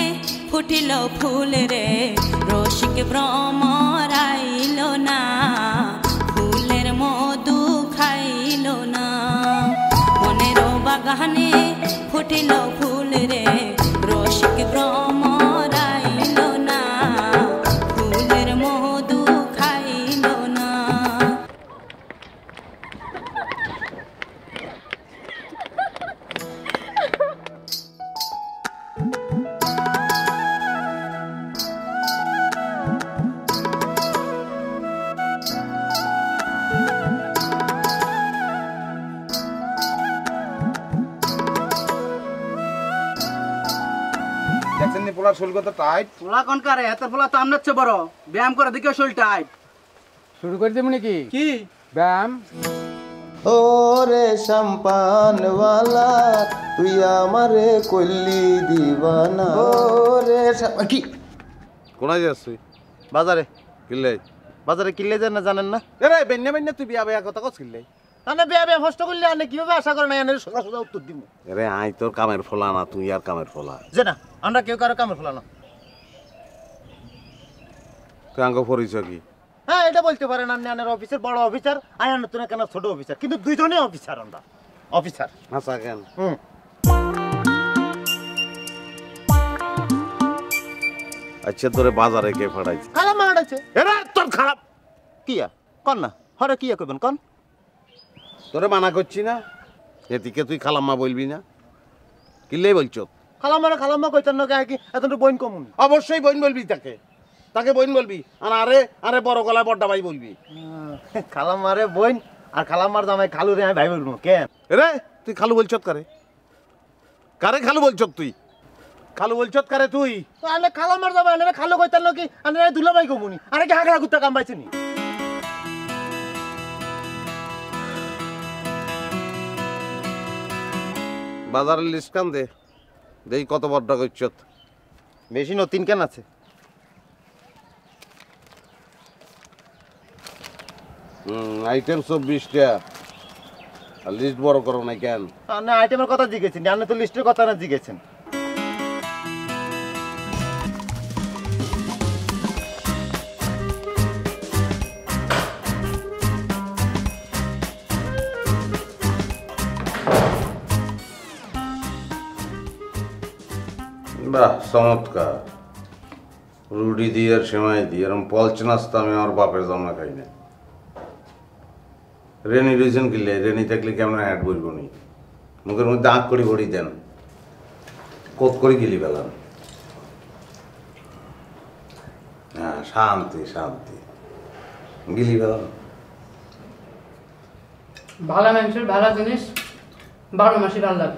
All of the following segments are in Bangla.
ফুটিল ফুল রে রসিক ভ্রমর আইল না ফুলের মধু খাইল না মনের বাগানে ফুটিল ফুল রে রসিক ভ্রমর আইল না ফুলের মধু খাইল না। দেখছেন নি পোলার শরীর কত টাইট। পোলা কোন কারে এত পোলা তো আমনার চেয়ে বড় ব্যায়াম করে দেখে শরীর টাইট। শুরু করে দেব নাকি কি ব্যায়াম? ওরে সম্পানওয়ালা তুই আমারে কইলি দিবানা ওরে কি কোনায় যাস তুই? বাজারে কিল্লে বাজারে কিনলে যান না জানেন না? এরে বেন্নে বেন্নে তুই বিয়া বিয়া কথা কস কিল্লে? তাহলে বিয়া বিয়া হষ্ট করলে আনে কিভাবে আশা করে না এনে সোজা সোজা উত্তর দিব? এরে আই তোর কামের ফলা না, তুই আর কামের ফলা। যে না আমরা কেউ কারো কামে ফেলা না। তুই আঙ্গ পরিচয় কি? হ্যাঁ এটা বলতে পারেন আপনি আনের অফিসার বড় অফিসার আয়ান তুই কেন ছোট অফিসার, কিন্তু দুইজনই অফিসার আমরা অফিসার। হাসা কেন? আচ্ছা তোরে বাজারে কে ফাড়াইছে? খারাপ মারাইছে এরা তোর খারাপ কিয়া কন না হরে কিয়া কইবেন কন? তোরে মানা করছি না, এদিকে তুই খালাম্মা বলবি না, কিল্লেই বলছ? খালাম্মা কইতেন না কি এত বইন কমুন? অবশ্যই বইন বলবি, তাকে তাকে বইন বলবি, আর আরে আরে বড় গলায় বড়টা ভাই বলবি। খালাম্মারে বইন আর খালাম্মার জামাই খালু রে আমি ভাই বলবো কেন? রে তুই খালু বলছত কারে? কারে খালু বলছত তুই? খালু বলছত কারে তুই? তাহলে খালাম্মার জামাই আনে খালু কইতেন না কি আনে দুলাভাই কমুনি? আরে কি হাগড়া কুত্তা কাম পাইছিনি? বাজারের লিস্ট কান দে, দেই কত বড়টা করছত। বেশি নতুন কেন আছে? আইটেম 24টা, আর লিস্ট বড় করো না কেন? না আইটেমের কথা জিজ্ঞেছেন, আপনি তো লিস্টের কথা না জিজ্ঞেছেন। বাহ চমৎকার, রুটি দিয়ে আর সেমাই দিয়ে এরকম পলচ নাস্তা আমি আমার বাপের জমা খাই না। রেনি রয়েছেন কিনলে, রেনি থাকলে কেমন হ্যাট বলবো নি, মুখের মধ্যে আঁক করে ভরি দেন, কোত করে গিলি পেলাম। হ্যাঁ শান্তি শান্তি গিলি পেলাম। ভালো মানুষের ভালো জিনিস 12 মাসই ভালো লাগে,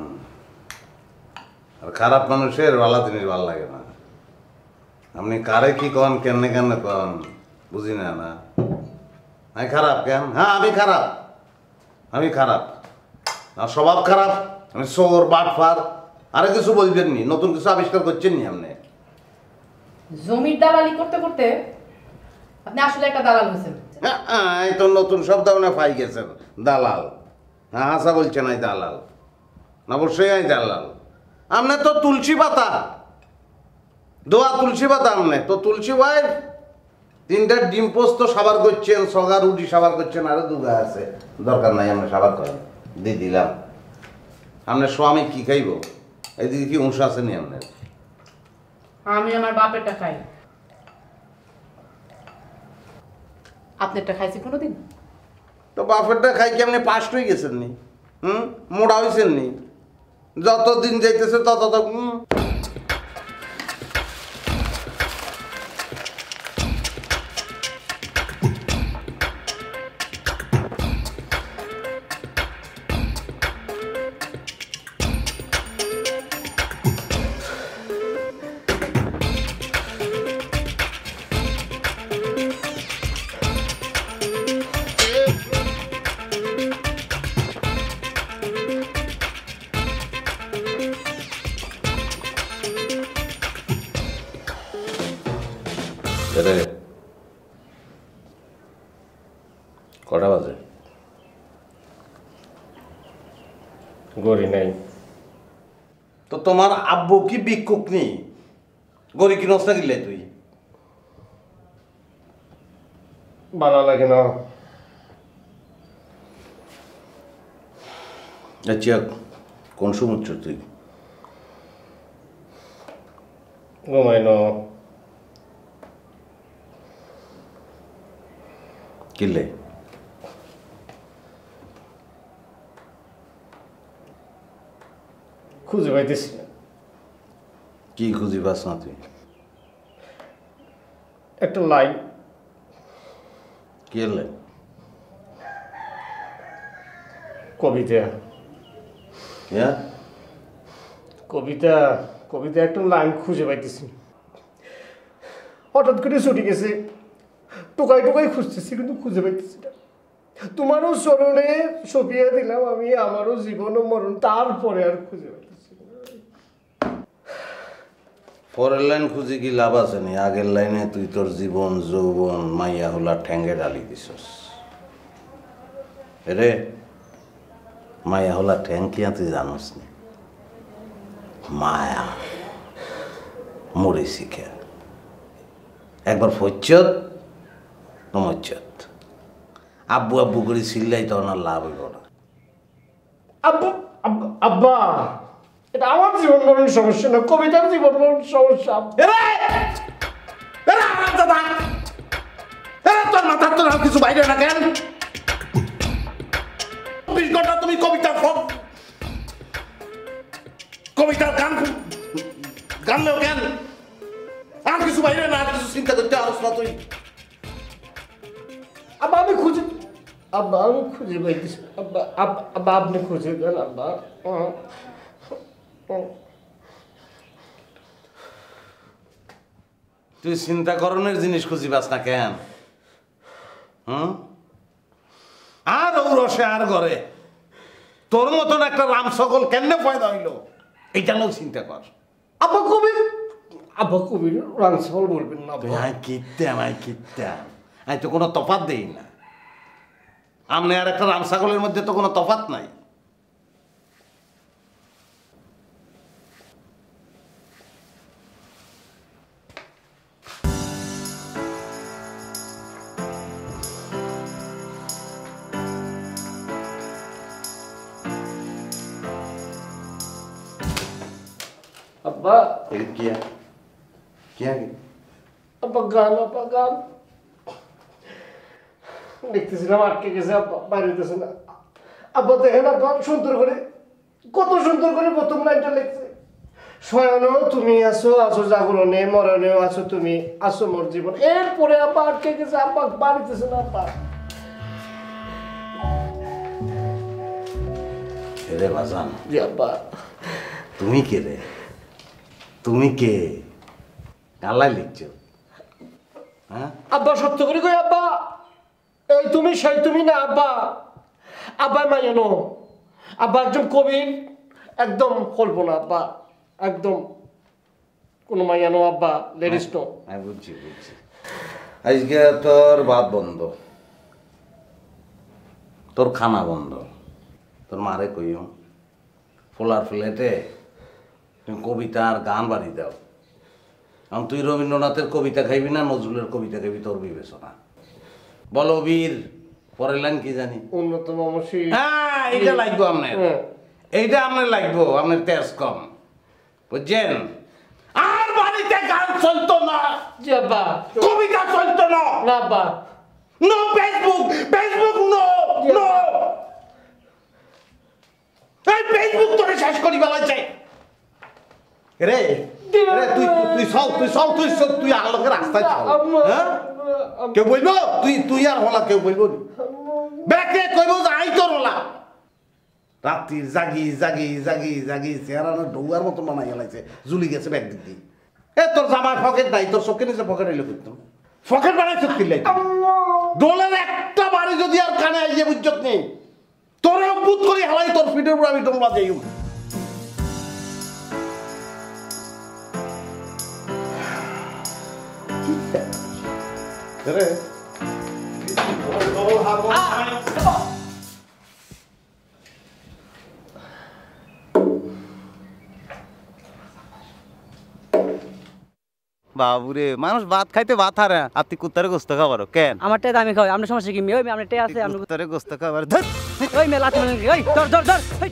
আর খারাপ মানুষের ভালো জিনিস ভালো লাগে না। আপনি কারে কি কন, কেমনে কেমনে কন বুঝি না। না আমি খারাপ কেন? হ্যাঁ আমি খারাপ, আমি খারাপ, আর স্বভাব খারাপ, আমি চোর বাটফার। আরে কিছু বলবেন নি, নতুন কিছু আবিষ্কার করছেন নি আপনি? জমির দালালি করতে করতে আপনি আসলে একটা দালাল হয়েছেন। এই তো নতুন শব্দ আপনি পাই গেছেন, দালাল। হ্যাঁ হাসা বলছেন এই দালাল না, অবশ্যই এই দালাল। আপনি তো তুলসী পাতা, দোয়া তুলসী পাতা। আপনি তো তুলসী ভাই 3টা ডিম পোস্ত সাবার করছেন, সগা রুটি সাবার করছেন, আরো দুগা আছে, দরকার নাই আপনি সাবার করেন, দিয়ে দিলাম। আপনার স্বামী কি খাইব? এইদিকে কি অংশ আছে নি আপনার? আমি আমার বাপেরটা খাই, আপনারটা খাইছি কোনোদিন? তো বাপেরটা খাই কি আপনি পাস্ট হয়ে গেছেন নি? মোড়া হয়েছেন নি? যত দিন যাইতেছে তত কটা বাজে? গড়ি নাই তো তোমার আব্বু কি ভিক্ষুক নেই? গরি কি নষ্ট গিলে তুই ভালো লাগে না। আচ্ছা কোন সমুদ্র তুই ঘুমাই না। কিলে খুঁজে পাইতেছি না। কি খুঁজি পাস না তুই একটা লাইন কি এলে কবিতা হ্যাঁ কবিতা কবিতা একটা লাইন খুঁজে পাইতেছি না। হঠাৎ করে ছুটি গেছে, টোকাই টোকাই খুঁজতেছি কিন্তু খুঁজে পাইতেছি না। তোমারও স্মরণে সপিয়ে দিলাম আমি আমারও জীবন ও মরণ, তারপরে আর খুঁজে পাইতেছি না। পরের লাইন খুঁজি কি লাভ আছে নি? আগের লাইনে তুই তোর জীবন যৌবন মাইয়া হলা ঠ্যাঙ্গে ডালি দিছস। রে মায়া হলা ঠ্যাং কি তুই জানোস নি? মায়া মরে শিখে একবার ফচ্চত নমচ্চত আব্বু আব্বু করে চিল্লাই তখন আর লাভ হইব না। আব্বু আব্বা, এটা আমার জীবন মরণ সমস্যা না, কবিতার জীবন মরণ সমস্যা। তোর মাথার তো আর কিছু বাইরে না কেন? ২৪ ঘন্টা তুমি কবিতার কবিতার গান গানলেও কেন? আর কিছু বাইরে না, আর কিছু চিন্তা করতে আরস না তুই। আব্বা আমি খুঁজে পাইতেছি। আব্বা আব্বা আপনি খুঁজে দেন আব্বা। তুই চিন্তা করণের জিনিস খুঁজি পাস না কেন? আর ও রসে আর ঘরে তোর মতন একটা রাম সকল কেমনে পয়দা হইল এইটা লোক চিন্তা কর। আব্বা কবি রানসল বলবেন না আব্বা। আমি তো কোনো তফাৎ দেই না। আমনে আর একটা রাম ছাগলের মধ্যে তো কোনো তফাৎ নাই। আব্বা क्या আব্বা গান দেখতেছিলাম আটকে গেছে, আব্বা বাইরেতেছে না। আব্বা দেখেন আব্বা কত সুন্দর করে প্রথম লাইনটা লিখছে, শয়নেও তুমি আছো জাগরণে, মরণেও আছো তুমি, আছো মোর জীবন। এরপরে আব্বা আটকে গেছে, আব্বা বাড়িতেছে না। আব্বা রে বাজান, জি আব্বা। তুমি কে রে? তুমি কে? গালাই লিখছো? হ্যাঁ আব্বা সত্য করে কই আব্বা, এই তুমি সেই তুমি না আব্বা। আব্বা মাইনো, আব্বা একজন কবি, একদম কল্পনা আব্বা, একদম কোনো মাইয়ানো আব্বা, লেডিস নো। আমি বুঝছি আজকে তোর ভাত বন্ধ, তোর খানা বন্ধ। তোর মারে কইও ফোলার ফ্লেটে তুমি কবিতা আর গান বাড়ি দাও। এখন তুই রবীন্দ্রনাথের কবিতা খাইবি না নজরুলের কবিতা খাইবি, তোর বিবেচনা। বলো বীর পরের লাইন কি জানি? উন্নতম মসি। হ্যাঁ এইটা লাগবো আপনার, এইটা আপনার লাগবো, আপনার তেজ কম, বুঝছেন? আর বাড়িতে গান চলতো না, জি আব্বা। কবিতা চলতো না। না আব্বা। No Facebook no no. এই ফেসবুক তোরে শেষ করি বেলাইছে রে। তুই আলোকে রাস্তায় চল। হ্যাঁ কেউ বলবো তুই আর হলা কেউ বলবো ব্যাকে কইব যে আই তোর হলা। রাত্রির জাগি চেহারা ডৌয়ার মতো বানাই গেলাইছে, জুলি গেছে ব্যাগ দিক দিয়ে। তোর জামার পকেট নাই, তোর চোখে নিচে পকেট এলে করতাম, পকেট বানাই চোখ কিনলাই। ডোলের একটা বাড়ি যদি আর কানে আইয়ে বুঝত নেই, তোরে বুধ করি হালাই তোর পিঠের উপর আমি ডোল বাজাই। রে বাবুরে মানুষ ভাত খাইতে ভাত হারে আর তুই কুত্তারে গোস্ত খাবারও কেন আমারটাই আমি খাওয়াই আপনার সমস্যা কি মেয়ে ওই আপনারটাই আছে আপনি কুত্তারে গোস্ত খাবার ধর ওই মেয়ে লাথি মারেন কি? ওই ধর ধর ধর ওই।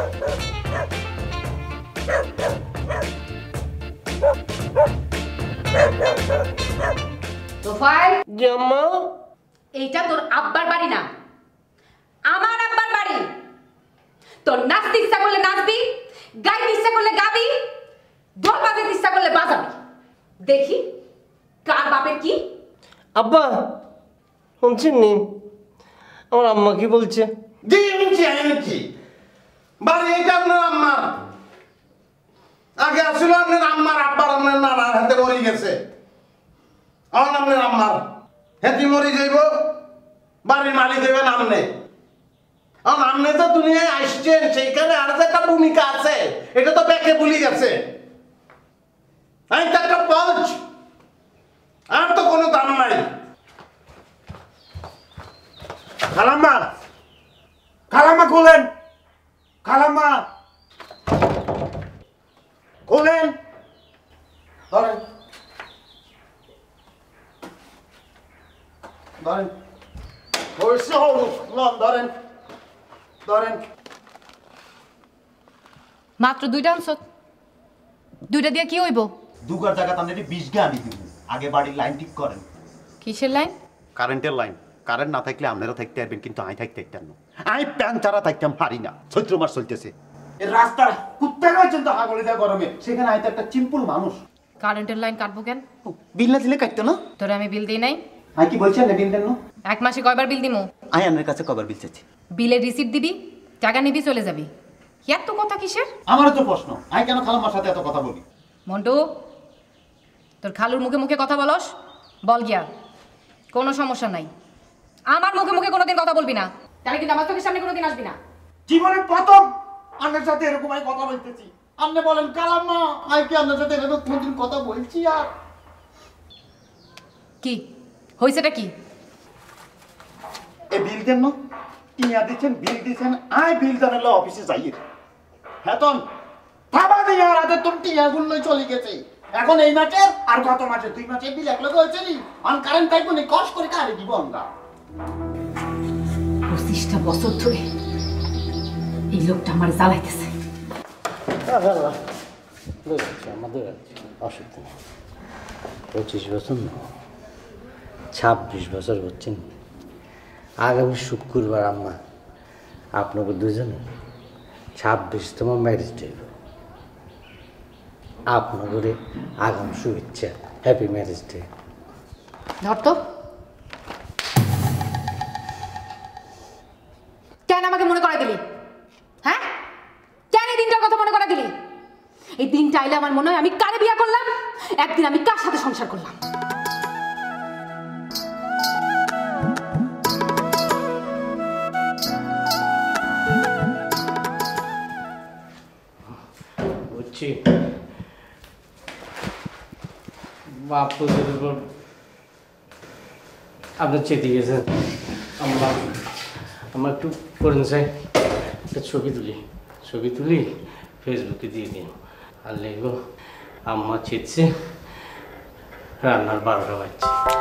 তোফায়েল জাম্মা এইটা তোর আব্বার বাড়ি না, আমার আব্বার বাড়ি। তোর নাচতে ইচ্ছা করলে নাচবি, গাইতে ইচ্ছা করলে গাবি, দোল বাজাতে ইচ্ছা করলে বাজাবি। দেখি কার বাপের কি। আব্বা শুনছেন নি আমার আম্মা কি বলছে? জি এনেছি বাড়ি এটা আপনার আম্মার। আগে আসলে আপনার আম্মার আব্বার আপনার নানার হাতে মরে গেছে। এখন আপনার আম্মার হেতি মরে যাইব, বাড়ির মালিক দেবেন আমনে। এখন আমনে তো দুনিয়ায় আসছেন, সেইখানে আর যে একটা ভূমিকা আছে এটা তো ব্যাকে ভুলে গেছে। আমি তো একটা পঞ্চ, আর তো কোনো দাম নাই। খালাম্মা, খালাম্মা খোলেন, খালাম্মা খোলেন। ধরেন ধরেন হইছে হল লন ধরেন ধরেন মাত্র দুইটা আনছত, দুইটা দিয়ে কি হইব? দুগার জায়গা তাহলে 20 গে আনি দিব। আগে বাড়ির লাইন ঠিক করেন। কিসের লাইন? কারেন্টের লাইন। কারেন্ট না থাকলে আপনারা থাকতে পারবেন, কিন্তু আমি থাকতে পারতাম না। আমি প্যান ছাড়া থাকতাম পারি না। চৈত্র মাস চলতেছে, এই রাস্তার কুত্তা গাছেন তো হাগলে দেওয়া গরমে, সেখানে আমি তো একটা চিম্পুল মানুষ। কারেন্টের লাইন কাটবো কেন? বিল না দিলে কাটতো না। তোরে আমি বিল দিই নাই। আমি কি বলছেন বিল দেন না? এক মাসে কয়বার বিল দিমু? আমি আপনার কাছে কবার বিল চাইছি? বিলের রিসিপ্ট দিবি, টাকা নিবি, চলে যাবি। এত কথা কিসের? আমারও তো প্রশ্ন, আমি কেন খালাম্মার সাথে এত কথা বলি? মন্টু, তোর খালুর মুখে মুখে কথা বলস, বল গিয়া। কোনো সমস্যা নাই, আমার মুখে মুখে কোনোদিন কথা বলবি না, তাহলে কিন্তু আমার চোখের সামনে কোনোদিন আসবি না। জীবনের প্রথম আপনার সাথে এরকম আমি কথা বলতেছি। আপনি বলেন কালাম্মা, আমি কি আপনার সাথে এরকম কোনদিন কথা বলছি? আর কি হয়েছেটা কি? এ বিল দেন না, টিয়া দিচ্ছেন, বিল দিচ্ছেন, আই বিল জানালে অফিসে যাই। হ্যাঁ তন থাবা দিয়ে আর হাতে তোর টিয়া গুলোই চলে গেছে। এখন এই মাসের আর গত মাসে 2 মাসের বিল এক লগে হয়েছে নি। অন কারেন্ট থাকবো না, কষ্ট করে কারে দিব আমরা? 25টা বছর ধরে এই লোকটা আমার জ্বালাইতেছে। আমাদের অসুবিধা নেই। 25 বছর না, 26 বছর হচ্ছেন। আগামী শুক্রবার আম্মা আপনাকে দুজনে 26তম ম্যারেজ ডে। আপনাদের আগাম শুভেচ্ছা, হ্যাপি ম্যারেজ ডে। ধর তো, কেন আমাকে মনে করাই দিলি? হ্যাঁ, কেন এই দিনটার কথা মনে করাই দিলি? এই দিনটা আইলে আমার মনে হয় আমি কারে বিয়ে করলাম, একদিন আমি কার সাথে সংসার করলাম। বুঝছি বাপুদের উপর আপনার চেতে গেছেন। আমার একটু করেন চাই, একটা ছবি তুলি ফেসবুকে দিয়ে দিন। আর লিখব আম্মা চেতছে, রান্নার 12টা বাজছে।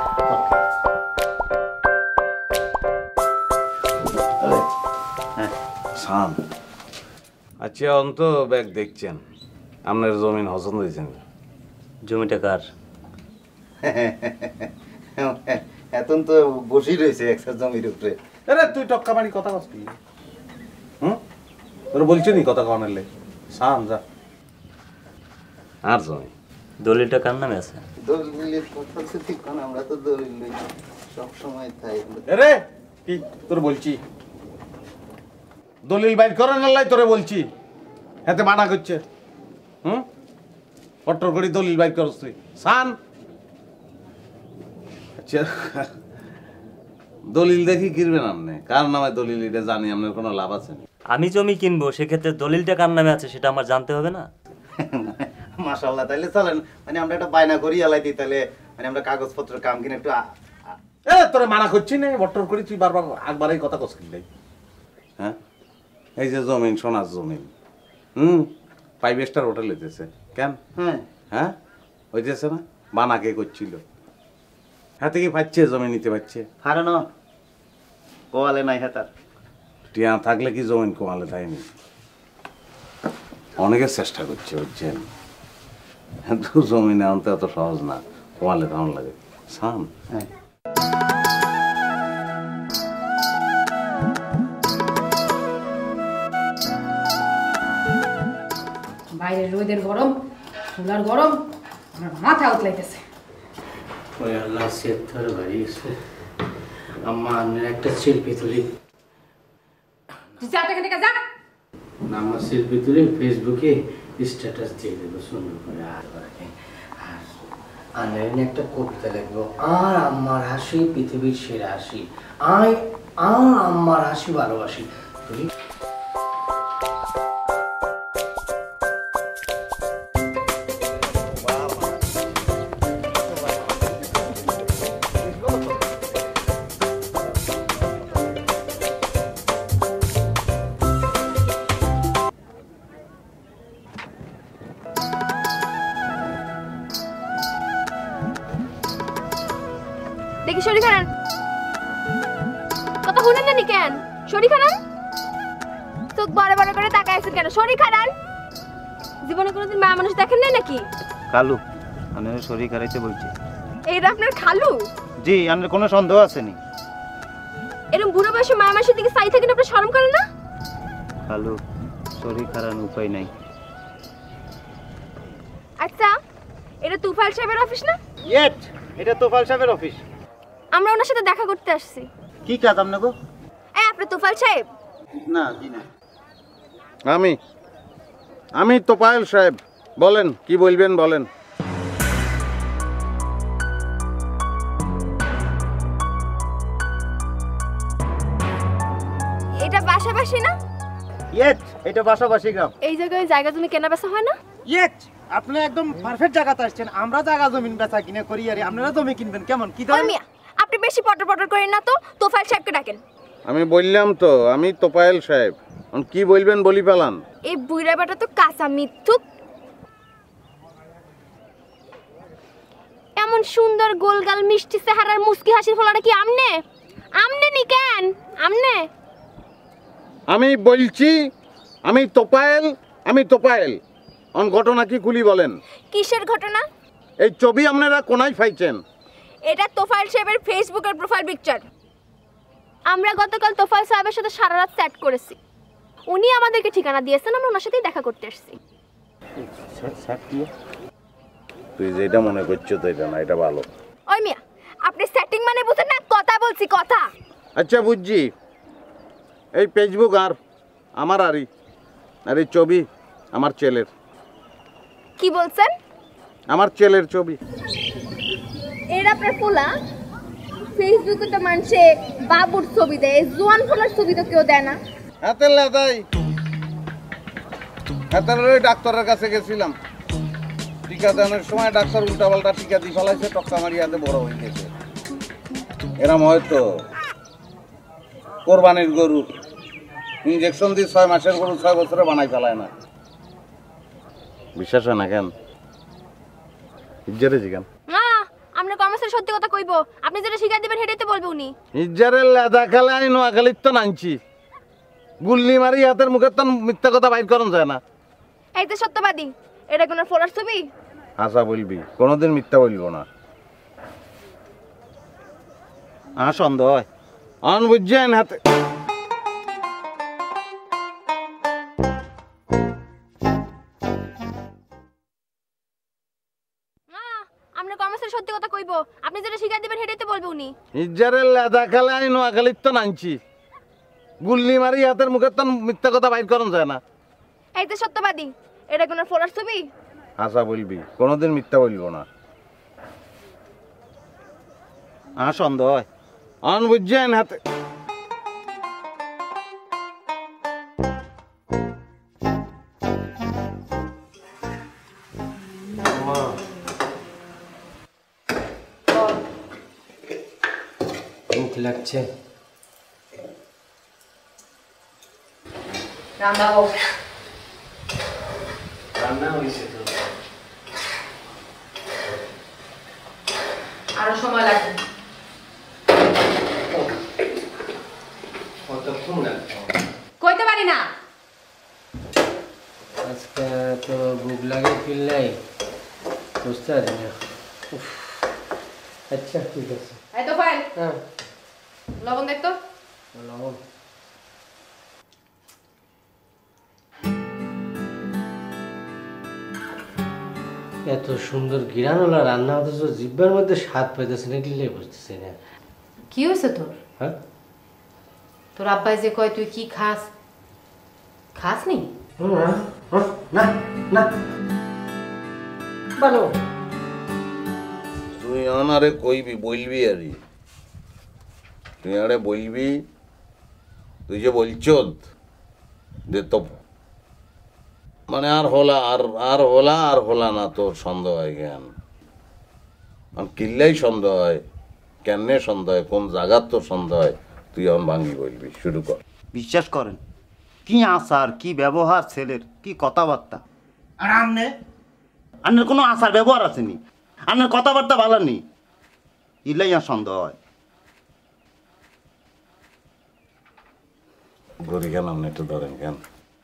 শান আচ্ছা, অন্ত ব্যাগ দেখছেন, আপনার জমিন পছন্দ হয়েছেন? জমিটা কার? এখন তো বসেই রয়েছে একটা জমির উপরে। আরে তুই টক্কা মারি কথা কসবি? তোর বলছি নি কথা কনের লে শান যা। আর জমি দলিলটা কার নামে আছে? দলিলের কথা তো ঠিক না, আমরা তো দলিল লই সব সময় তাই। আরে কি তোর বলছি, দলিল বাইর করেন আল্লাহ তোরে বলছি, এতে মানা করছে। পট্টর করে দলিল বাইর করছ তুই শান। আচ্ছা দলিল দেখি কিনবেন আপনি? কার নামে দলিল এটা জানি, আপনার কোনো লাভ আছে? আমি জমি কিনবো, সেক্ষেত্রে দলিলটা কার নামে আছে সেটা আমার জানতে হবে না? মাশাআল্লাহ, তাইলে চলেন মানে আমরা একটা বায়না করি আলাই দিই, তাহলে মানে আমরা কাগজপত্র কাম কিনে একটু তোরে মানা করছি না, বট্টর করি তুই বারবার একবার এই কথা কসকিল। হ্যাঁ এই যে জমিন, সোনার জমিন, 5 স্টার হোটেল হইতেছে কেন? হ্যাঁ হ্যাঁ হইতেছে না? বানাকে করছিল হাতে কি পাচ্ছে জমি নিতে পারছে হারানো কোয়ালে নাই হাতার টিয়া থাকলে কি জমিন কমালে তাইনি অনেকের চেষ্টা করছে বুঝছেন কিন্তু জমিনে আনতে এত সহজ না কমালে কেমন লাগে সান হ্যাঁ বাইরের রোদের গরম চুলার গরম আমার মাথা উতলাইতেছে ওই আল্লাহ সেট ধরে বাড়ি গেছে আম্মা আন্নের একটা সেলফি তুলি তুই যা এখান থেকে যা আমার সেলফি তুলে ফেসবুকে স্ট্যাটাস দিয়ে দেবো সুন্দর করে আর আন্নের একটা কবিতা লিখবো আর আম্মার হাসি পৃথিবীর সেরা হাসি আর আম্মার হাসি ভালোবাসি তুই দেখি শরীর খারান কথা শুনেন না নি কেন শরীর খারান চোখ বড় বড় করে তাকায় আছেন কেন শরীর খারান জীবনে কোনোদিন মা মানুষ দেখেন নাই নাকি কালু আমি শরীর খারাইতে বলছি এইটা আপনার খালু জি আমার কোনো সন্দেহ আছে নি এরকম বুড়ো বয়সে মা মানুষের দিকে চাই থাকেন আপনার শরম করে না কালু শরীর খারান উপায় নাই আচ্ছা এটা তুফাইল সাহেবের অফিস না ইয়েট এটা তোফাল সাহেবের অফিস আমরা ওনার সাথে দেখা করতে আসছি কি কাজ আপনাকে এই আপনি তুফাইল সাহেব না জি না আমি তোফায়েল সাহেব বলেন কি বলবেন বলেন এটা পাশাপাশি না ইয়েট এটা বাসাবাসী গ্রাম এই জায়গায় জায়গা জমি কেনা বেচা হয় না ইয়েট আপনি একদম পারফেক্ট জায়গাতে আসছেন আমরা জায়গা জমি বেচা কিনে করি আর আপনারা জমি কিনবেন কেমন কি ওই ধরনের মিয়া আপনি বেশি পটর পটর করেন না তো তোফাইল সাহেবকে ডাকেন আমি বললাম তো আমি তোফায়েল সাহেব কি বলবেন বলি পেলান এই বুইড়া বেটা তো কাঁচা মিথ্যুক এমন সুন্দর গোলগাল মিষ্টি চেহারার মুস্কি হাসির ফলাটা কি আমনে আমনে নি কেন আমনে আমি বলছি আমি তোফায়েল অন ঘটনা কি খুলি বলেন কিসের ঘটনা এই ছবি আপনারা কোনায় পাইছেন এটা তোফাইল সাহেবের ফেসবুকের প্রোফাইল পিকচার আমরা গতকাল তোফাইল সাহেবের সাথে সারা রাত চ্যাট করেছি উনি আমাদেরকে ঠিকানা দিয়েছেন আমরা ওনার সাথেই দেখা করতে আসছি তুই যেটা মনে করছো তো এটা না এটা ভালো ওই মিয়া আপনি সেটিং মানে বুঝেন না কথা বলছি কথা আচ্ছা বুঝছি এই ফেসবুক আর আমার আর এই ছবি আমার ছেলের কি বলছেন আমার ছেলের ছবি এর আপনার পোলা ফেসবুকে তো মানুষে বাবুর ছবি দেয় জোয়ান ফোলার ছবি তো কেউ দেয় না হাতের লাদাই হাতের ওই ডাক্তারের কাছে গেছিলাম টিকা দেওয়ার সময় ডাক্তার উল্টাপাল্টা টিকা দিয়ে ফেলাইছে টক্কা মারি হাতে বড় হয়ে গেছে এরম হয়তো কোরবানির গরু ইঞ্জেকশন দিয়ে 6 মাসের গরু 6 বছরে বানাই ফেলায় না বিশ্বাস হয় না কেন ইজ্জারে জিগান না আমরা কর্মচারী সত্যি কথা কইব আপনি যেটা শিখাই দিবেন সেটাই তো বলবে উনি ইজ্জারের লেদা খেলে আমি নোয়াখালীর তো নানছি গুল্লি মারি হাতের মুখের তো মিথ্যা কথা বাইর করন যায় না এই তো সত্যবাদী এটা কোন ফোলার ছবি আশা বলবি কোনোদিন মিথ্যা বলবো না সন্দেহ হয় আন বুঝছেন হাতে আমরা কর্মচারী সত্যি কথা কইব আপনি যেটা শিখাই দিবেন সেটাই তো বলবে উনি ইজ্জারের লেদা খেলে আমি নোয়াখালীর তো নানছি গুল্লি মারি হাতের মুখের তো মিথ্যা কথা বাইর করন যায় না এই তো সত্যবাদী এটা কোন ফোলার ছবি আশা বলবি কোনোদিন মিথ্যা বলবো না সন্দেহ হয় আন বুঝছেন হাতে ভুক লাগছে রান্না হোক রান্না হয়েছে তো আরো সময় লাগবে। কতক্ষণ লাগবে? কইতে পারি না। আজকে তো বুক লাগে ফিরলাই বুঝতে পারি না। আচ্ছা ঠিক আছে। এই তো ফাইল হ্যাঁ লবণ দেখতো। লবণ এত সুন্দর গিরানোলা রান্না অথচ জিব্বার মধ্যে স্বাদ পাইতেছে না গিলে বুঝতেছি না। কি হয়েছে তোর? হ্যাঁ তোর আব্বাই যে কয় তুই কি খাস, খাস নি? না না ভালো তুই আনারে কইবি বলবি আরে তুই আরে বলবি তুই যে বলছ যে তো মানে আর হলা না তোর সন্দেহ হয় জ্ঞান কিল্লাই সন্দেহ হয় কেমনে সন্দেহ হয় কোন জায়গার তোর সন্দেহ হয় তুই এখন ভাঙ্গি বলবি শুরু কর। বিশ্বাস করেন কি আচার কি ব্যবহার ছেলের কি কথাবার্তা আর আন্নের কোনো আচার ব্যবহার আসেনি আন্নের কথাবার্তা ভালো নেই ইলাই আর সন্দেহ হয়। গড়ি কেন আপনি একটু ধরেন কেন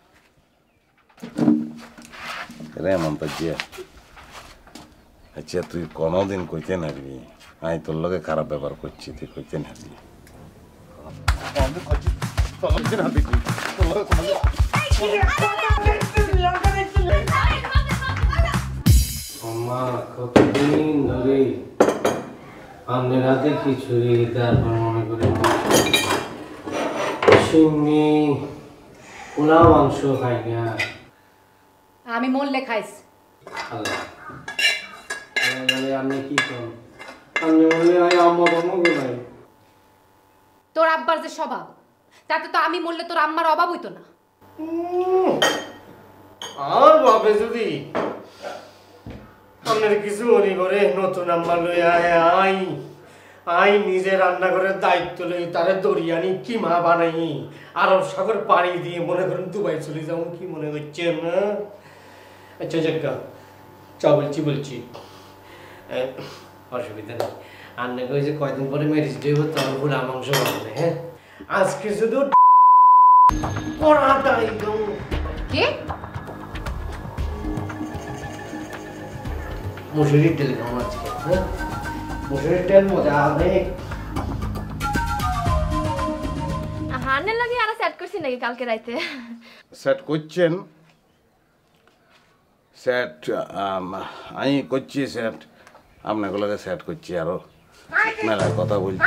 রে এমন পাচ্ছিয়া আচ্ছা তুই কোনোদিন কইতে নারবি আমি তোর লগে খারাপ ব্যবহার করছি তুই কইতে নারবি কতদিন ধরে আমাদের হাতে খিচুড়ি তারপর মনে করি সিন্নি পোলাও মাংস খাই না আমি মরলে খাইস। আমি কি করব আমি বলে আম্মা নাই তোর আব্বার যে স্বভাব তাতে তো আমি মরলে তোর আম্মার অভাব হইতো না। আর বাপে যদি আপনার কিছু মনে করে নতুন আম্মা লই আই নিজে রান্না করে দায়িত্ব লই তারে দরিয়ানি কি মা বানাই আরব সাগর পানি দিয়ে মনে করেন দুবাই চলে যাবো কি মনে করছেন না? আচ্ছা জায়গা চা বলছি অসুবিধা নেই আন্না কই যে কয়দিন পরে ম্যারেজ ডে হতো আমার পোলা মাংস বানাবে। হ্যাঁ আজকে শুধু পড়াটা একদম কি মুসুরির তেল খাওয়া আজকে। হ্যাঁ মুসুরির তেল মজা হবে। হানের লাগে আর সেট করছি নাকি কালকে রাতে? সেট করছেন সেট আমি করছি সেট আপনাগুলোকে সেট করছি আরো মেলার কথা বলছি।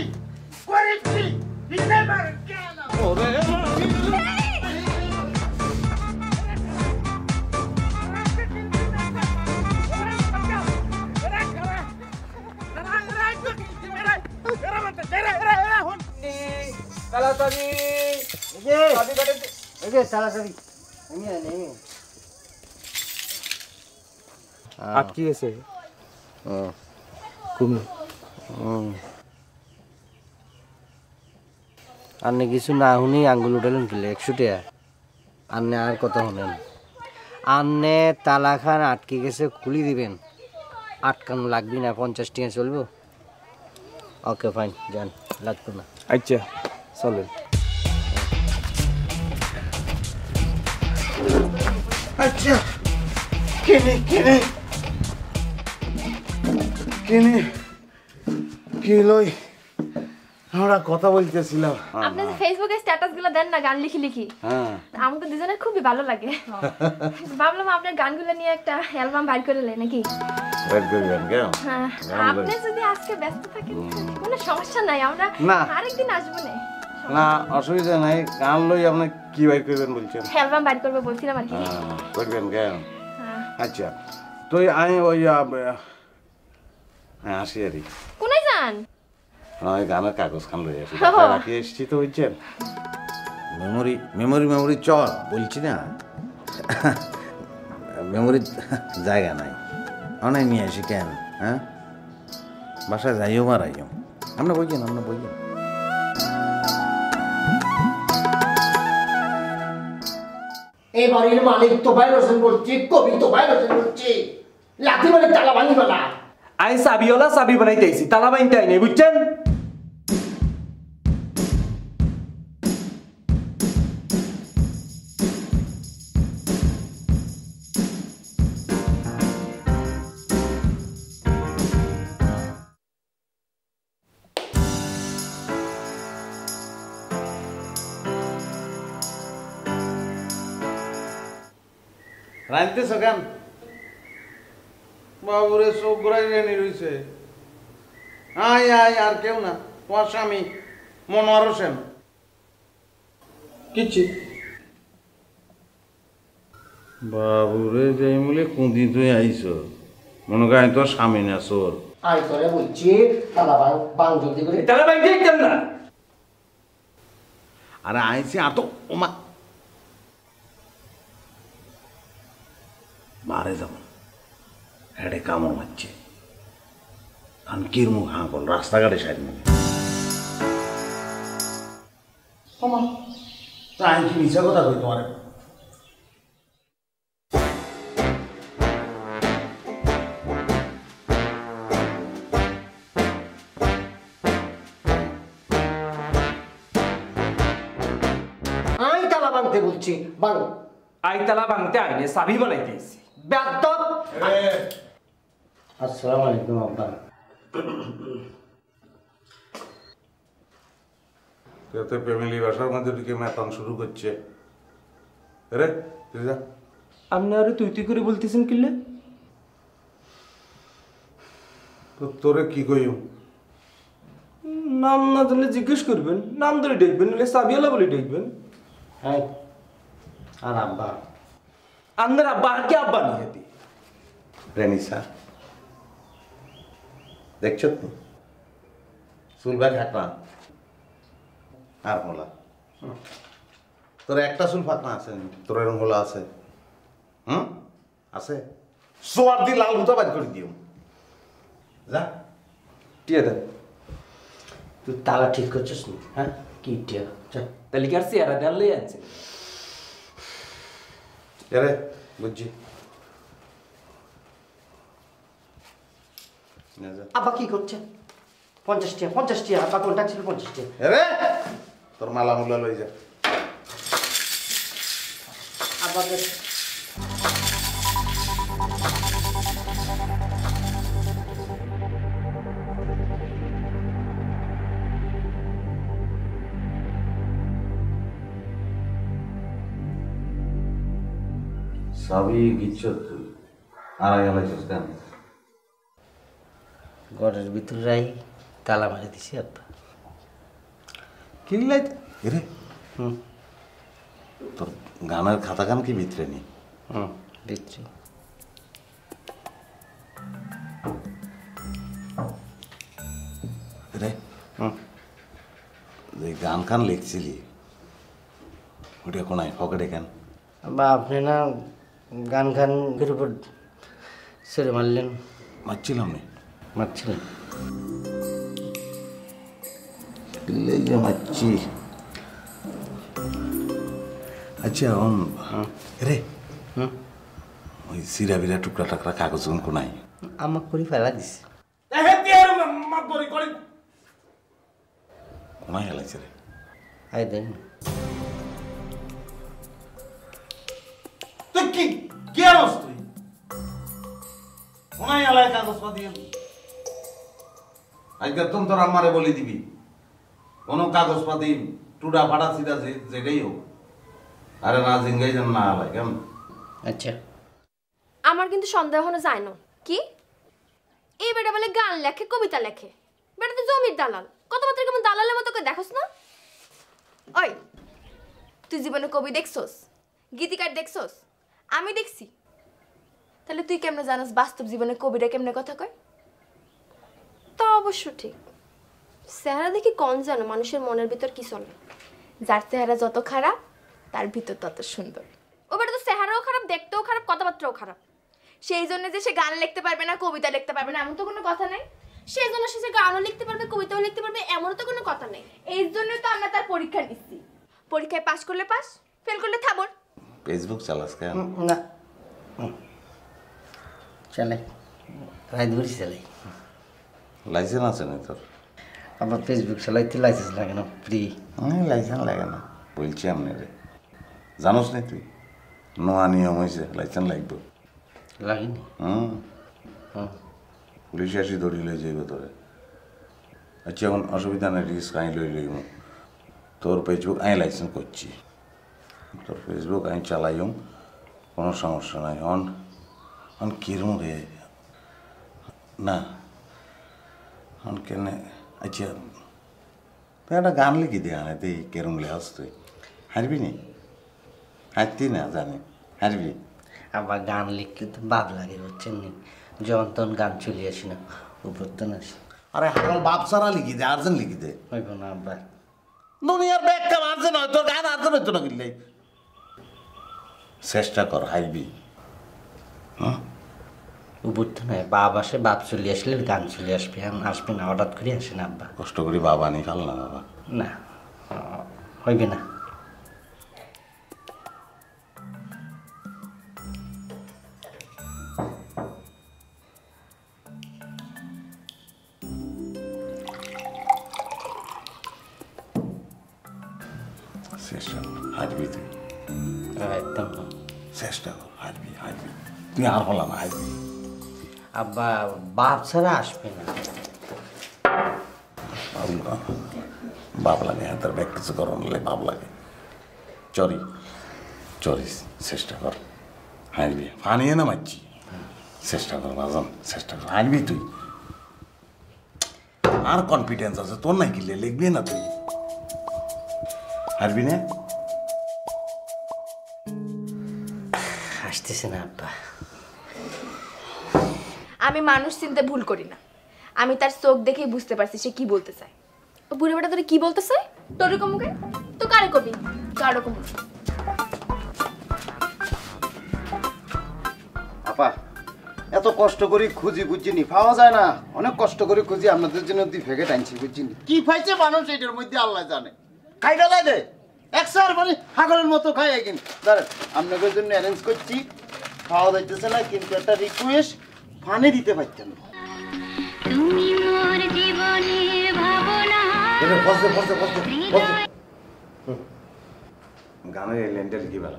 আটকে গেছে কুমির। আন্নে কিছু না শুনি আঙ্গুল উঠালেন ফেলে 100 টাকা আন্নে আর কথা শুনেন আন্নে তালা খান আটকে গেছে খুলি দিবেন আটকানো লাগবি না 50 টাকা চলবো। ওকে ফাইন যান লাগতো না। আচ্ছা চলেন। আচ্ছা কিনে কিনে কিনে কি লই আমরা কথা বলতেছিলাম। আপনি যে ফেসবুকে স্ট্যাটাসগুলো দেন না গান লিখি লিখি, হ্যাঁ আমাকে দুজনের খুবই ভালো লাগে। ভাবলাম আপনার গানগুলো নিয়ে একটা অ্যালবাম বাইর করে নেই নাকি? বাইর করবেন কেন? হ্যাঁ আপনি যদি আজকে ব্যস্ত থাকেন কোনো সমস্যা নাই, আমরা আরেকদিন আসবো না। না অসুবিধা নাই, গান লই আপনি কি বাইর করবেন বলছেন? অ্যালবাম বাইর করবে বলছিলাম আর কি। করবেন কেন? আচ্ছা তুই আমি ওই হ্যাঁ আসি আর কোনে যান? ওই গানের কাগজ খান লই আসি, রাখি এসছি তো বুঝছেন। মেমোরি মেমোরি মেমোরি চল বলছি না, মেমোরির জায়গা নাই, অনেক নিয়ে আসি কেন? হ্যাঁ বাসায় যাইও মারাইও, আমরা বইকেন আমরা বইকেন। এই বাড়ির মালিক তো বাইরে হোসেন বলছি, কবি তো বাইরে হোসেন বলছি, লাঠি বাড়ির তালা ভাঙি বেলা। আই চাবিওয়ালা চাবি বানাইতে আইছি তালা বাইনতে আইনি বুঝছেন রাঁধতেছ কেন বাবুরে চোখ ঘুরাই রেনি রইছে আয় আয় আর কেউ না তোমার স্বামী মনোয়ার হোসেন কিচ্ছি বাবুরে যাই বলে কুঁদি তুই আইস মনে কর তোর স্বামী না চোর আই করে বলছি তালা বাং জলদি করে তালা বাইনতে কেন না আরে আইসি আতো ওমা বারে যাব হেডে কামড় মারছে আমি কির মুখ হাঁ বল রাস্তাঘাটে সাইড মুখে তাই কি মিছা কথা কই তোমার আই তালা বাংতে বলছি বাং আই তালা ভাঙতে আইনে চাবি বানাইতে আইছি বেয়াদব আসসালামু আলাইকুম আব্বা তো ফ্যামিলি বাসার মধ্যে ঢুকে মেতান শুরু করছে রে তুই যা আপনি আরে তুই তুই করে বলতেছেন কিলে তো তোরে কি কইম নাম না জানলে জিজ্ঞেস করবেন নাম ধরে দেখবেন নাহলে চাবিওয়ালা বলে দেখবেন হ্যাঁ আর আব্বা আপনার আব্বা আর কি আব্বা নিয়ে দি রেনিসা দেখছো তো চুল ব্যাগ হাঁকড়া আর হোলা তোর একটা চুল ফাঁকনা আছে তোর এরকম হোলা আছে আছে সোয়ার দিয়ে লাল হুতা বাদ করে দিও যা টিয়া দেন তুই তালা ঠিক করছিস না হ্যাঁ কি টিয়া চল তাহলে কি আর চেয়ারা দেন লই আনছে এরে বুঝছি আব্বা কি করছে 50 টিয়া আব্বা কোনটা ছিল 50 টিয়া এরে তোর মালা মুলা লই যা আব্বাকে সবই গিচ্ছ তুই আর গেলাইছিস কেন ঘরের ভিতরে রাই তালা মারি দিছি আব্বা কিনলাই রে তোর গানের খাতা গান কি ভিতরে নি ভিতরে রে যে গান খান লিখছিলি ওটা কোনায় পকেটে কেন বা আপনি না গান গানের উপর ছেড়ে মারলেন মারছিলাম নি মারছিলেন মারছি আচ্ছা রে ওই সিরা বিরা টুকরা টাকরা কাগজ কোনায় আমাকে করে ফেলা দিছে কোনায় হেলাইছে রে আই দেন তুই কি কে আস তুই কোনায় হেলাই কাগজ পা দিয়ে আজকে তোর আমারে বলে দিবি কোনো কাগজ পাতি টুডা ফাটা সিধা যেটাই হোক আরে না জিঙ্গাই যেন না হেলাই কেমন আচ্ছা আমার কিন্তু সন্দেহ হনো যায় না কি এই বেটা বলে গান লেখে কবিতা লেখে বেটা তো জমির দালাল কথাবার্তা কেমন দালালের মতো করে দেখোস না ওই তুই জীবনে কবি দেখছস গীতিকার দেখছস আমি দেখছি তাহলে তুই কেমনে জানাস বাস্তব জীবনে কবিরা কেমনে কথা কয় তা অবশ্য ঠিক চেহারা দেখি কন জানো মানুষের মনের ভিতর কি চলে যার চেহারা যত খারাপ তার ভিতর তত সুন্দর ও বেটা তো চেহারাও খারাপ দেখতেও খারাপ কথাবার্তাও খারাপ সেই জন্য যে সে গান লিখতে পারবে না কবিতা লিখতে পারবে না এমন তো কোনো কথা নেই সেই জন্য সে গানও লিখতে পারবে কবিতাও লিখতে পারবে এমন তো কোনো কথা নেই এই জন্যই তো আমরা তার পরীক্ষা নিচ্ছি পরীক্ষায় পাশ করলে পাস ফেল করলে থাবর ফেসবুক চালাস কেন না চলে রাইত ভরি চালাই। লাইসেন্স আছে না তোর? আমার ফেসবুক চালাইতে লাইসেন্স লাগে না, ফ্রি। লাইসেন্স লাগে না বলছি আপনি রে, জানোস না তুই নয়া নিয়ম হয়েছে লাইসেন্স লাগবে। লাগেনি? পুলিশ আসি ধরি লই যাইব তোরে। আচ্ছা এখন অসুবিধা নেই, রিস্ক আই লই লইব। তোর ফেসবুক আই লাইসেন্স করছি, তোর ফেসবুক আই চালাইম, কোনো সমস্যা নাই। অন কিরম রে না অন কেনে। আচ্ছা তুই একটা গান লিখি দে আনে তুই কেরম লেহাস তুই হারবি নি? হারতি না জানি হারবি? আবার গান লিখলে তো বাপ লাগে, বুঝছেন নি? যখন তখন গান চলে আসি না, উপর তো না আসি। আরে হাগল বাপ সারা লিখি দে, আর্জেন্ট লিখি দে। হইব না আব্বা, দুনিয়ার ব্যাগ কাম আর্জেন্ট হয়, তোর গান আর্জেন্ট হইতো না কিনলে। চেষ্টা কর হাইবি। উপর তো নয়, বাপ আসে, বাপ চলে আসলে গান চলে আসবে। আসবে না, হঠাৎ করে আসে না আব্বা। কষ্ট করি বাবা নি খাল না বাবা। না হইবে না। চেষ্টা কর হারবি তুই, একদম চেষ্টা কর হারবি হারবি। তুই আর হলা না হারবি। আব্বা বাপ ছাড়া আসবে না। বাপ লাগে, হাতের ব্যাগ কিছু করার হলে বাপ লাগে। চরি চরি চেষ্টা কর হারবি। ফানিয়ে না মারছি, চেষ্টা কর বাজান, চেষ্টা কর হারবি তুই। আর কনফিডেন্স আছে তোর, নাই কিনলে লিখবি না তুই, হারবি না? আসতেছে না আব্বা। আমি মানুষ চিনতে ভুল করি না, আমি তার চোখ দেখেই বুঝতে পারছি সে কি বলতে চায়। ও বুড়ি বেটা তোরে কি বলতে চায়? তোর কমুকে তো কারে কবি কারো কমু। আপা এত কষ্ট করে খুঁজি বুঝিনি, পাওয়া যায় না। অনেক কষ্ট করে খুঁজি আপনাদের জন্য 2 প্যাকেট আনছি বুঝিনি। কি পাইছে মানুষ এটার মধ্যে আল্লাহ জানে। খাই ডালাই দে একসার মানে হাগলের মতো খাই একদিন। দাঁড়ান আপনাদের জন্য অ্যারেঞ্জ করছি, খাওয়া যাইতেছে না, কিন্তু একটা রিকোয়েস্ট, পানি দিতে পারতেন না। তুমি মোর জীবনের ভাবনা। গানের এই লাইনটা লিখি বেলা।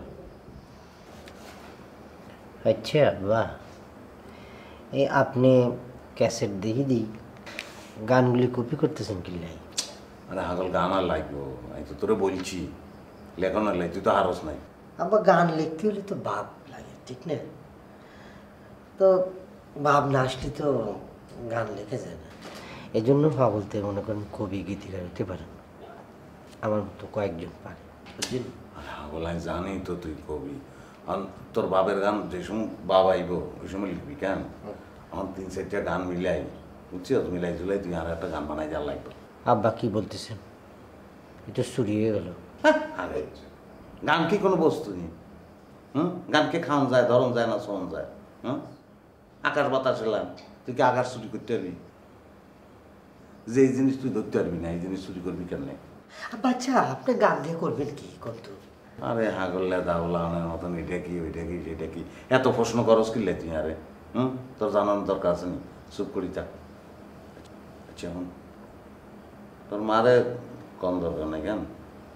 আচ্ছা আব্বা, এই আপনি ক্যাসেট দেখি দিই, গানগুলি কপি করতেছেন কি লাই? আরে হাগল গান আর লাগবো, আমি তো তোরে বলছি লেখন আর লাই, তুই তো হারস নাই। আব্বা গান লিখতে হলে তো ভাব লাগে, ঠিক না? তো ভাব না আসলে তো গান লেখা যায় না। এই জন্য বলতে মনে করেন কবি গীতিকার হতে পারেন, আমার মতো কয়েকজন পারে, বুঝলেন? হাগল আমি জানি তো তুই কবি। তোর বাপের গান যে সময় বাবা আইব ওই সময় লিখবি কেন? আমার 3-4টা গান মিলাই, বুঝছিস, মিলাই জুলাই তুই আর একটা গান বানাই যা লাগবে। আব্বা কি বলতেছেন? এটা চুরি হয়ে গেল। আরে গান কি কোনো বস্তু নেই? গানকে খাওয়ান যায়, ধরন যায় না, শোন যায়। আকাশ বাতাস এলাম, তুই কি আকাশ চুরি করতে পারবি? যে এই জিনিস তুই ধরতে পারবি না, এই জিনিস চুরি করবি কেন? বাচ্চা আপনি গান দিয়ে করবেন কি করতো? আরে হাগল্লে দাউলানের মতন এটা কি ওইটা কি সেটা কি এত প্রশ্ন করস কিনলে তুই? আরে তোর জানানোর দরকার আছে নি, চুপ করি থাক। আচ্ছা এখন তোর মারে কম দরকার নাই কেন?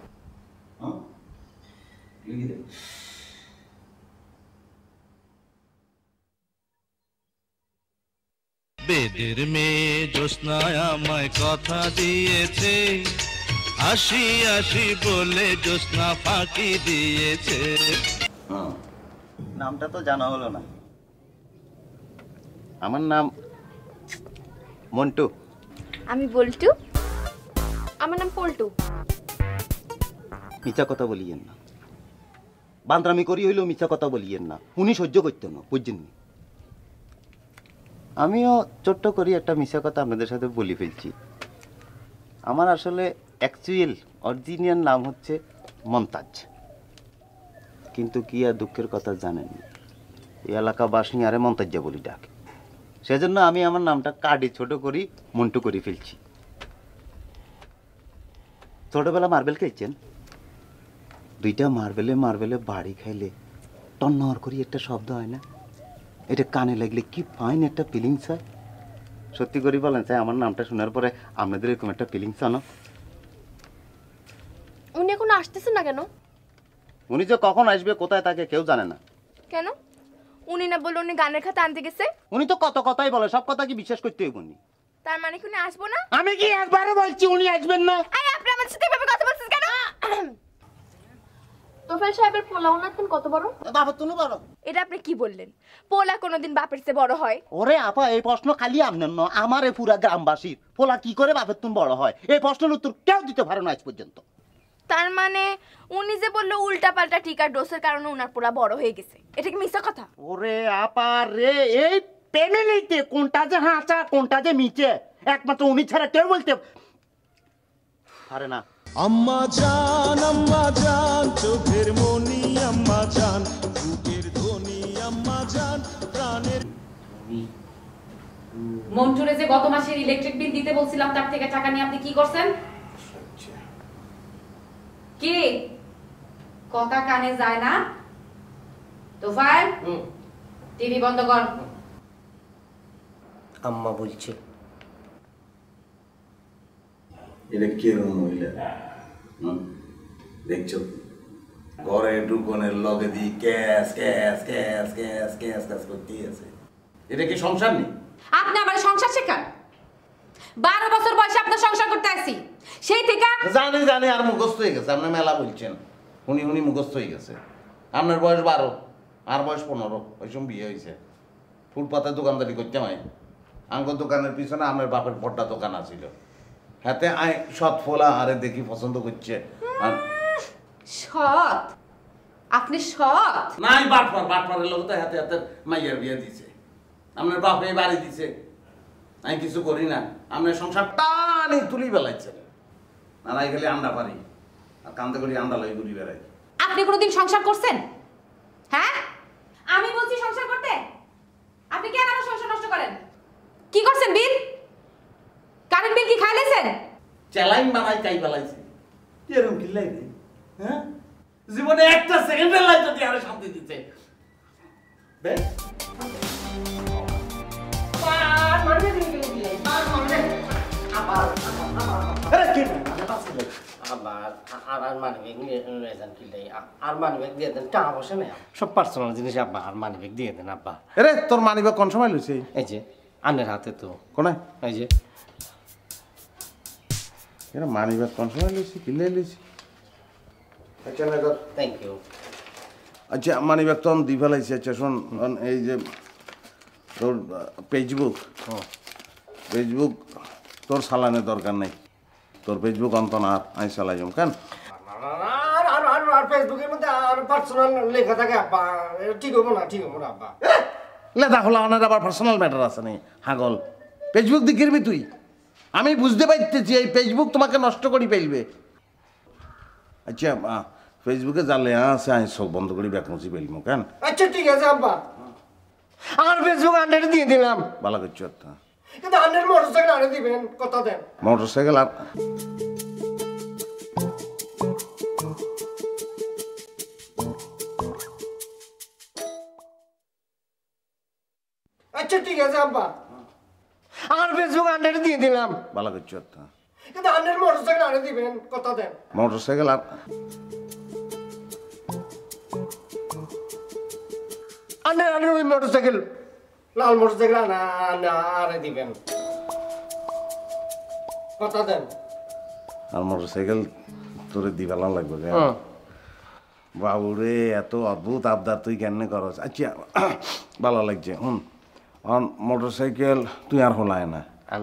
লিখি দে। বেদের মেয়ে জ্যোৎস্নায় আমায় কথা দিয়েছে, আসি আসি বলে জ্যোৎস্না ফাঁকি দিয়েছে। নামটা তো জানা হলো না। আমার নাম মন্টু। আমি বল্টু। আমার নাম পল্টু। মিথ্যা কথা বলিয়েন না, বান্দরামি করি হইলেও মিথ্যা কথা বলিয়েন না, উনি সহ্য করতেন না, বুঝছেন? আমিও ছোট্ট করি একটা মিথ্যা কথা আপনাদের সাথে বলি ফেলছি। আমার আসলে অ্যাকচুয়াল অরিজিনাল নাম হচ্ছে মমতাজ, কিন্তু কি আর দুঃখের কথা জানেন, এই এলাকাবাসী আরে মমতাজা বলি ডাকে, সেজন্য আমি আমার নামটা কার্ডে ছোট করি মন্টু করে ফেলছি। ছোটবেলা মার্বেল খেলছেন? 2টা মার্বেলে বাড়ি খাইলে টন্নর করি একটা শব্দ হয় না? এটা কানে লাগলে কি ফাইন একটা ফিলিংস হয়। সত্যি করে বলেন স্যার, আমার নামটা শোনার পরে আপনাদের এরকম একটা ফিলিংস আনো? উনি এখন আসতেছেন না কেন? উনি যে কখন আসবে কোথায় থাকে কেউ জানে না। কেন? উনি না বললো উনি গানের খাতা আনতে গেছে? উনি তো কত কথাই বলে, সব কথা কি বিশ্বাস করতে হইব? উনি তার মানে কি উনি আসবো না? আমি কি একবারও বলছি উনি আসবেন না? আরে আপনি আমার সাথে এভাবে কথা বলছেন কেন? তোফায়েল সাহেবের পোলা ওনার দিন কত বড়? বাবার তুমি বড়। এটা আপনি কি বললেন? পোলা কোনোদিন বাপের চেয়ে বড় হয়? ওরে আপা, এই প্রশ্ন খালি আপনার ন, আমার এই পুরা গ্রামবাসীর। পোলা কি করে বাপের তুমি বড় হয়, এই প্রশ্নের উত্তর কেউ দিতে পারে না আজ পর্যন্ত। তার মানে উনি যে বললো উল্টা পাল্টা টিকার ডোজের কারণে উনার পোলা বড় হয়ে গেছে, এটা কি মিথ্যা কথা? ওরে আপা রে, এই ফ্যামিলিতে কোনটা যে হাঁচা কোনটা যে মিচে একমাত্র উনি ছাড়া কেউ বলতে পারে না। আম্মা জান চোখের মনি, আম্মা জান বুকের ধ্বনি, আম্মা জান প্রাণের। মন্টুরে যে গত মাসের ইলেকট্রিক বিল দিতে বলছিলাম তার থেকে টাকা নিয়ে আপনি কি করছেন? কি কথা কানে যায় না? তোফায়েল, টিভি বন্ধ কর। আম্মা বলছে এটা কেরম মহিলা দেখছো, ঘরে ঢুকনের লগে দি cash cash cash cash cash cash করতেই আছে। এটা কি সংসার নেই? আপনি আমার সংসার শেখান। 12 বছর বয়সে আপনার সংসার করতে আসি, সেই থেকে জানি আর মুখস্থ হয়ে গেছে। আপনি মেলা বলছেন, হুনি মুখস্থ হয়ে গেছে। আপনার বয়স 12 আর বয়স 15, ওই সময় বিয়ে হয়েছে। ফুটপাতে দোকানদারি করতে হয়। আঙ্গুর দোকানের পিছনে আমার বাপের বড়টা দোকান আছিল। হাতে আয় সৎ ফোলা আরে দেখি পছন্দ করছে। সৎ? আপনি সৎ? নাই, বাটপারের লোক তো হাতে হাতে মাইয়ার বিয়ে দিছে। আপনার বাপে বাড়ি দিছে, আমি কিছু করি না। আপনার সংসার টানি তুলি বেলাইছে। আর আই গেলে আন্ডা পারি, আর কান্দে করি আন্ডা লই ঘুরি বেড়াই। আপনি কোনোদিন সংসার করছেন? হ্যাঁ, আমি বলছি সংসার করতে। আপনি কেন আমার সংসার নষ্ট করেন? কি করছেন? বিল, কারেন্ট বিল কি খাইলেছেন? চেলাইন বানাই কাই বেলাইছে। এরকম কি লাইছে? হ্যাঁ, জীবনে একটা সেকেন্ডের লাই যদি আরে শান্তি দিতে। দেখ সব পার্সোনাল জিনিস আব্বা, আর মানি ব্যাগ দিয়ে দেন আব্বা। আরে তোর মানি ব্যাগ কোন সময় লইছে? এই যে আনের হাতে তো। কোনে? এই যে এরা মানি ব্যাগ কোন সময় লইছে? কি লইছে? আচ্ছা না কর। Thank you. আচ্ছা মানি ব্যাগ তো দি ফেলাইছে। আচ্ছা শোন, এই যে তোর ফেসবুক তোর চালানোর দরকার নাই। তোর ফেসবুক অন্ত না, আমি চালাই যাম কেন? আর ফেসবুকের মধ্যে আর পার্সোনাল লেখা থাকে আব্বা, ঠিক হবো না আব্বা। লেখা হলো আমার আবার পার্সোনাল ম্যাটার আছে নি হাগল। ফেসবুক দেখিরবি তুই? আমি বুঝতে পারতেছি এই ফেসবুক তোমাকে নষ্ট করি ফেলবে। আচ্ছা ফেসবুকে জানলে আছে, আমি সব বন্ধ করি ব্যাগ মুছি ফেলবো কেন? আচ্ছা ঠিক আছে আব্বা, আমার ফেসবুক আন্ডারে দিয়ে দিলাম। ভালো করছো। কিন্তু আন্ডার মোটরসাইকেল আনে দিবেন, কথা দেন। মোটরসাইকেল আর আচ্ছা ঠিক আছে আব্বা, আমার ফেসবুক আন্ডারে দিয়ে দিলাম। ভালো করছো। কিন্তু আন্ডার মোটরসাইকেল আনে দিবেন, কথা দেন। মোটরসাইকেল আর আন্ডার ওই মোটরসাইকেল, লাল মোটরসাইকেল আনে দিবেন, কথা দেন। আর মোটরসাইকেল তোরে দিবেলা লাগবে। বাবুরে এত অদ্ভুত আবদার তুই কেন করস? আচ্ছা ভালো লাগছে। মোটরসাইকেল তুই আর হলায় না,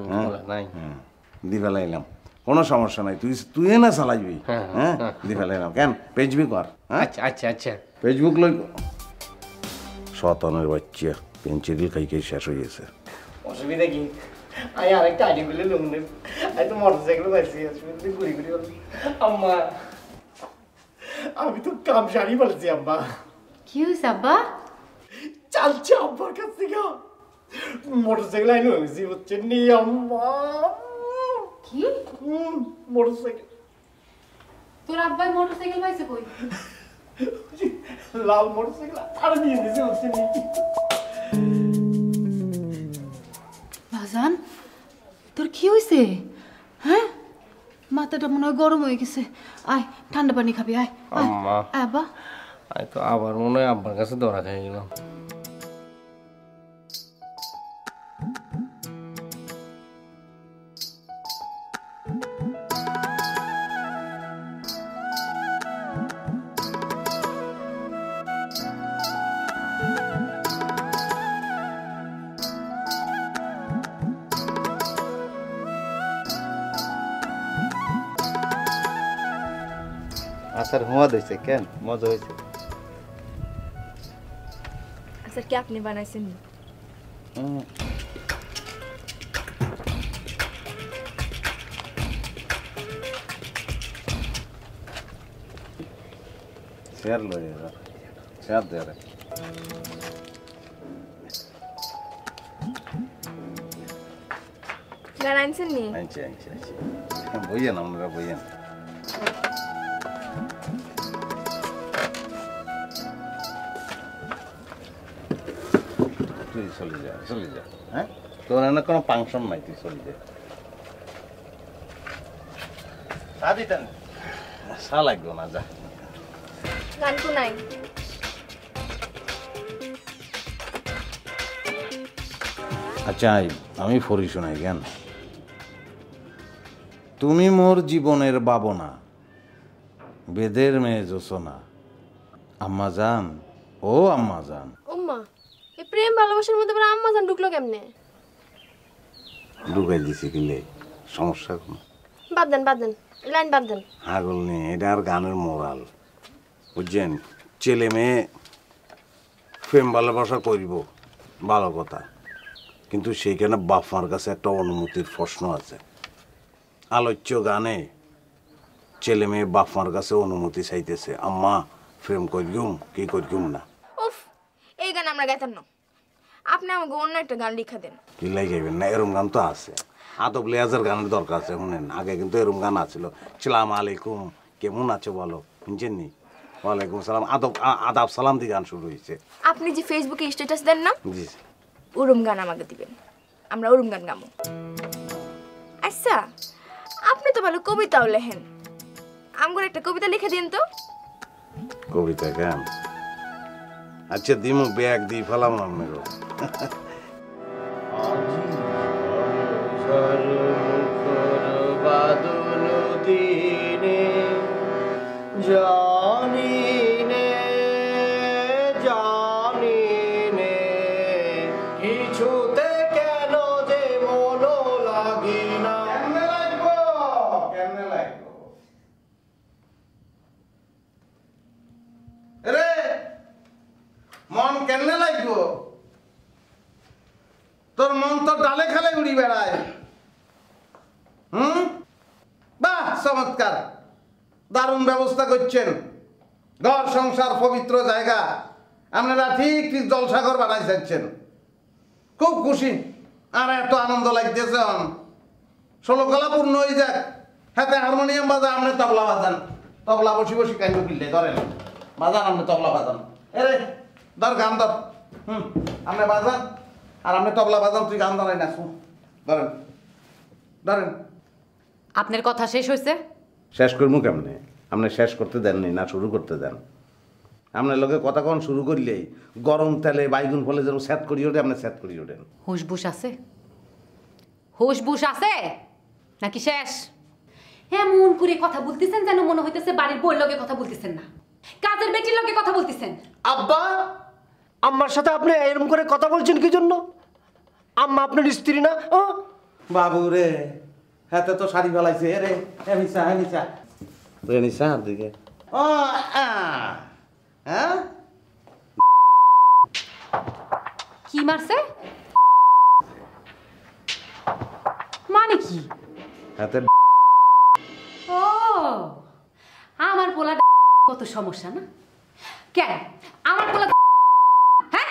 দি ফেলাইলাম, কোনো সমস্যা নাই। তুই না চালাইবি। হ্যাঁ দি ফেলাইলাম কেন? ফেসবুক আর আচ্ছা ফেসবুক লই শতানের বাচ্চা পেন্সিল খাই শেষ হয়ে গেছে। অসুবিধা কি? আমি আরেকটা আইডি বলে লোন নেব। আমি তো মোটরসাইকেল পাইছি, ঘুরি আম্মা। আমি তো কাম সারি বলছি আব্বা। কি হয়েছে আব্বা? চালছে আব্বার কাছ থেকে মোটরসাইকেল আইলো হচ্ছে নি আম্মা। কি মোটরসাইকেল? তোর আব্বাই মোটরসাইকেল পাইছে কই? লাল মোটরসাইকেল আর নিয়ে দিছে হচ্ছে নি। বাজান তোর কি হয়েছে? হ্যাঁ, মাথাটা মনে হয় গরম হয়ে গেছে। আয় ঠান্ডা পানি খাবি, আয় আম্মা আব্বা। আমি তো আবার মনে হয় আব্বার কাছে ধরা খেয়ে গেলাম। আসার হুয়া দিয়েছে কেন মজা হয়েছে? আচ্ছা কি আপনি বানাইছেন? শেয়ার লই শেয়ার দে রে গান আনছেন নি? আচ্ছা বইয়েন আমরা বইয়েন। তুই চলে যা হ্যাঁ, তোর এনে কোনো ফাংশন নাই, তুই চলে যা। চা লাগবে না, যা। গান তো নাই। আচ্ছা আমি ফরি শোনাই জ্ঞান। তুমি মোর জীবনের বাবনা, বেদের মেয়ে জোসনা, আম্মা জান ও আম্মা জান। ওম্মা এই প্রেম ভালোবাসার মধ্যে আবার আম্মা জান ঢুকলো কেমনে? ঢুকাই দিছি কিলে, সমস্যা কোনো? বাদ দেন লাইন বাদ দেন। আগল নেই, এটা আর গানের মোরাল বুঝছেন। ছেলে মেয়ে প্রেম ভালোবাসা করিব ভালো কথা, কিন্তু সেইখানে বাপ মার কাছে একটা অনুমতির প্রশ্ন আছে। আলোচ্য গানে ছেলে মেয়ে বাপ মার কাছে অনুমতি চাইতেছে, আম্মা প্রেম করিম কি করিম না। উফ, এই গান আমরা গাইতাম না, আপনি আমাকে অন্য একটা গান লিখা দেন। কি লাগাইবেন না, এরম গান তো আছে। আদব লেয়াজের গানের দরকার আছে, শুনেন। আগে কিন্তু এরম গান আছিল, সালাম আলাইকুম কেমন আছো বলো, শুনছেন নি? ওয়ালাইকুম সালাম, আদাব সালাম দিয়ে গান শুরু হয়েছে। আপনি যে ফেসবুকে স্ট্যাটাস দেন না, জি উরুম গান আমাকে দিবেন, আমরা উরুম গান গামো। আচ্ছা আপনি তো ভালো কবিতাও লেখেন, আমগো একটা কবিতা লিখে দিন তো। কবিতা গান? আচ্ছা দিমু, ব্যাগ দিয়ে ফেলাম আপনাকে। কিছুতে কেন যে মন লাগে না। রে মন কেমনে লাগবো? তোর মন তো ডালে খালে উড়ি বেড়ায়। বাহ চমৎকার, দারুণ ব্যবস্থা করছেন। ঘর সংসার পবিত্র জায়গা, আপনারা ঠিক ঠিক জলসাগর বানাই যাচ্ছেন। খুব খুশি, আর এত আনন্দ লাগতেছে। 16 কলা পূর্ণ হয়ে যাক। হাতে হারমোনিয়াম বাজা, আপনি তবলা বাজান। তবলা বসি বসি কাইন্ড কিনলে ধরেন, বাজান আপনি তবলা বাজান। এরে ধর গান ধর, আপনি বাজান আর আপনি তবলা বাজান, তুই গান ধরাই না। ধরেন ধরেন। আপনার কথা শেষ হয়েছে? শেষ করবো কেমনে? আপনি শেষ করতে দেননি না, শুরু করতে দেন। আপনার লোকে কথা কন শুরু করলেই গরম তেলে বাইগুন ফলে যেন স্যাত করি ওঠে, আপনি স্যাত করি ওঠেন। হুশবুশ আছে? হুশবুশ আছে নাকি শেষ? এমন করে কথা বলতেছেন যেন মনে হইতেছে বাড়ির বউর লগে কথা বলতেছেন না, কাজের বেটির লগে কথা বলতেছেন। আব্বা, আম্মার সাথে আপনি এরকম করে কথা বলছেন কি জন্য? আম্মা আপনার স্ত্রী না? বাবু রে, হাতে তো শাড়ি ফেলাইছে। রে এনিসা এনিসা এনিসা দিকে। ও হ্যাঁ, কি মারছে? মানে কি? হাতে ও আমার পোলা কত সমস্যা না? কেন আমার পোলা হ্যাঁ?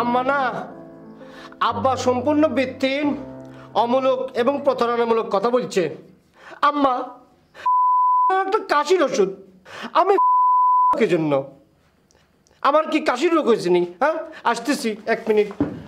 আম্মা না, আব্বা সম্পূর্ণ ভিত্তিহীন, অমূলক এবং প্রতারণামূলক কথা বলছে। আম্মা একটা কাশির ওষুধ আমি কি জন্য? আমার কি কাশির রোগ হয়েছে নি? হ্যাঁ, আসতেছি 1 মিনিট।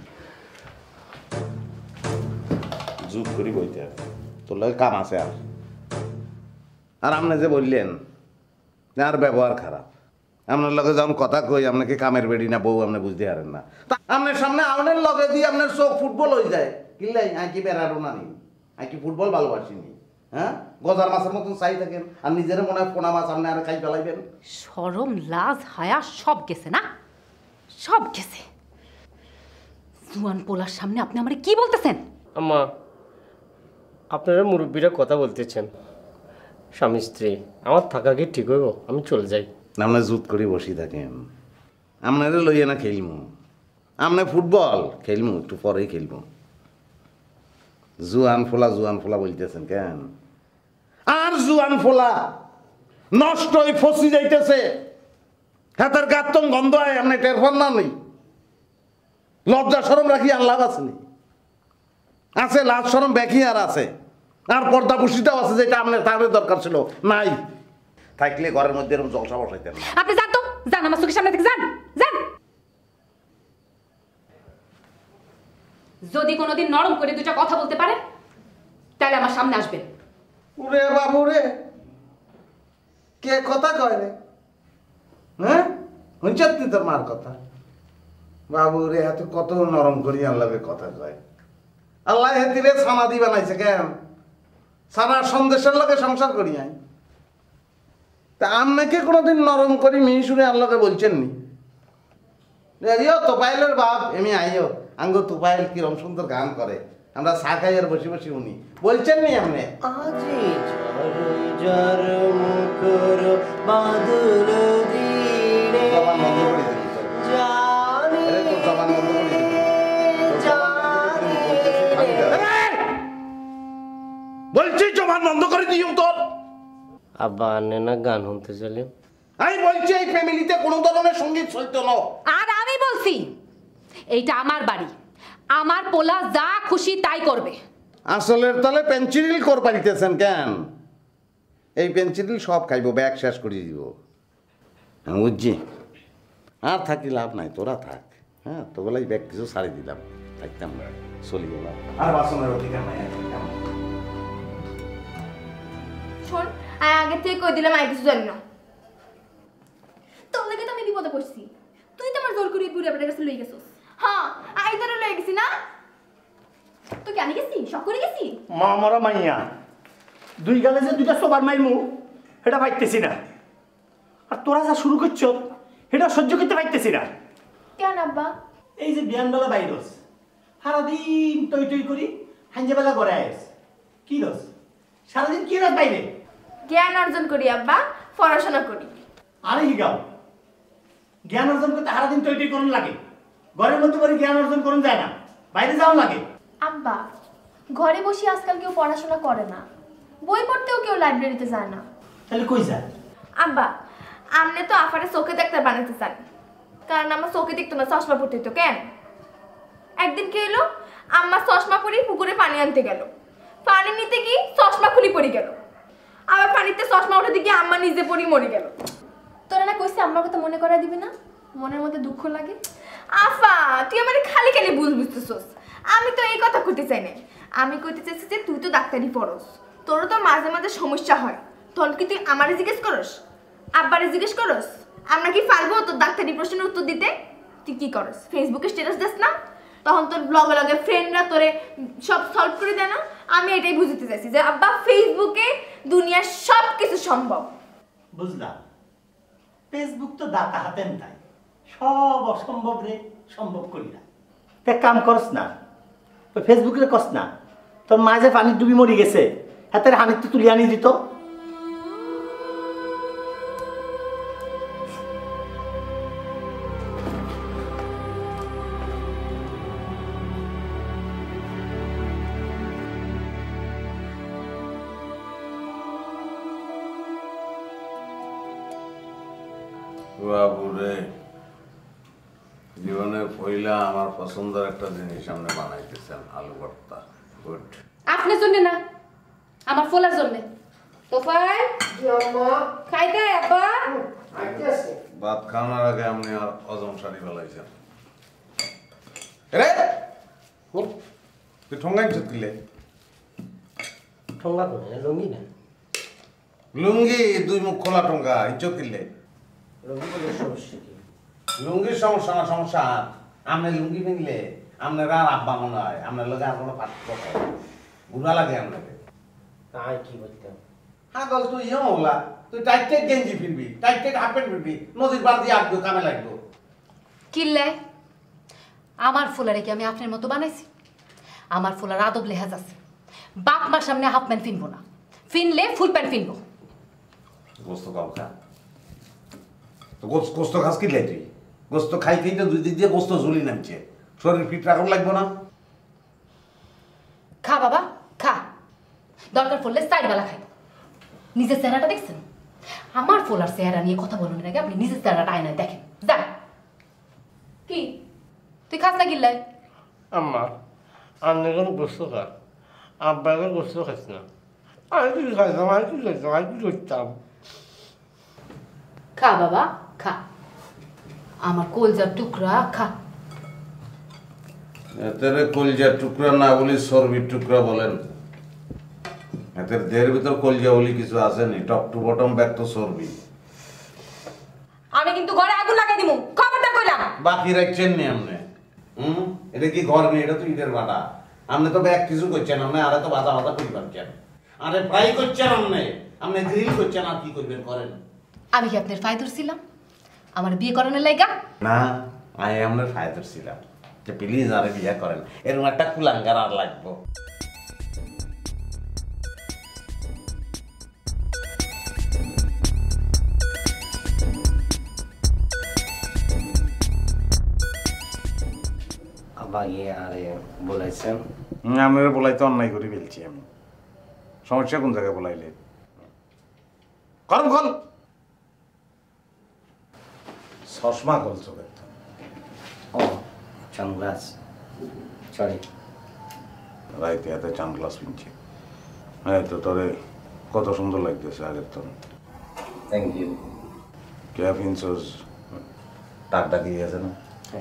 জুত করি বইতে তোর লাগে কাম আছে আর আপনি যে বললেন আর ব্যবহার খারাপ, আপনার লগে যখন কথা কই আপনাকে কামের বেড়ি না বউ আপনি বুঝতে পারেন না। তা আপনার সামনে আপনার লগে দিয়ে আপনার চোখ ফুটবল হয়ে যায়, কিনলাই আই কি বেড়ারও না নি, আই কি ফুটবল ভালোবাসিনি। হ্যাঁ, গজার মাছের মতন চাই থাকেন আর নিজের মনে হয় পোনা মাছ আপনি আর খাই ফেলাইবেন। শরম লাজ হায়া সব গেছে না, সব গেছে। জুয়ান পোলার সামনে আপনি আমারে কি বলতেছেন? আম্মা, আপনারা মুরব্বীরা কথা বলতেছেন, স্বামী স্ত্রী, আমার থাকা কি ঠিক হইব? আমি চলে যাই। আপনার জুত করে বসি থাকেন, আপনারে লইয়া না খেলমু, আপনার ফুটবল খেলমু একটু পরেই খেলবো। জুয়ান ফোলা বলতেছেন কেন? আর জুয়ান ফোলা নষ্ট হয়ে ফসি যাইতেছে, হাতের গাতম গন্ধ হয়, আপনি টের পান না? নেই লজ্জা শরম রাখি আর লাভ আছে নি? আছে লাজ শরম ব্যাকি আর আছে, আর পর্দা পুষিটাও আছে যেটা আপনার তাহলে দরকার ছিল নাই। থাকলে ঘরের মধ্যে এরকম জলসা বসাইতেন। আপনি যান তো, যান আমার চোখের সামনে থেকে যান, যান। যদি কোনোদিন নরম করে দুটা কথা বলতে পারে তাহলে আমার সামনে আসবেন। ওরে বাবু রে, কে কথা কয় রে? হ্যাঁ, শুনছি তোর মার কথা। বাবু রে, এত কত নরম করি আল্লাহকে কথা কয়। আল্লাহ হেতিরে ছানাদি বানাইছে কেন? ছানার সন্দেশের লোকে সংসার করি আই। তা আপনাকে কোনোদিন নরম করি মিহি শুনে আল্লাহকে বলছেন নি? তোপাইলের বাপ এমনি আইও, আঙ্গো তোপাইল কিরম সুন্দর গান করে, আমরা চা খাই আর বসে বসে উনি বলছেন নি আপনি? বলছি জবান বন্ধ করে দিও তোর। আব্বা আনে না গান শুনতে চলেন? আমি বলছি এই ফ্যামিলিতে কোনো ধরনের সঙ্গীত চলতো না। আর আমি বলছি এইটা আমার বাড়ি, আমার পোলা যা খুশি তাই করবে। আসলের তাহলে পেন্সিল কর পারিতেছেন কেন? এই পেন্সিল সব খাইব, ব্যাগ শেষ করে দিব। হ্যাঁ বুঝছি, আর থাকি লাভ নাই, তোরা থাক। হ্যাঁ, তো বলাই ব্যাগ কিছু ছাড়ি দিলাম, থাকতাম চলে গেলাম, আর বাসনের অধিকার নাই। শোন, আগে থেকে কই দিলাম আই কিছু জানি না। তোর লাগে তো আমি বিপদে পড়ছি, তুই তো আমার জোর করে পুরো আপনার কাছে লই গেছিস। হ্যাঁ, আই তোরে লই গেছি না? তুই কেন গেছি? শখ করে গেছি? মা মরা মাইয়া, দুই গালে যে দুইটা সবার মাইমু এটা পাইতেছি না, আর তোরা যা শুরু করছ এটা সহ্য করতে পাইতেছি না। কেন আব্বা? এই যে বিয়ানবেলা বাইরস সারাদিন টই টই করি, হাঞ্জেবেলা ঘরে আইস, কি রস সারাদিন কি রস বাইরে? জ্ঞান অর্জন করি আব্বা, পড়াশোনা করি। আরে হিগাও, জ্ঞান অর্জন করতে সারাদিন টই টই করুন লাগে, ঘরের মধ্যে করে জ্ঞান অর্জন করুন যায় না, বাইরে যাওয়া লাগে। আব্বা, ঘরে বসে আজকাল কেউ পড়াশোনা করে না, বই পড়তেও কেউ লাইব্রেরিতে যায় না। তাহলে কই যায়? আব্বা, আমনে তো আফারে চোখে ডাক্তার বানাতে চান, কারণ আমার চোখে দেখতো না, চশমা পড়তে হতো। কেন? একদিন কি হলো, আম্মা চশমা পরি পুকুরে পানি আনতে গেল, পানি নিতে গিয়ে চশমা খুলি পড়ে গেল, আবার পানিতে চশমা উঠে দিকে আম্মা নিজে পড়ি মরে গেল। তোরা না কইছে আম্মার কথা মনে করাই দিবি না? মনের মধ্যে দুঃখ লাগে। আফা, তুই আমার খালি খালি ভুল বুঝতেছস। আমি তো এই কথা কইতে চাই না, আমি কইতে চাইছি যে তুই তো ডাক্তারি পড়স, তোরও তো মাঝে মাঝে সমস্যা হয়, তখন কি তুই আমারে জিজ্ঞেস করস, আব্বারে জিজ্ঞেস করস? আমরা কি পারবো তোর ডাক্তারি প্রশ্নের উত্তর দিতে? তুই কি করস? ফেসবুকে স্ট্যাটাস দিস না, তখন তোর লগে লগে ফ্রেন্ডরা তোরে সব সলভ করে দেয় না? আমি এটাই বুঝতে চাইছি যে আব্বা, ফেসবুকে দুনিয়ার সব কিছু সম্ভব। বুঝলাম, ফেসবুক তো দাতা হাতেন তাই, সব অসম্ভব রে সম্ভব করি না। এক কাম করস না, ওই ফেসবুকে কস না, তোর মা যে পানির ডুবি মরি গেছে, হাতের হানির তো তুলি আনি দিত। বাবু রে, জীবনে পয়লা আমার পছন্দের একটা জিনিস সামনে বানাইতেছেন, আলু ভর্তা। গুড। আপনার জন্য না, আমার ফোলার জন্য। তোফাই খাইতে আব্বা ভাত খাওয়ার আগে আপনি আর অজম শাড়ি বেলাইছেন। রে তুই ঠোঙ্গাই চুতকিলে ঠোঙ্গা করে লুঙ্গি না, লুঙ্গি দুই মুখ খোলা ঠোঙ্গা ইজ্জত কিনলে। লুঙ্গি বলে সমস্যা কি? লুঙ্গির সমস্যা না, সমস্যা আপনি লুঙ্গি পিনলে আপনার আর আব্বা মনে হয়, আপনার লোক আর কোনো পার্থক্য বুড়া লাগে আপনাকে। তাই কি বলতাম? হ্যাঁ বল তুই ইয়ে হলা, তুই টাইট টাইট গেঞ্জি ফিরবি, টাইট টাইট হাফ প্যান্ট ফিরবি, নদীর পার দিয়ে আসবো, কামে লাগবো। কিল্লে আমার ফুলারে কি আমি আপনার মতো বানাইছি? আমার ফুলার আদব লেহাজ আছে। বাপ মার সামনে হাফ প্যান্ট ফিনবো না, ফিনলে ফুল প্যান্ট ফিনবো। গোস্ত খাও খা, তো গোস্ত খাস কিনলে তুই? গোস্ত খাইতেই তো দুই দিক দিয়ে গোস্ত ঝুলি নামছে, শরীর ফিট রাখুন লাগবো না? খা বাবা খা, দরকার পড়লে সাইডবেলা খাই। নিজের চেহারাটা দেখছেন? আমার ফোলার চেহারা নিয়ে কথা বলুন আগে আপনি নিজের চেহারাটা আয়নায় দেখেন। যা কি তুই খাস না কিল্লাই? আম্মা আমি এখন গোস্ত খা, আব্বা এখন গোস্ত খাইছ না। আমি কি খাইতাম, আমি কি খাইতাম, আমি কি করতাম? খা বাবা খা, আমার কলজার টুকরা খা। এতে কলজার টুকরা না বলি চর্বির টুকরা বলেন। এতে দেহের ভিতর কলজা বলি কিছু আসেনি, টপ টু বটম ব্যাক তো চর্বি। আমি কিন্তু ঘরে আগুন লাগাই দিমু, খবরদার কইলাম। বাকি রাখছেন নি আপনি? এটা কি ঘর নেই, এটা তো ইটের ভাটা। আপনি তো ব্যাগ কিছু করছেন, আপনি আরে তো বাধা বাধা করি পারছেন, আরে ফ্রাই করছেন, আপনি গ্রিল করছেন, আর কি করবেন করেন। আমি কি আপনার ফায়দা ছিলাম আমার বিয়ে করানোর লাইগা? না, আমি আপনার ফায়দা ছিলাম যে প্লিজ আরে বিয়ে করেন, এরকম একটা কুলাঙ্গার আর লাগবো। আবাগে আরে বলাইছেন? আপনারা বলাইতে অন্যায় করে ফেলছি আমি। সমস্যা কোন জায়গায় বলাইলে? করম খল, চশমা খল চোখের। ও সানগ্লাস, সরি রাইতে হাতে সানগ্লাস পিনছি। হ্যাঁ তো তোরে কত সুন্দর লাগতেছে আগের তো। Thank you. কে পিনছস? টাকটা দিয়ে আছে না?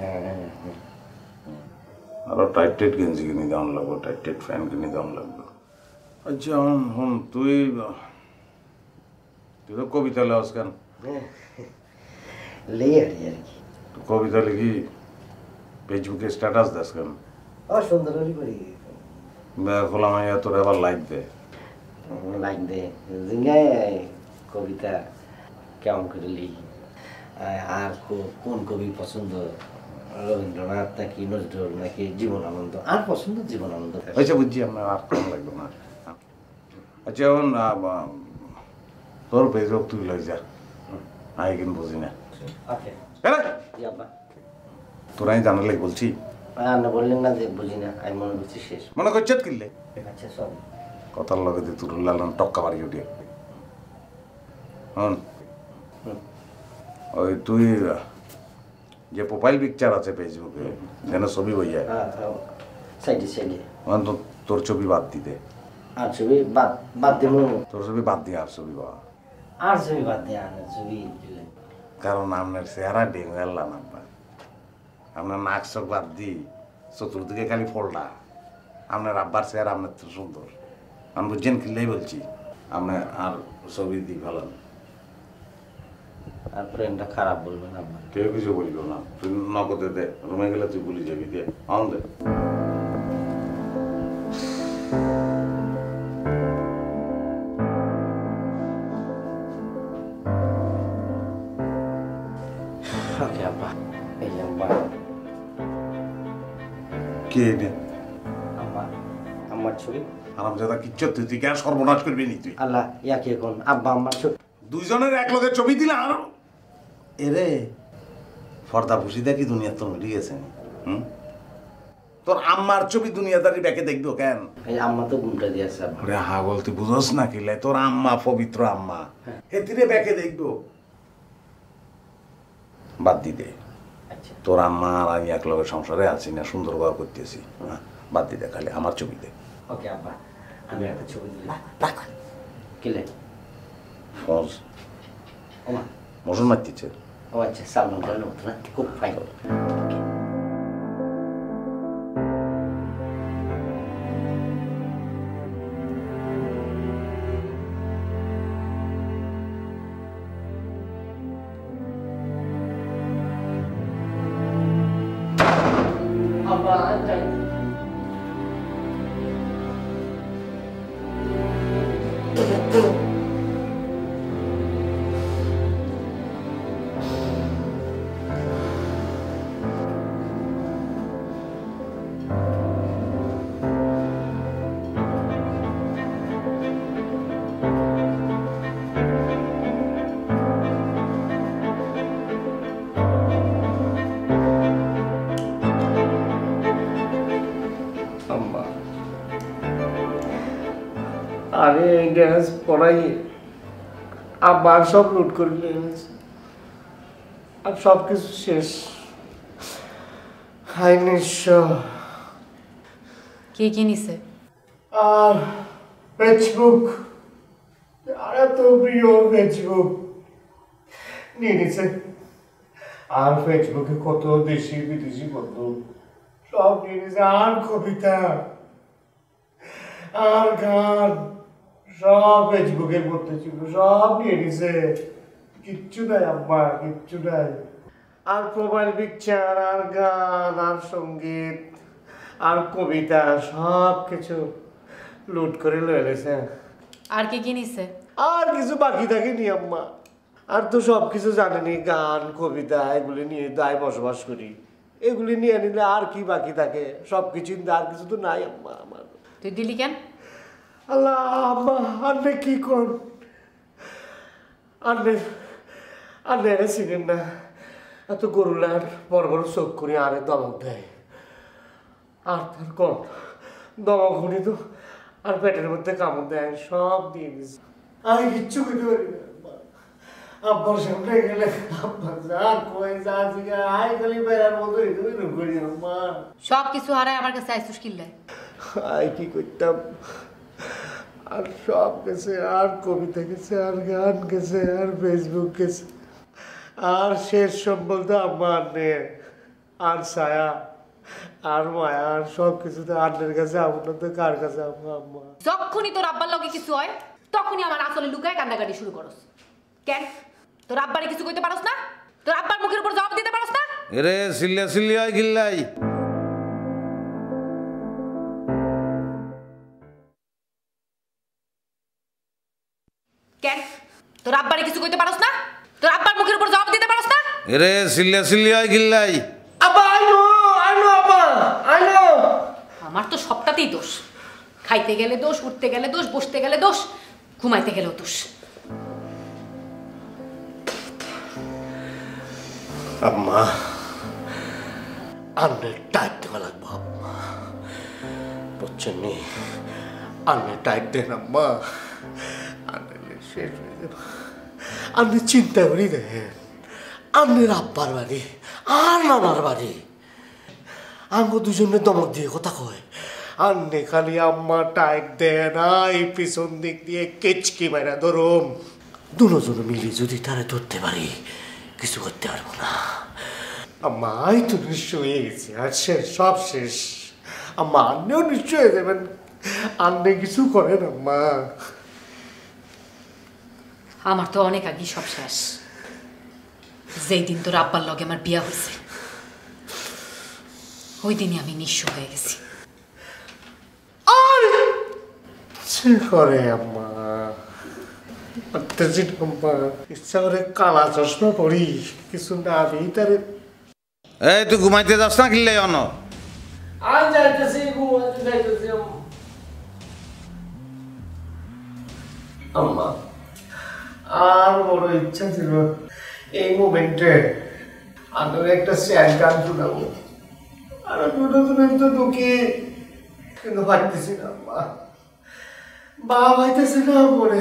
আরো টাইট টাইট গেঞ্জি কিনে দেওয়ান লাগবো, টাইট টাইট ফ্যান কিনে দেওয়ান লাগবো। আচ্ছা হন তুই তো কবিতা লেওয়াস কেন? লেয়ারি আর কি। কবিতা লিখি ফেসবুকে স্ট্যাটাস দেস কেন? সুন্দর করি খোলা মাইয়া তোর আবার লাইক দে। লাইক দে জিঙ্গায় কবিতা কেমন করে লিখি? আর কোন কবি পছন্দ? রবীন্দ্রনাথ নাকি নজরুল নাকি জীবনানন্দ? আর পছন্দ জীবনানন্দ। আচ্ছা বুঝছি, আপনার আর কম লাগবে না। আচ্ছা এখন তোর ফেসবুক তুই লই যা, আমি কিন্তু বুঝি না। তোর আমি জানালে বলছি না, বললেন না যে বুঝি না, আমি মনে করছি শেষ। মনে করছে কিনলে আচ্ছা সরি। কথার লগে দিয়ে তোর লালন টক্কা বাড়ি উঠে হন। ওই তুই যে প্রোফাইল পিকচার আছে ফেসবুকে, যেন ছবি বই যায় সাইডে সাইডে, তোর ছবি বাদ দিতে। আর ছবি বাদ দিব? তোর ছবি বাদ দিয়ে আর ছবি বা আর ছবি বাদ দিয়ে আর ছবি দিলেন? কারণ আপনার চেহারা ডেঙ্গাল আপনার, আপনার নাক চোখ বাদ দিই চতুর্দিকে খালি ফোল্ডা। আপনার আব্বার চেহারা আপনার তো সুন্দর, আমি বুঝছেন কিনলেই বলছি। আপনার আর ছবি দিই ভালো, আর ফ্রেন্ডটা খারাপ বলবে না? কেউ কিছু বললো না, তুই নগদে দে, রুমে গেলে তুই ভুলে যাবি, দে আন দে। কে এটা? আমার ছবি। আরামজাদা কিচ্ছু তুই কেন সর্বনাশ করবি নি তুই? আল্লাহ ইয়া কি এখন আব্বা আমার ছবি, দুইজনের এক লগে ছবি দিলে আর এরে ফর্দা ভুসি দেখি দুনিয়া তো মিলে গেছে। তোর আম্মার ছবি দুনিয়াদারি ব্যাকে দেখবো কেন? এই আম্মা তো গুমটা দিয়েছে। ওরে হা বলতে বুঝোস না কিলে, তোর আম্মা পবিত্র আম্মা, হেতিরে ব্যাকে দেখবো। বাদ দিতে তোর আম্মা আর আমি এক লগে সংসারে আছি না, সুন্দর ঘর করতেছি। হ্যাঁ, বাদ দিতে খালি আমার ছবিতে। ওকে আব্বা, আমি একটা ছবি দিলাম। রাখ কিলে ফজ ওমা মশন মারতেছে। ও আচ্ছা, সালমান খানের মতো না, খুব ফাইন। আরে ড্যান্স পড়াই আবার সব লুট করে নিয়েছে, আর সব কিছু শেষ। হাই নিঃস্ব। কে কি নিছে? আর ফেসবুক, আর এত প্রিয় ফেসবুক নিয়ে নিছে। আর ফেসবুকে কত দেশি বিদেশি বন্ধু সব নিয়ে নিছে। আর কবিতা আর গান সব ফেসবুকের মধ্যে ছিল, সব নিয়ে নিছে। কিচ্ছু নাই আব্বা, কিচ্ছু নাই। আর প্রোফাইল পিকচার আর গান আর সঙ্গীত আর কবিতা সব কিছু লুট করে লয়ে গেছে। আর কি কি নিছে? আর কিছু বাকি থাকেনি আম্মা। আর তো সব কিছু জানেনি, গান কবিতা এগুলি নিয়ে দায় বসবাস করি। এগুলি নিয়ে নিলে আর কি বাকি থাকে? সব কিছু, আর কিছু তো নাই আম্মা আমার। তুই দিলি কেন? আল্লাহ আম্মা, আন্নে কি কর, আন্নে চিনেন না, এত গরুলার বড় বড় চোখ করে আরে দমক দেয়। আর তার কম দমক হলি তো আর পেটের মধ্যে কামড় দেয়, সব দিয়ে দিচ্ছে। আমি কিচ্ছু করতে পারি না আব্বার সামনে গেলে। আব্বা যা কই যা জিগা আই খালি বেড়ার মতো এরকম করি আম্মা। সব কিছু হারায় আমার কাছে আইসুস কিল্লে। আই কি করতাম, আর সব গেছে, আর কবিতা গেছে, আর গান গেছে, আর ফেসবুক গেছে, আর শেষ সম্বল তো আমার নেই। আর ছায়া আর মায়া আর সব কিছুতে আন্নের কাছে, আপনার তো কার কাছে আম্মা। যখনই তোর আব্বার লগে কিছু হয় তখনই আমার আসলে লুকায় কান্দাকাটি শুরু করস কেন? তোর আব্বারে কিছু কইতে পারস না? তোর আব্বার মুখের উপর জবাব দিতে পারস না? এরে সিল্লা সিল্লিয়াই গিল্লাই। কেন? তোর আব্বারে কিছু কইতে পারস না? তোর আব্বার মুখের উপর জবাব দিতে পারস না? এরে সিল্লা সিল্লিয়াই গিল্লাই। আব্বা আইনো আইনো আব্বা আইনো। আমার তো সবটাতেই দোষ। খাইতে গেলে দোষ, উঠতে গেলে দোষ, বসতে গেলে দোষ, ঘুমাইতে গেলেও দোষ। আম্মা আন্নের টাইট দেওয়া লাগবো আম্মা, বুঝছেন নি? আন্নের টাইট দেন আম্মা, আন্নের শেষ হয়ে যাবে। আপনি চিন্তা করি দেখেন, আন্নের আব্বার বাড়ি আর নানার বাড়ি আঙ্গো দুজনে দমক দিয়ে কথা কয়। আন্নে খালি আম্মা টাইট দেন, আই পিছন দিক দিয়ে কেচকি মারা ধরুম। দুজন মিলি যদি তারা ধরতে পারি কিছু করতে পারবো না। আম্মা আই তো নিশ্চয় হয়ে গেছে, আর শেষ, সব শেষ। আম্মা আন্নেও নিশ্চয় হয়ে যাবেন, আন্নে কিছু করেন আম্মা। আমার তো অনেক আগেই সব শেষ। যেই দিন তোর আব্বার লগে আমার বিয়া হয়েছে ওই দিনই আমি নিঃস্ব হয়ে গেছি। করে আম্মা ইচ্ছা করে কালা চশমা পড়ি, কিছু না দিই তারে। এই তুই ঘুমাইতে যাস না কিল্লাই অন? আজ যাইতেছি, ঘুমাইতে যাইতেছি আম্মা। আর বড় ইচ্ছা ছিল এই মোমেন্টে আমি একটা স্যাড গান শোনাবো, আর দুটো তো দুঃখী, কিন্তু পারতেছি না আম্মা। বাবা হইতেছে না মনে।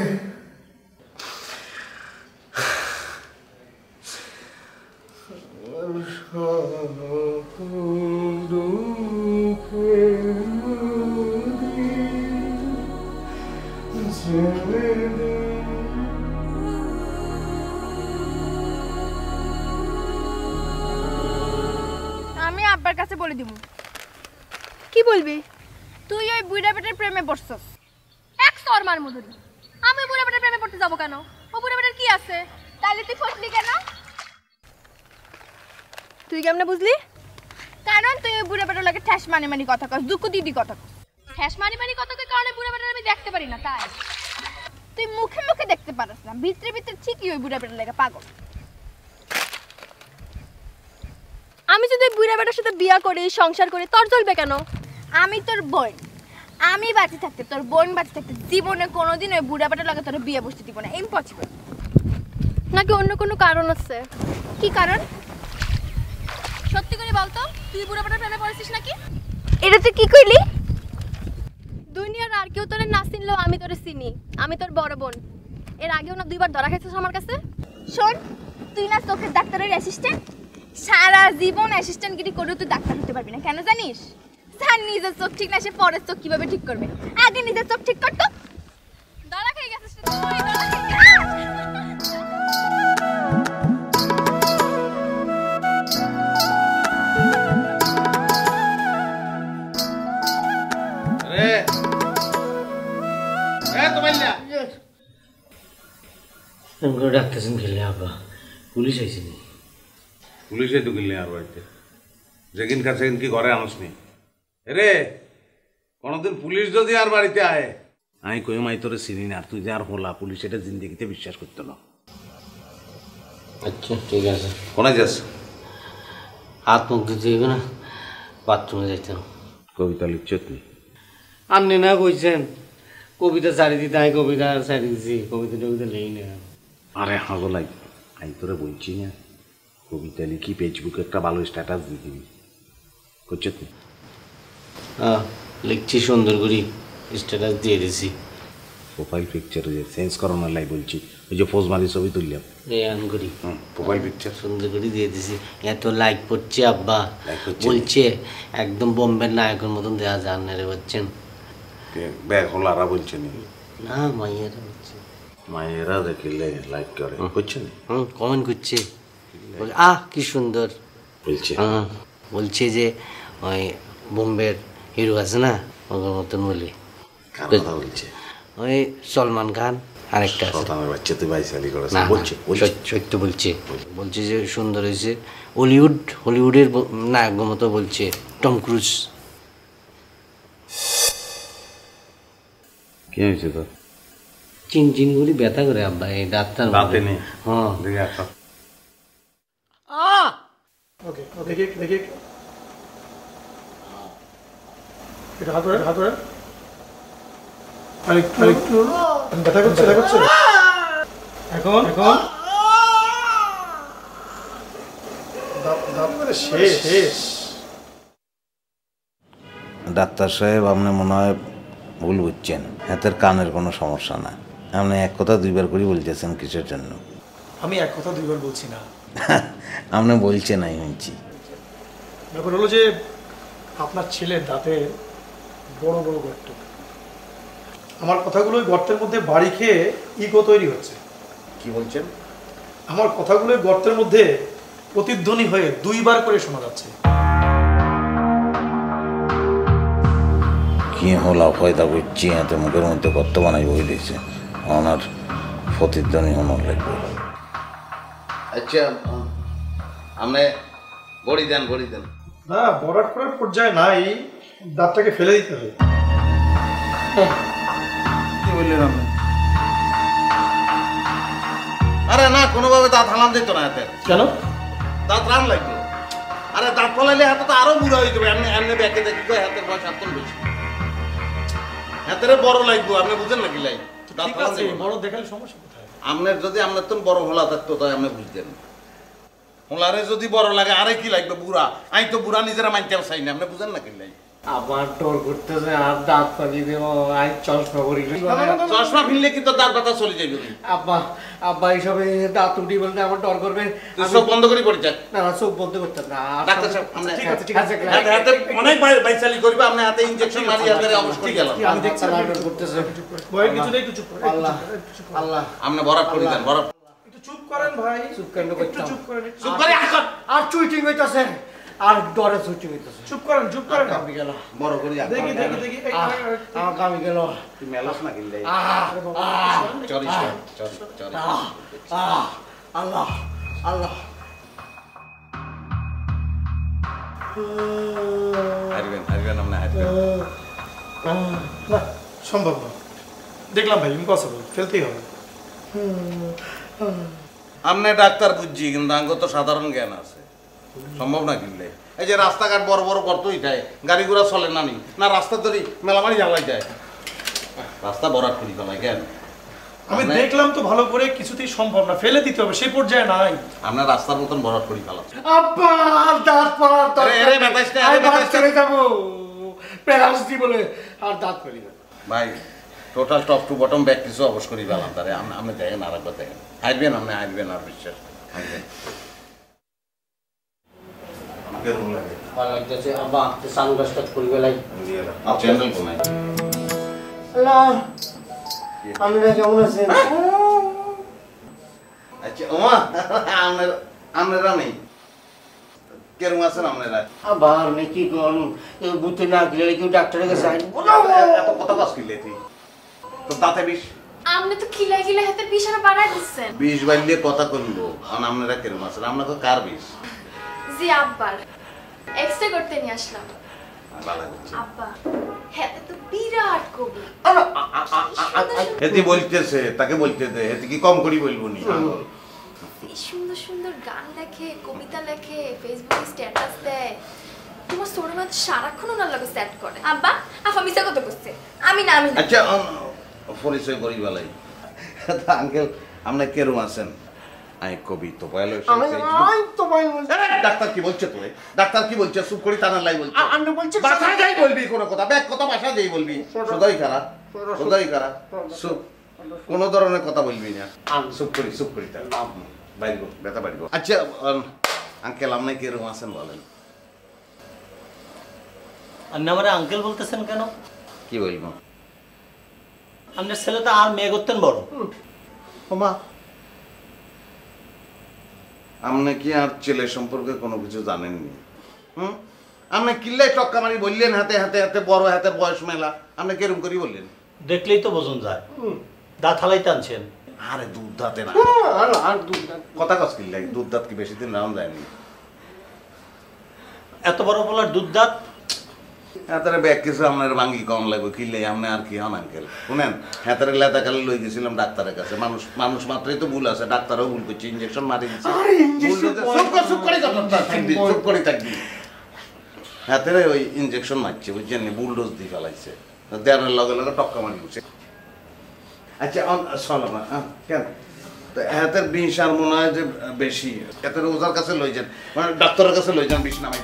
আমি আব্বার কাছে বলে দিব। কি বলবি? তুই ওই বুড়া বেটার প্রেমে পড়ছস। এক শর্মার মধুরি। আমি বুড়া বেটার প্রেমে পড়তে যাব কেন? ও বুড়া বেটার কি আছে? তাইলে তুই ফসলি কেন? তুই কেমনে বুঝলি? কারণ তুই ওই বুড়া বেটার লাগে ঠ্যাস মানি কথা কস, দুঃখ দিদি কথা কস। ঠ্যাস মানি কথা কই কারণে বুড়া বেটার আমি দেখতে পারি না তাই। তুই মুখে মুখে দেখতে পারছ না, ভিতরে ভিতরে ঠিকই ওই বুড়া বেটার লাগে পাগল। আমি যদি বুড়া বেটার সাথে বিয়া করি, সংসার করি, তোর চলবে কেন? আমি তোর বোন, আমি বাঁচে থাকতে, তোর বোন বাঁচে থাকতে জীবনে কোনোদিন ওই বুড়া বেটার লাগে তোর বিয়ে বসতে দিব না, ইম্পসিবল। নাকি অন্য কোনো কারণ আছে? কি কারণ? সত্যি করে বলতো, তুই বুড়া বেটার প্রেমে পড়েছিস নাকি? এটা তুই কি কইলি? দুনিয়ার আর কেউ তোরে না চিনলেও আমি তোরে চিনি, আমি তোর বড় বোন। এর আগেও না 2 বার ধরা খাইছিস আমার কাছে। শোন, তুই না চোখের ডাক্তারের অ্যাসিস্ট্যান্ট, সারা জীবন অ্যাসিস্ট্যান্টগিরি করেও তুই ডাক্তার হতে পারবি না, কেন জানিস? স্যার নিজের চোখ ঠিক না, সে পরের চোখ কিভাবে ঠিক করবে? আগে নিজের চোখ ঠিক করতো। ধরা খেয়ে গেছিস তুই, ধরা খেয়ে ডাকতেছেন খেলে আব্বা, পুলিশ আইসিনি। পুলিশে তো গেলে আর বাড়িতে যেদিন কাছে কি ঘরে আনস নি রে? কোনদিন পুলিশ যদি আর বাড়িতে আয়, আমি কই মাই তোরে চিনি না, তুই যে আর হলা পুলিশ এটা জিন্দেগিতে বিশ্বাস করতো না। আচ্ছা ঠিক আছে। কোনায় যাস? হাত মুখ দিতে হইবে না, বাথরুমে যাইতাম। কবিতা লিখছ তুই? আপনি না কইছেন কবিতা ছাড়ি দিতে, আমি কবিতা ছাড়ি দিছি, কবিতা টবিতা লেই না। আরে হাগো লাই, আমি তোরে বলছি না কবিতা লিখি ফেসবুকে একটা ভালো স্ট্যাটাস দিয়ে দিবি, করছ তুই? লিখছি সুন্দর করি, স্ট্যাটাস দিয়ে দিছি। প্রোফাইল পিকচার চেঞ্জ করানোর লাই বলছি, ওই যে ফোজ মারি ছবি তুললাম আন করি, প্রোফাইল পিকচার সুন্দর করে দিয়ে দিছি। এত লাইক পড়ছে আব্বা, বলছে একদম বোম্বের নায়কের মতন দেওয়া যান না রে, বলছেন। ব্যাগ হলারা বলছে না, মাইয়েরা বলছে। মায়েরা দেখলে লাইক করে, করছে না? কমেন্ট করছে, কি সুন্দর বলছে। বলছে যে ওই বোম্বের হিরো আছে না, ওর মতন বলে। কথা বলছে ওই সলমান খান আরেকটা বাচ্চা, তুই ভাইসালি করে বলছে, সত্য বলছে, বলছে যে সুন্দর হয়েছে, হলিউডের নায়ক মতো বলছে, টম ক্রুজ। কি হয়েছে তোর? চিন করে ব্যথা করে আব্বা, এই ডাক্তার দাঁতে নেই। হ্যাঁ দেখি একটা ওকে ওকে, দেখি এটা হাত ধরে আরেকটু ব্যথা করছে, এখন শেষ। ডাক্তার সাহেব, আপনি মনে হয় ভুল বুঝছেন, হাতের কানের কোনো সমস্যা না। আপনি এক কথা 2 বার করে বলতেছেন কিসের জন্য? আমি এক কথা 2 বার বলছি না। আপনি বলছেন, আমি শুনছি। ব্যাপার হলো যে আপনার ছেলের দাঁতে বড় বড় গর্ত। আমার কথাগুলো ওই গর্তের মধ্যে বাড়ি খেয়ে ইগো তৈরি হচ্ছে। কি বলছেন? আমার কথাগুলো গর্তের মধ্যে প্রতিধ্বনি হয়ে 2 বার করে শোনা যাচ্ছে। কি হলা ফয়দা করছি, হাতে মুখের মধ্যে গর্ত বানাই বই দিয়েছে, ওনার প্রতিধ্বনি হনার লাগবে। আচ্ছা, আপনি বড়ি দেন না, বরাট করার পর্যায়ে নাই, দাঁতটাকে ফেলে দিতে হবে। কি বললেন আপনি? আরে না, কোনোভাবে দাঁত হালান দিত না হাতে। কেন? দাঁত রান লাগবে। আরে দাঁত ফলাইলে হাতে তো আরো বুড়া হয়ে যাবে। এমনি ব্যাকে দেখি তো হাতের বয়স এত বেশি, হাতের বড় লাগবে। আপনি বুঝেন নাকি? লাই দাঁত বড় দেখালে সমস্যা কোথায়? আপনার যদি আপনার তো বড় হোলা থাকতো তাই আপনি বুঝতেন। হোলারে যদি বড় লাগে আরে কি লাগবে? বুড়া। আমি তো বুড়া নিজেরা মানতেও চাই না, আপনি বুঝেন নাকি? লাই আবার ডর করতেছে আর দাঁত পানি দেব আই চশমা পরি চশমা ফিরলে কি তো দাঁত ব্যথা চলে যাবে আব্বা আব্বা এইসবে দাঁত উঠি বলতে আমার ডর করবে চোখ বন্ধ করে পড়ে যাক না না চোখ বন্ধ করতে না ডাক্তার সাহেব আমরা ঠিক আছে হাতে অনেক বাইসালি করবে আপনি হাতে ইনজেকশন মারি হাতে অবশ্যই গেল আমি দেখছি না ডর করতেছে ভয় কিছু নেই, একটু চুপ করুন, আল্লাহ আল্লাহ আপনি বরাত করে দেন বরাত একটু চুপ করেন ভাই, চুপ কেন একটু করতাম চুপ করেন, চুপ করে আর চুইটিং হইতাছে আর ডরে চুইটিং হইতাছে চুপ করেন, চুপ করেন। কামি গেল বড় করে দেখি দেখি দেখি, এই, আমার কামি গেল তুই মেলাস না কিনলে চরি চরি চরি আল্লাহ আল্লাহ হারবেন হারবেন আপনি হারবেন না সম্ভব না, দেখলাম ভাই ইম্পসিবল, ফেলতেই হবে। আপনি ডাক্তার বুঝছি কিন্তু আঙ্গ তো সাধারণ জ্ঞান আছে, সম্ভব না কিনলে। এই যে রাস্তাঘাট বড় বড় গর্তই যায়, গাড়ি ঘোড়া চলে না নি না, রাস্তা ধরি মেলামারি জ্বালাই যায়, রাস্তা বরাট করি ফেলায় কেন? আমি দেখলাম তো ভালো করে, কিছুতেই সম্ভব না, ফেলে দিতে হবে, সেই পর্যায়ে নাই। আপনার রাস্তার মতন বরাট করি ফেলা। আব্বা দাঁত পড়ার তো আরে বেতাইস না, আরে বেতাইস না। চলে যাবো প্যারালাইসিস বলে আর দাঁত পড়ি না ভাই total top to bottom back কিছু অবশ্য করি পেলাম তারে, আপনি দেখেন আর একবার দেখেন, হারবেন আপনি হারবেন আর বিশ্বাস হারবেন। আমাকে রুম লাগে ভালো লাগতেছে আব্বা সানগ্লাসটা খুলে গেলাই চ্যানেল কোনায় আল্লাহ আপনারা কেমন আছেন? আচ্ছা ওমা আপনারা নেই কেরম আছেন আপনারা? আবার নাকি কোন বুঝতে না গেলে কেউ ডাক্তারের কাছে আইন এত কথা কাজ কিনলে তুই তো দাঁতে বিষ আপনি তো খিলাই খিলাই হাতের বিছানা বানাই দিচ্ছেন। বিষ বাইলে কথা কইলো আর আপনারা কেরম আছেন? আপনাকে কার বিষ? জি আব্বার এক্সরে করতে নিয়ে আসলাম। ভালো হচ্ছে আব্বা হাতে তো বিরাট কবি, এতে বলতেছে তাকে বলতে দে, এতে কি কম করি বলবো নি? সুন্দর সুন্দর গান লেখে, কবিতা লেখে, ফেসবুকে স্ট্যাটাস দেয়, তোমার ছোট মাত্র সারাক্ষণ ওনার লাগে চ্যাট করে। আব্বা আফা মিছা কথা বলছে, আমি না আমি না। আচ্ছা পরিচয় করি বেলাই আঙ্কেল আপনি কেরম আছেন? আমি কবি তো পয়লা ডাক্তার কি বলছে তোরে? ডাক্তার কি বলছে? চুপ করি টানার লাই বলছে, বাসা যাই বলবি কোনো কথা, ব্যাগ কথা বাসা যাই বলবি, সদাই খারাপ সদাই খারাপ, চুপ কোনো ধরনের কথা বলবি না, চুপ করি তার বাইরবো ব্যথা বাড়িব। আচ্ছা আঙ্কেল আপনি কেরম আছেন বলেন? আপনি আমার আঙ্কেল বলতেছেন কেন? কি বলবো? আপনার ছেলে তো আর মেয়ে করতেন বড়। ওমা আপনি কি আর ছেলে সম্পর্কে কোনো কিছু জানেননি? আপনি কিল্লাই টক্কা মারি বললেন হাতে হাতে হাতে বড় হাতের বয়স মেলা, আপনি কেরম করি বললেন? দেখলেই তো বোঝন যায়, দাঁত হালাইতে আনছেন। আরে দুধ দাঁতে না, আর দুধ দাঁত কথা কাজ কিল্লাই, দুধ দাঁত কি বেশি দিন রাউন্ড যায়নি? এত বড় বলার দুধ দাঁত হাতের ব্যাগ কিছু আপনার ভাঙ্গি কম লাগবে কিল্লাই, আপনি আর কি হন আঙ্কেল? শুনেন হাতের লেদা কালে লই গেছিলাম ডাক্তারের কাছে, মানুষ মাত্রই তো ভুল আছে, ডাক্তারও ভুল করছে, ইঞ্জেকশন মারি দিচ্ছে, চুপ করে থাকবি, হাতের ওই ইঞ্জেকশন মারছে বুঝছেন, বুলডোজ দিয়ে ফেলাইছে, দেয়ারের লগে লগে টক্কা মারি উঠছে। আচ্ছা শোনো না কেন হাতের বিষ আর মনে হয় যে বেশি, হাতের ওজার কাছে লই যান, মানে ডাক্তারের কাছে লই যান, বিষ নামাই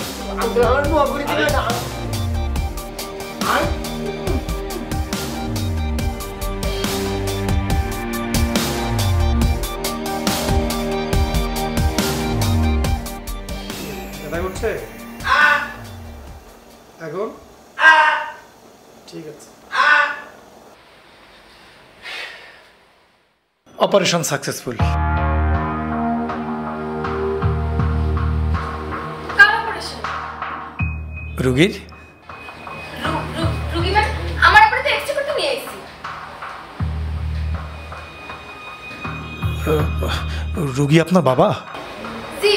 উঠছে এখন ঠিক আছে। Operation successful. রোগীর রোগী মানে আমার আপনি তো এক্সরে করতে নিয়ে আইছি। রোগী আপনার বাবা? জি।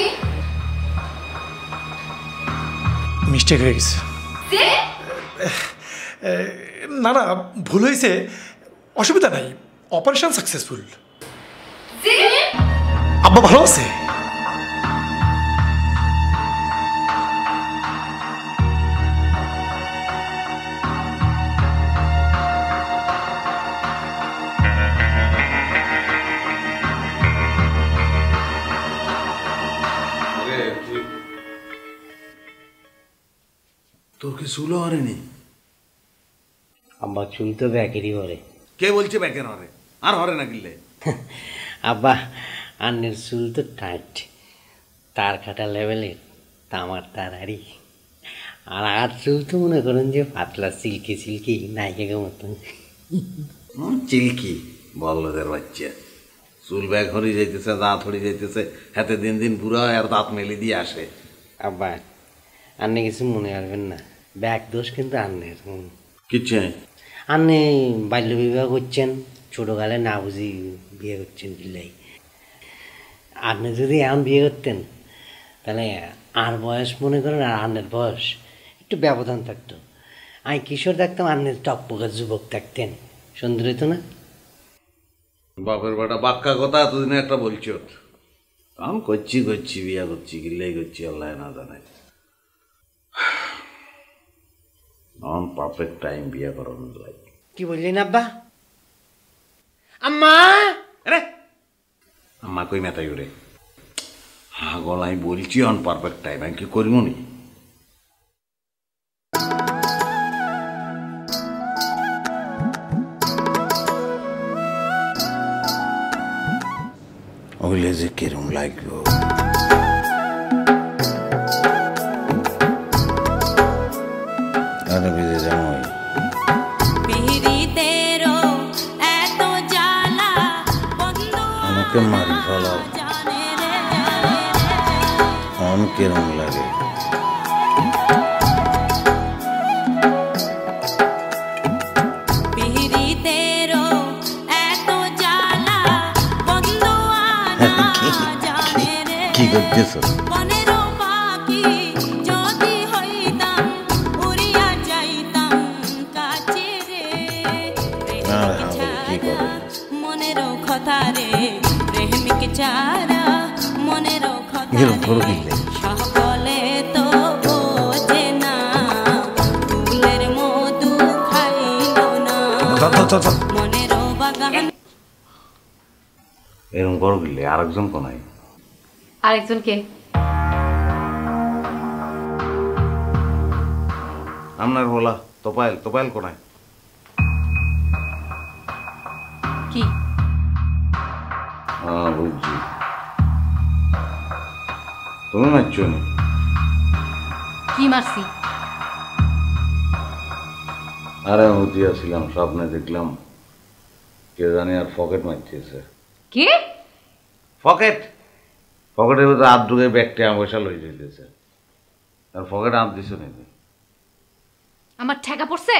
মিস্টেক হয়ে গেছে। জি? না না ভুল হয়েছে, অসুবিধা নাই, অপারেশন সাকসেসফুল। জি? আব্বা ভালো আছে? তোর কি চুলও হরেনি? আব্বা চুল তো ব্যাকেরই হরে। কে বলছে ব্যাকের হরে? আর হরে না কিনলে? আব্বা আন্নের চুল তো টাইট, তার কাটা লেভেলের, তামার তারারি। আর আর চুল তো মনে করেন যে পাতলা সিল্কি সিল্কি নায়িকা মতন। চিল্কি বল্লদের বাচ্চা, চুল ব্যাগ হরি যাইতেছে, দাঁত হরি যাইতেছে, হাতে দিন দিন বুড়া হয় আর দাঁত মেলি দিয়ে আসে। আব্বা আন্নে কিছু মনে করবেন না, ব্যাগ দোষ কিন্তু আন্নের। কিচ্ছু আন্নে বাল্য বিবাহ করছেন, ছোটকালে না বুঝি বিয়ে করছেন বিল্লাই। আপনি যদি এমন বিয়ে করতেন তাহলে আর বয়স মনে করেন আর আন্নের বয়স একটু ব্যবধান থাকতো। আমি কিশোর থাকতাম, আন্নের টকপকা যুবক থাকতেন, সুন্দর হইতো না? বাপের বেটা বাক্কা কথা এতদিনে একটা বলছো। আমি করছি বিয়া করছি, গিল্লাই করছি, আল্লাহ না জানাই। অন পারফেক্ট টাইম বিয়া করানোর লাগে। কি বললেন আব্বা? আম্মা আরে আম্মা কই মেতাই ওরে? হ্যাঁ গল, আমি বলছি অন পারফেক্ট টাইম, আমি কি করিব নি? ওইলে যে কেরম লাগবে। আরে বিদে জামাই আমাকে মারি ফেলাও, অন কেরম লাগে। কি করতেছ? সকলে তো বোঝে না, ফুলের মধু খাইল না মনের বাগান। এরকম করো গিলে আরেকজন কোনায়? আরেকজন কে? আপনার বলা তোপাইল। তোপাইল কোনায়? কি? হ্যাঁ বুঝছি, তুমি মারছো না? কি মারছি? আরে আমি দিয়েছিলাম, স্বপ্নে দেখলাম কে জানি আর পকেট মারতেছে। কি পকেটের ভিতরে হাত ঢুকে ব্যাগটা পয়সা লই যেতেছে, আর পকেটে হাত দিছো নাকি? আমার ঠেকা পড়ছে?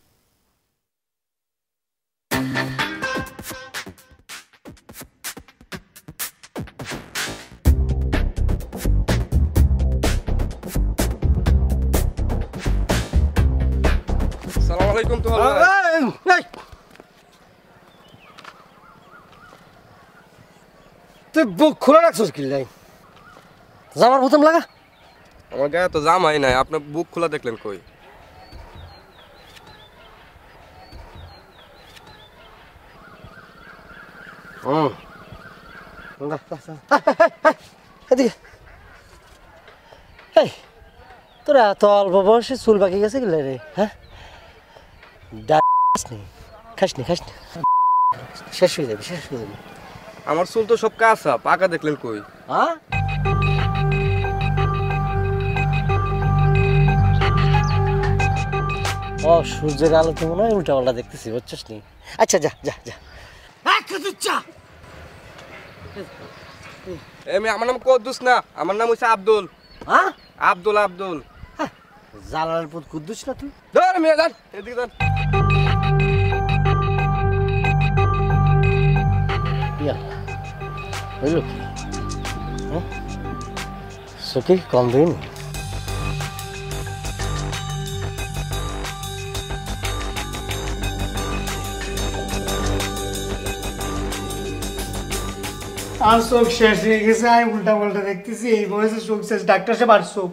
আসসালামু আলাইকুম। তো তুই বুক খোলা রাখছিস কি লাই? জামার বোতাম লাগা। আমার গায়ে তো জামাই নাই, আপনার বুক খোলা দেখলেন কই? এদিকে তোরা এত অল্প বয়সে চুল বাকি গেছে কি রে? হ্যাঁ খাসনি শেষ হয়ে যাবে। আমার চুল তো সব কাঁচা, পাকা দেখলেন কই? হ্যাঁ ও সূর্যের আলো তো মনে হয় উল্টা পাল্টা দেখতেছি, বুঝছিস নি? আচ্ছা যা যা যা। আমার নাম কুদ্দুস না, আমার নাম হচ্ছে আব্দুল। হ্যাঁ আব্দুল। জালালের পুত কুদ্দুস না তুই? ধর মেয়ে যান, এদিকে যান। হইল চোখে কম দিন। আর চোখ শেষ হয়ে গেছে, আমি উল্টা পাল্টা দেখতেছি। এই বয়সে চোখ শেষ, ডাক্তার সাহেব আর চোখ।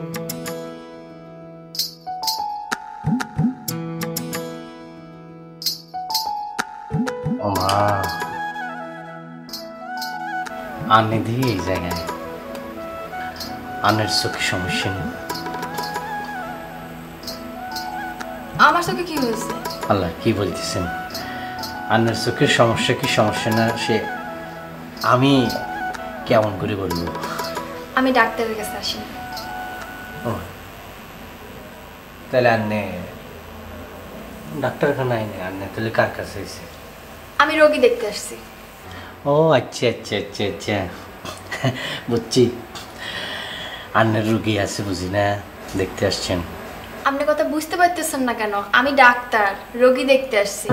আনে দিয়ে এই জায়গায় আনের চোখে সমস্যা নেই, আমার চোখে কি হয়েছে? আল্লাহ কি বলতেছেন? আন্নার চোখের সমস্যা কি সমস্যা না সে আমি কেমন করে বলবো? আমি ডাক্তারের কাছে আসি। ও তাহলে আন্নে ডাক্তারখানায় নেই, আন্নে তাহলে কার কাছে এসে? আমি রোগী দেখতে আসছি। ও আচ্ছা আচ্ছা আচ্ছা আচ্ছা বুঝছি, আন্নের রুগী আছে বুঝি না, দেখতে আসছেন। আপনি কথা বুঝতে পারতেছেন না কেন? আমি ডাক্তার, রোগী দেখতে আসছি।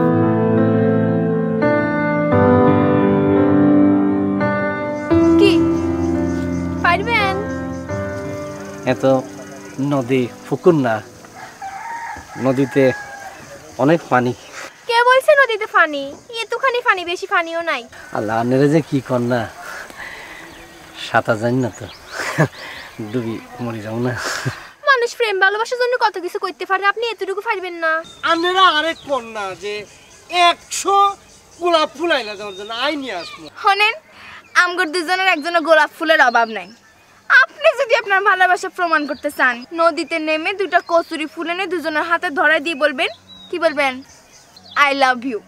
কি পারবেন? এত নদী পুকুর না, নদীতে অনেক পানি। কে বলছে নদীতে পানি? এতখানি পানি, বেশি পানিও নাই। আল্লাহ আন্নেরা যে কি কর না, সাঁতার জানি না তো, ডুবি মরি যাও না। মানুষ প্রেম ভালোবাসার জন্য কত কিছু করতে পারে, আপনি এতটুকু পারবেন না? আন্নেরা আরেক কন্যা যে 100 গোলাপ ফুল আইলা দেওয়ার জন্য আইনি আসবো। শোনেন, আমগর দুজনের একজনের গোলাপ ফুলের অভাব নাই। আপনি যদি আপনার ভালোবাসা প্রমাণ করতে চান, নদীতে নেমে 2টা কচুরি ফুল এনে দুজনের হাতে ধরাই দিয়ে বলবেন, কি বলবেন? I love you.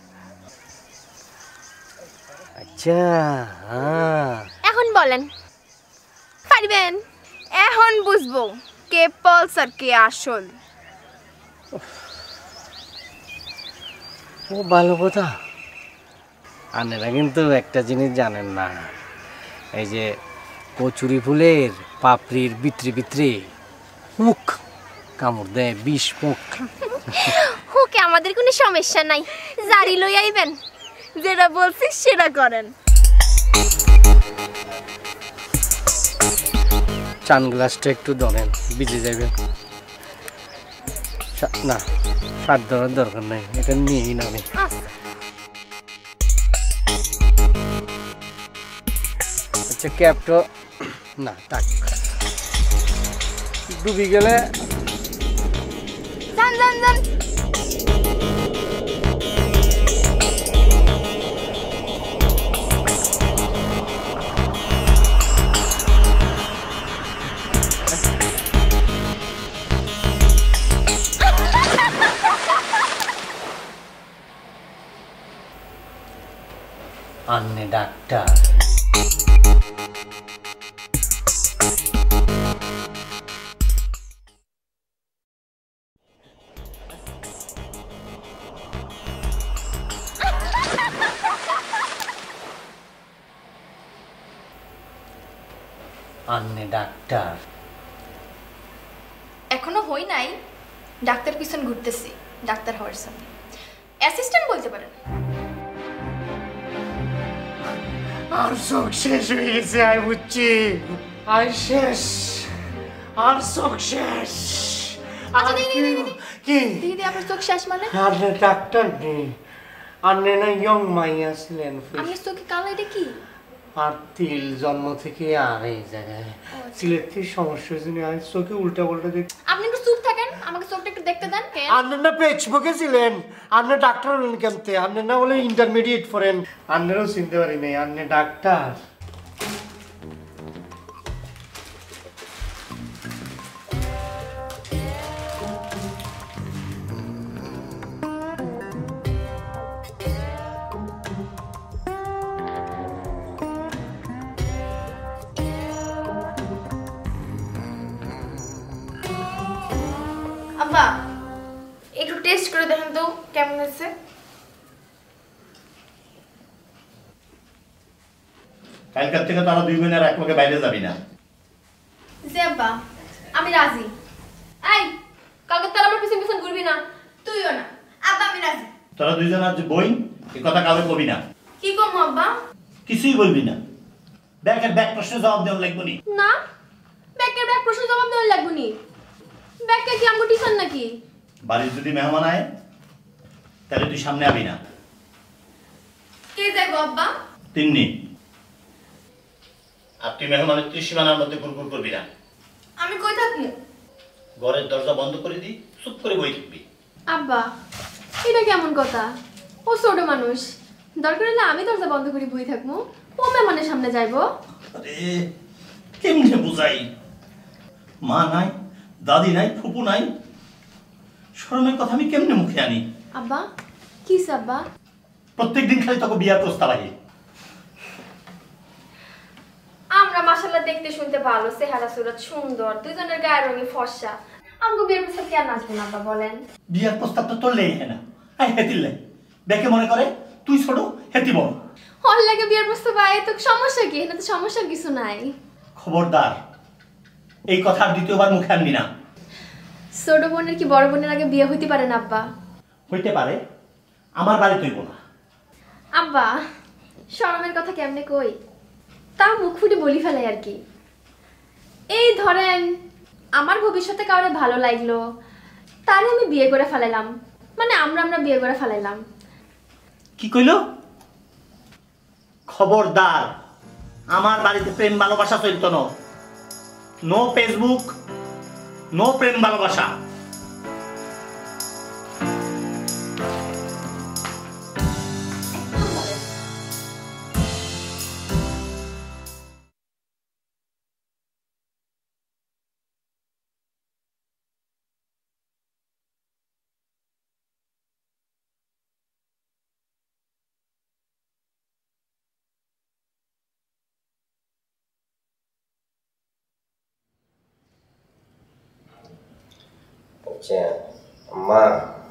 আচ্ছা এখন বলেন পারবেন? এখন বুঝবো কে পলস আর কে আসল। ও ভালো কথা। আন্নেরা কিন্তু একটা জিনিস জানেন না, এই যে কচুরি ফুলের পাপড়ির ভিতরে ভিতরে মুখ কামড় দেয়, বিষ মুখ। ওকে আমাদের কোনো সমস্যা নাই, জারি লই আইবেন, যেটা বলছি সেটা করেন। চান গ্লাসটা একটু ধরেন, ভিজে যাবে না, সার ধরার দরকার নাই, এটা নিয়েই না আমি। আচ্ছা ক্যাপটা না থাক, ডুবি গেলে যান যান যান। আন্নে ডাক্তার। আন্নে ডাক্তার। এখনো হই নাই, ডাক্তার পিছন ঘুরতেছি ডাক্তার হওয়ার সামনে। অ্যাসিস্ট্যান্ট বলতে পারেন। আর চোখ শেষ হয়ে গেছে, আই বুঝছি, আই শেষ, আর চোখ শেষ। আচ্ছা কি দিদি আপনার চোখ শেষ মানে? আরে ডাক্তার নেই, আন্নে না ইয়ং মাইয়া ছিলেন। আপনার চোখে কালো, এটা কি? আর তিল জন্ম থেকে আর এই জায়গায় তিলের থেকে সমস্যা হয়েছে, আর চোখে উল্টা পাল্টা দেখ। আপনি একটু চুপ থাকেন, আমাকে চোখটা একটু দেখতে দেন। আন্নে না পেচবুকে ছিলেন, আন্নে ডাক্তার হলেন কেমতে? আন্নে না বলে ইন্টারমিডিয়েট পড়েন, আন্নেরও চিনতে পারি নাই আন্নে ডাক্তার। আব্বা একটু টেস্ট করে দেখেন তো কেমন হয়েছে। কালকার থেকে তারা 2 মিনিট এক মুখে বাইরে যাবি না। জি আব্বা আমি রাজি। এই কালকে তার আমার পিছন পিছন ঘুরবি না, তুইও না। আব্বা আমি রাজি। তোরা দুইজন আজ বই এই কথা কাউকে কবি না। কি কম আব্বা? কিছুই বলবি না। ব্যাকের ব্যাক প্রশ্ন জবাব দেওয়া লাগবে নি। না ব্যাকের ব্যাক প্রশ্ন জবাব দেওয়া লাগবে নি। ব্যাকে কি আমগো টিচার নাকি? বাড়ির যদি মেহমান আয় তাহলে তুই সামনে আবি না। কে যাইবো আব্বা? তিন্নি। আর তুই মেহমানের ত্রিসীমানার মধ্যে গুড়গুড় করবি না। আমি কই থাকবো? ঘরের দরজা বন্ধ করে দি, চুপ করে বই থাকবি। আব্বা এটা কেমন কথা? ও ছোট মানুষ, দরকার হলে আমি দরজা বন্ধ করে বই থাকবো, ও মেহমানের সামনে যাইবো। আরে কেমনে বুঝাই? মা নাই, দাদি নাই, ফুপু নাই, শরমের কথা আমি কেমনে মুখে আনি? আব্বা কি আব্বা? প্রত্যেকদিন খালি তোকে বিয়ার প্রস্তাব আই। আমরা মাশাআল্লাহ দেখতে শুনতে ভালো, চেহারা সুরত সুন্দর, দুজনের গায়ের রঙে ফর্সা। আমগো বিয়ের প্রস্তাব কি আর নাচবো না আব্বা বলেন? বিয়ার প্রস্তাব তো তোর লেই না, আই হেতিলে দেখে মনে করে তুই ছোট হেতি বড়। ওর লাগে বিয়ের প্রস্তাব আয় তো সমস্যা কি? এখানে তো সমস্যার কিছু নাই। খবরদার এই কথা আর দ্বিতীয়বার মুখে আনবি না। ছোট বোনের কি বড় বোনের আগে বিয়ে হইতে পারে না আব্বা? হইতে পারে, আমার বাড়ি তুইব না। আব্বা শরমের কথা কেমনে কই, তা মুখ ফুটে বলি ফেলাই আর কি। এই ধরেন আমার ভবিষ্যতে কাউরে ভালো লাগলো, তারে আমি বিয়ে করে ফেলাইলাম, মানে আমরা বিয়ে করে ফেলাইলাম। কি কইলো? খবরদার আমার বাড়িতে প্রেম ভালোবাসা চলতো না। নো ফেসবুক, নো প্রেম ভালোবাসা। আচ্ছা মা,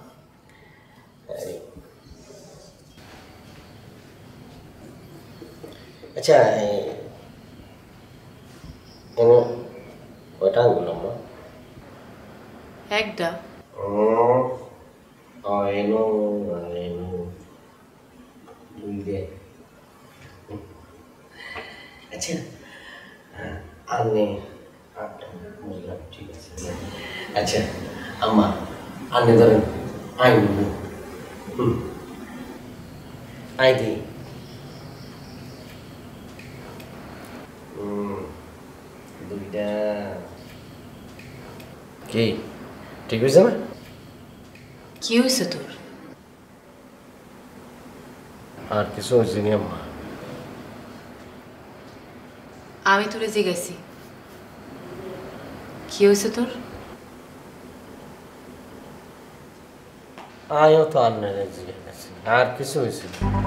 আচ্ছা কয়টা আঙ্গুল আম্মা? একটা। এনো দুইটা। আচ্ছা আপনি বুঝলাম, ঠিক আছে। আচ্ছা আম্মা আপনি ধরেন আঙ্গুল আই দিই দুইটা। কি ঠিক হয়েছে না? কি হয়েছে তোর? আর কিছু হয়েছে নি আম্মা? আমি তোরে জিজ্ঞাসি কি হয়েছে তোর? আমিও তো আপনারা জিজ্ঞাসি আর কিছু হয়েছে?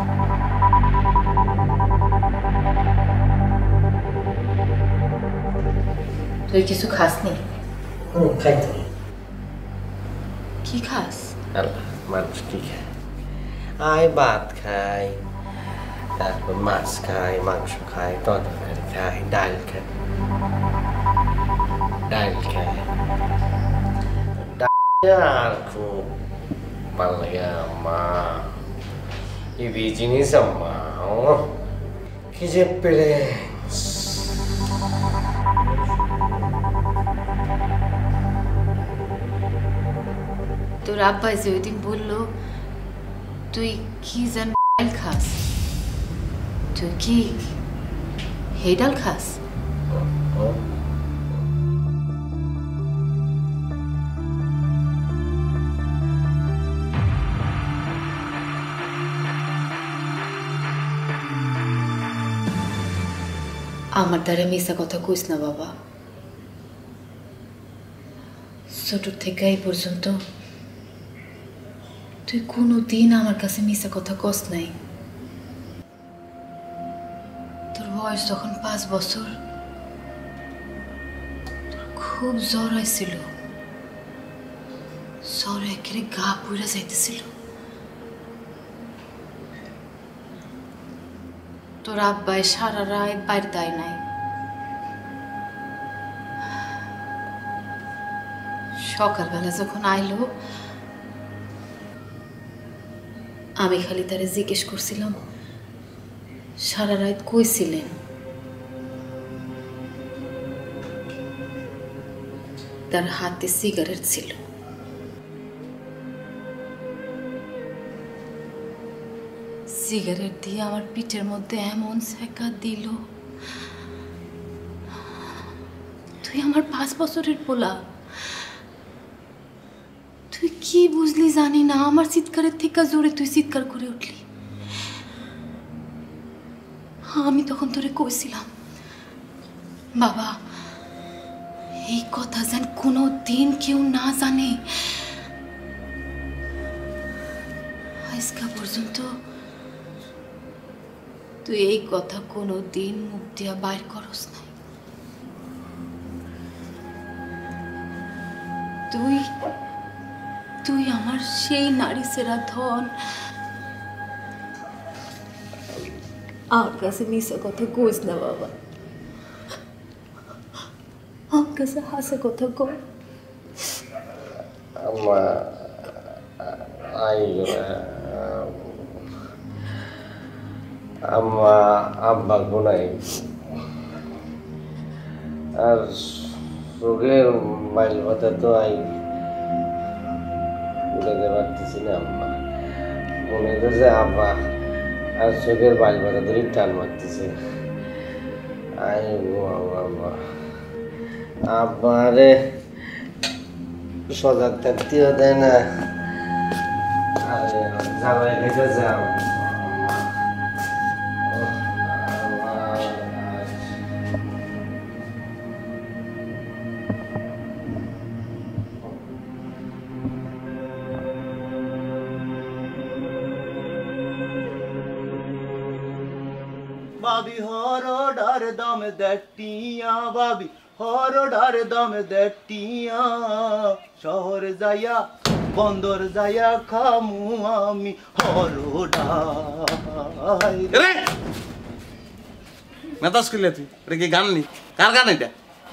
তুই কিছু খাসনি? খাই তো। কি খাস? আল্লাহ, মানুষ কি খায়? আয় ভাত খাই, তারপর মাছ খাই, মাংস খাই, তরকারি খাই, ডাল খাই। আর খুব ভালো লাগে আম্মা এই জিনিস আম্মা, কি যে পেরে। তোর আব্বা যে ওই দিন বললো তুই কি যেন খাস, তুই কি হে ডাল খাস? আমার দ্বারা মিশা কথা কইস না বাবা। ছোট থেকে এই পর্যন্ত তুই কোনোদিন আমার কাছে মিশা কথা কস নাই। তোর বয়স যখন 5 বছর, তোর খুব জ্বর হয়েছিল, জ্বরে একেবারে গা পুড়ে যাইতেছিল। তোর আব্বাই সারা রাত বাইরে দেয় নাই। সকালবেলা যখন আইলো আমি খালি তারে জিজ্ঞেস করছিলাম সারা রাত কইছিলেন? তার হাতে সিগারেট ছিল। সিগারেট দিয়ে আমার পিঠের মধ্যে এমন সেকা দিল। তুই আমার 5 বছরের পোলা, তুই কি বুঝলি জানি না, আমার চিৎকারের থেকে জোরে তুই চিৎকার করে উঠলি। আমি তখন তোরে কইছিলাম বাবা এই কথা যেন কোনো দিন কেউ না জানে, আজকা পর্যন্ত তুই এই কথা কোনো দিন মুখ দিয়া বাইর করস নাই। তুই তুই আমার সেই নারী সেরা ধন। আমার কাছে মিশা কথা কইস না বাবা, আমার কাছে হাসা কথা কর। আম্মা আম্মা আব্বা গুনাই আর রোগের মাইল কথা তো উঠাতে পারতেছি না আম্মা। মনে হচ্ছে আব্বা আর চোখের বাইল কথা ধরে টান মারতেছে। আব্বা আব্বারে সজাগ থাকতেও দেয় না। আরে জামাই খেতে যাও। বাবি হর ডার দম দেটিয়া, বাবি হর ডার দম দেটিয়া, শহর যাইয়া বন্দর যাইয়া খামু আমি হর ডার। মেতাজ করলে তুই এটা কি গান নি? কার গান এটা?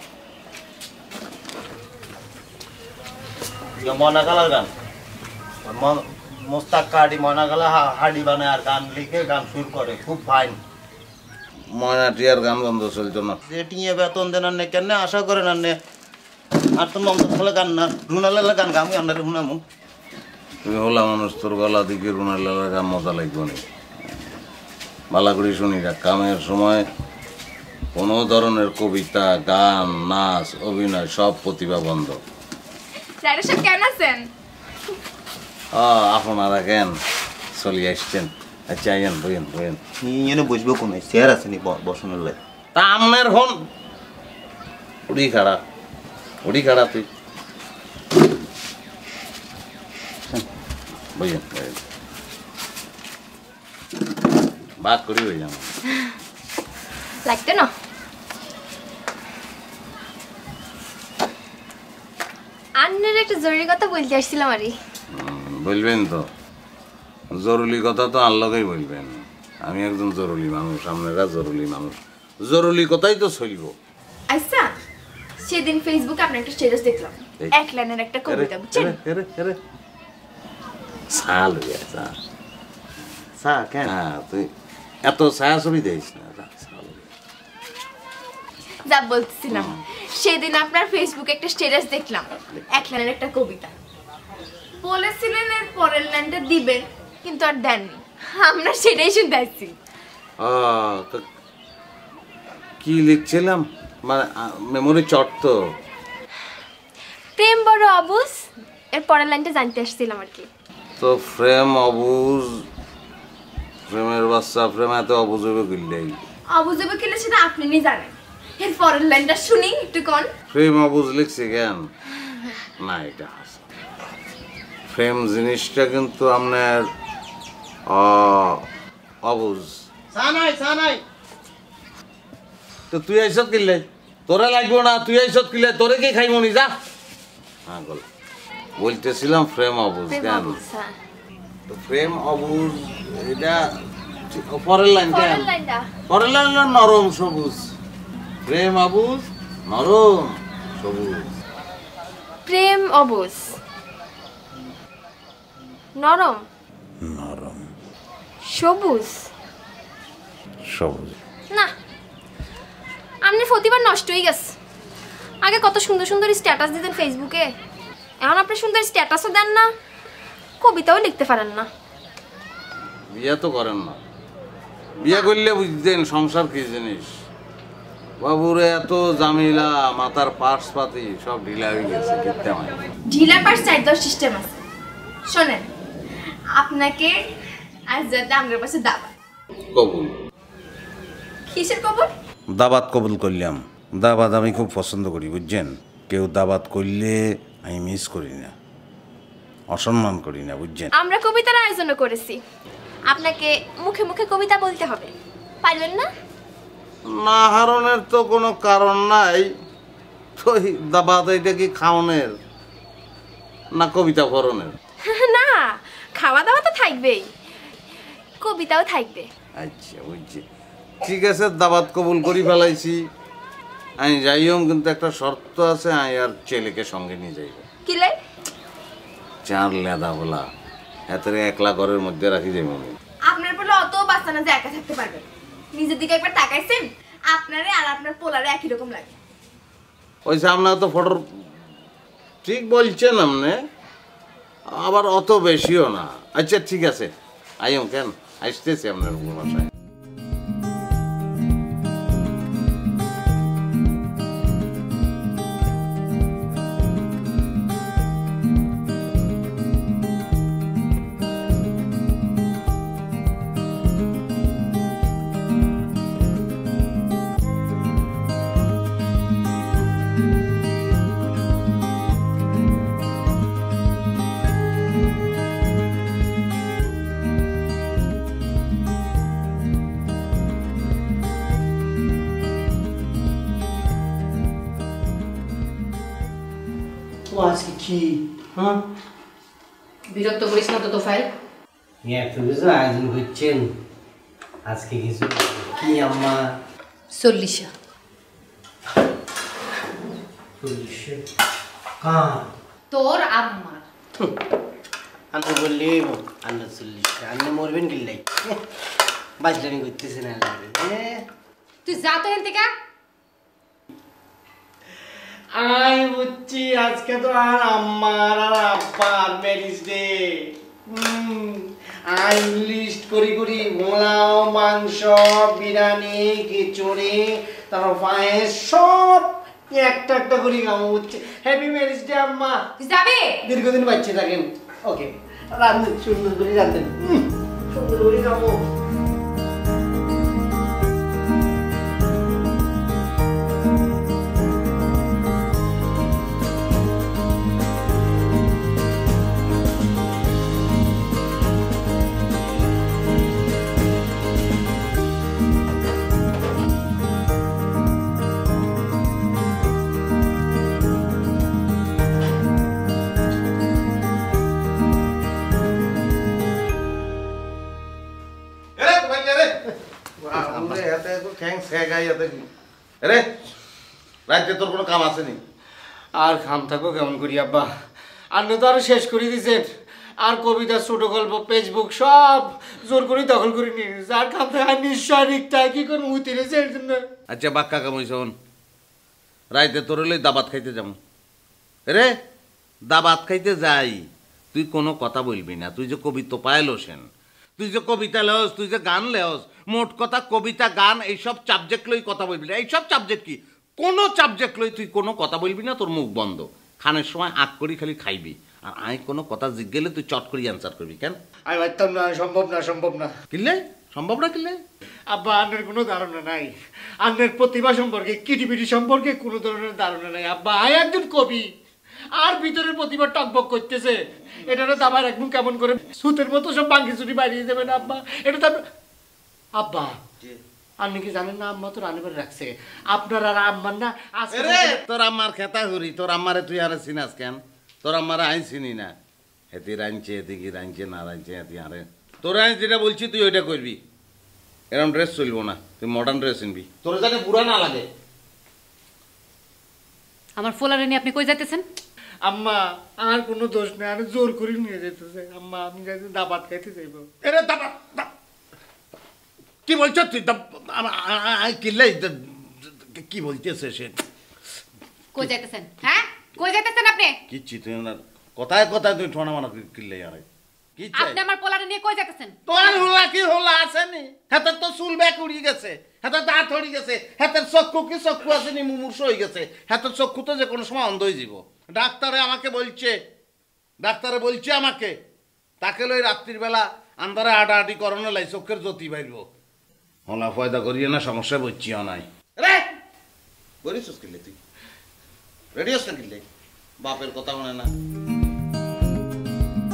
ময়নাকালার গান। মোস্তাক কাহাডি ময়নাকালা হাডি বানায় আর গান লিখে গান সুর করে, খুব ফাইন। ময়নাটিয়ার গান বন্ধ চলতো না। টিয়ে বেতন দেন আনে কেন আশা করেন আনে আর তো মমতা গান না রুনালালা গান গামু আমরা হুনামু। তুমি হলা মানুষ, তোর গলা দিকে রুনালালার গান মজা লাগবে না। বালা করে শুনি না, কামের সময় কোনো ধরনের কবিতা, গান, নাচ, অভিনয় সব প্রতিভা বন্ধ। কেন আছেন? আপনারা কেন চলে আসছেন? আচ্ছা আইন বইন বইন। এনে বুঝবো কোন চেয়ার আছে নি বসনের লাই? তা আমনের হন উড়ি খাড়া তুই বইন বইন বাদ করি হয়ে যাবো লাগতে না। আন্নের একটা জরুরি কথা বলতে আসছিলাম আরে। বলবেন তো, জরুরি কথা তো আল্লাহকেই বলবেন। আমি একজন জরুরি মানুষ, আপনারা জরুরি মানুষ, জরুরি কথাই তো চলব। আচ্ছা, সেদিন ফেসবুকে আপনার একটা স্ট্যাটাস দেখলাম, এক লাইনের একটা কবিতা, বুঝছেন? সাল হয়ে যা সা কেন? হ্যাঁ, তুই এত ছায়া ছবি দিস না। যা বলতেছিলাম, সেদিন আপনার ফেসবুকে একটা স্ট্যাটাস দেখলাম, এক লাইনের একটা কবিতা বলেছিলেন, এর পরের লাইনটা দিবেন, কিন্তু আর দেননি। আমরা সেটাই শুনতে আসছি। কি লিখছিলাম মানে মেমোরি চট তো। প্রেম বড় অবুজ, এর পরের লাইনটা জানতে আসছিলাম আর কি। তো প্রেম অবুজ, প্রেমের বাচ্চা প্রেম এত অবুজ হবে গিললেই। অবুজ হবে কিনা সেটা আপনি নি জানেন। এর পরের লাইনটা শুনি একটু কোন। প্রেম অবুজ লিখছি কেন? না, এটা প্রেম জিনিসটা কিন্তু আপনার অবুজ। তো তুই আইসত কিনলে তোরা লাগবো না, তুই আইসত কিনলে তোরে কি খাইব নি? যা হ্যাঁ বল। বলতেছিলাম প্রেম অবুজ কেন? তো প্রেম অবুজ এটা পরের লাইন কেন? পরের লাইন নরম সবুজ। প্রেম অবুজ নরম সবুজ। প্রেম অবুজ নরম নরম সবুজ সবুজ। না, আপনি প্রতিবার নষ্ট হয়ে গেছে। আগে কত সুন্দর সুন্দর স্ট্যাটাস দিতেন ফেসবুকে, এখন আপনি সুন্দর স্ট্যাটাসও দেন না, কবিতাও লিখতে পারেন না। বিয়ে তো করেন না, বিয়ে করলে বুঝতেন সংসার কি জিনিস। বাবুরে এত জামিলা, মাথার পার্স পাতি সব ঢিলা হয়ে গেছে। ঢিলা পার্স চাই দেওয়ার সিস্টেম আছে। শোনেন, আপনাকে আজ যাতে আমার পাশে দাবাত কবুল। কিসের কবুল? দাবাত কবুল করলাম। দাবাত আমি খুব পছন্দ করি, বুঝছেন? কেউ দাবাত করলে আমি মিস করি না। অসম্মান করি না, বুঝছেন? আমরা কবিতার আয়োজন করেছি, আপনাকে মুখে মুখে কবিতা বলতে হবে, পারবেন না? না হারনের তো কোনো কারণ নাই। তো দাবাত এটা কি খাওনের না কবিতা করণের? না, খাওয়া দাওয়া তো থাকবেই, কবিতাও থাকবে। আচ্ছা বুঝছি, ঠিক আছে, দাবাত কবুল করি ফেলাইছি। আমি যাইম, কিন্তু একটা শর্ত আছে, আমি আর ছেলেকে সঙ্গে নিয়ে যাইব। কি লাই? 4 লেদা বলা এত একলা ঘরের মধ্যে রাখি যাইব। আপনার বলে অত বাচ্চা না যে একা থাকতে পারবে। নিজের দিকে একবার তাকাইছেন? আপনারে আর আপনার পোলারে একই রকম লাগে। ওই সামনে তো ফটোর ঠিক বলছেন আপনি, আবার অত বেশিও না। আচ্ছা ঠিক আছে, আইম কেন আসতেছি আপনার বাসায়। আজকে কি হ্যাঁ বিরক্ত করিস না তো তোফাইল। এত কিছু আয়োজন করছেন, আজকে কিছু কি আম্মা? 40 তোর আম্মার। আন্না বললে আন্না 40, আন্না মরবেন কিল্লাই বাজলামি করতেছে না। তুই যা তো এখান থেকে। আই বুঝছি, আজকে তো আর আম্মার আর আব্বার ম্যারেজ ডে। আই লিস্ট করি করি পোলাও, মাংস, বিরিয়ানি, খিচুড়ি, তারপর পায়েস সব একটা একটা করি খাবো। বুঝছি, হ্যাপি ম্যারেজ ডে আম্মা। যাবে দীর্ঘদিন বাচ্চা থাকেন। ওকে, রান্না সুন্দর করে রাঁধেন, সুন্দর করে খাবো। রাজ্যে তোর কোনো কাম আসেনি? আর খাম থাকো কেমন করি আব্বা, আপনি তো আরো শেষ করে দিয়েছেন। আর কবিতা, ছোট গল্প, ফেসবুক সব জোর করে দখল করে নিয়ে নিয়েছে। আর খাম থাকা নিশ্চয় রিক্তায় কি করে উতিরেছে এর জন্য। আচ্ছা বাক্কা কামাই শোন, রাইতে তোর হলে দাবাত খাইতে যাবো রে। দাবাত খাইতে যাই, তুই কোনো কথা বলবি না। তুই যে কবিতা পাইলো সেন, তুই যে কবিতা লেস, তুই যে গান লেস, মোট কথা কবিতা গান এইসব সাবজেক্ট লই কথা বলবি না। এইসব সাবজেক্ট কি, কোনো সাবজেক্ট লই তুই কোনো কথা বলবি না। তোর মুখ বন্ধ, খানের সময় আগ করি খালি খাইবি। আর আই কোনো কথা জিজ্ঞেলে তুই চট করে অ্যান্সার করবি। কেন? আমি ভাবতাম না, সম্ভব না, সম্ভব না। কিনলে সম্ভব না? কিনলে আব্বা আন্নের কোনো ধারণা নাই, আন্নের প্রতিভা সম্পর্কে, কিটিপিটি সম্পর্কে কোনো ধরনের ধারণা নাই আব্বা। আই একজন কবি, আর ভিতরের প্রতিভা টকবক করতেছে। এটারও দাবার একদম কেমন করে সুতের মতো সব বাঙ্গি চুরি বাড়িয়ে দেবেন আব্বা। এটা তো আব্বা আপনি কি জানেন না, আম্মা তো রান্না রাখছে আপনার আর আম্মার না। তোর আম্মার খেতা হরি, তোর আম্মারে তুই আর চিনাস কেন? তোর আম্মারে আই চিনি না। হেতি রাঁধছে, হেতি কি রাঁধছে না রাঁধছে, হেতি আরে তোর আমি যেটা বলছি তুই ওইটা করবি। এরকম ড্রেস চলবো না, তুই মডার্ন ড্রেস কিনবি, তোর যাতে বুড়া না লাগে। আমার ফোলারে নিয়ে আপনি কই যাইতেছেন? আম্মা আর কোনো দোষ নেই, আমি জোর করে নিয়ে যেতেছে। আম্মা আমি যাইতে দাবাত খাইতে যাইব। এরে দাবাত কি বলছো তুই? কিনলে কি বলতেছে সে? কই যাইতেছেন? হ্যাঁ কই যাইতেছেন আপনি? কিচ্ছি তুই না, কথায় কথায় তুই ঠোনা মানা কিনলে আরে কি চাই? আপনি আমার পোলারে নিয়ে কই যাইতেছেন? তোর হলা কি হলা আসেনি? হাতের তো চুল ব্যাক উড়িয়ে গেছে, হাতের দাঁত হয়ে গেছে, হাতের চক্ষু কি চক্ষু আসেনি, মুমূর্ষ হয়ে গেছে। হাতের চক্ষু তো যে কোনো সময় অন্ধ হয়ে যাব। ডাক্তারে আমাকে বলছে, ডাক্তারে বলছে আমাকে, তাকে লই রাত্রির বেলা আন্ধারে আটাআটি করানো লাই চোখের জ্যোতি বাইরব। হলা ফয়দা করিয়ে না, সমস্যা বুঝছিও নাই রে। বলিস কিনলে তুই রেডিওস না কিনলে, বাপের কথা মনে না।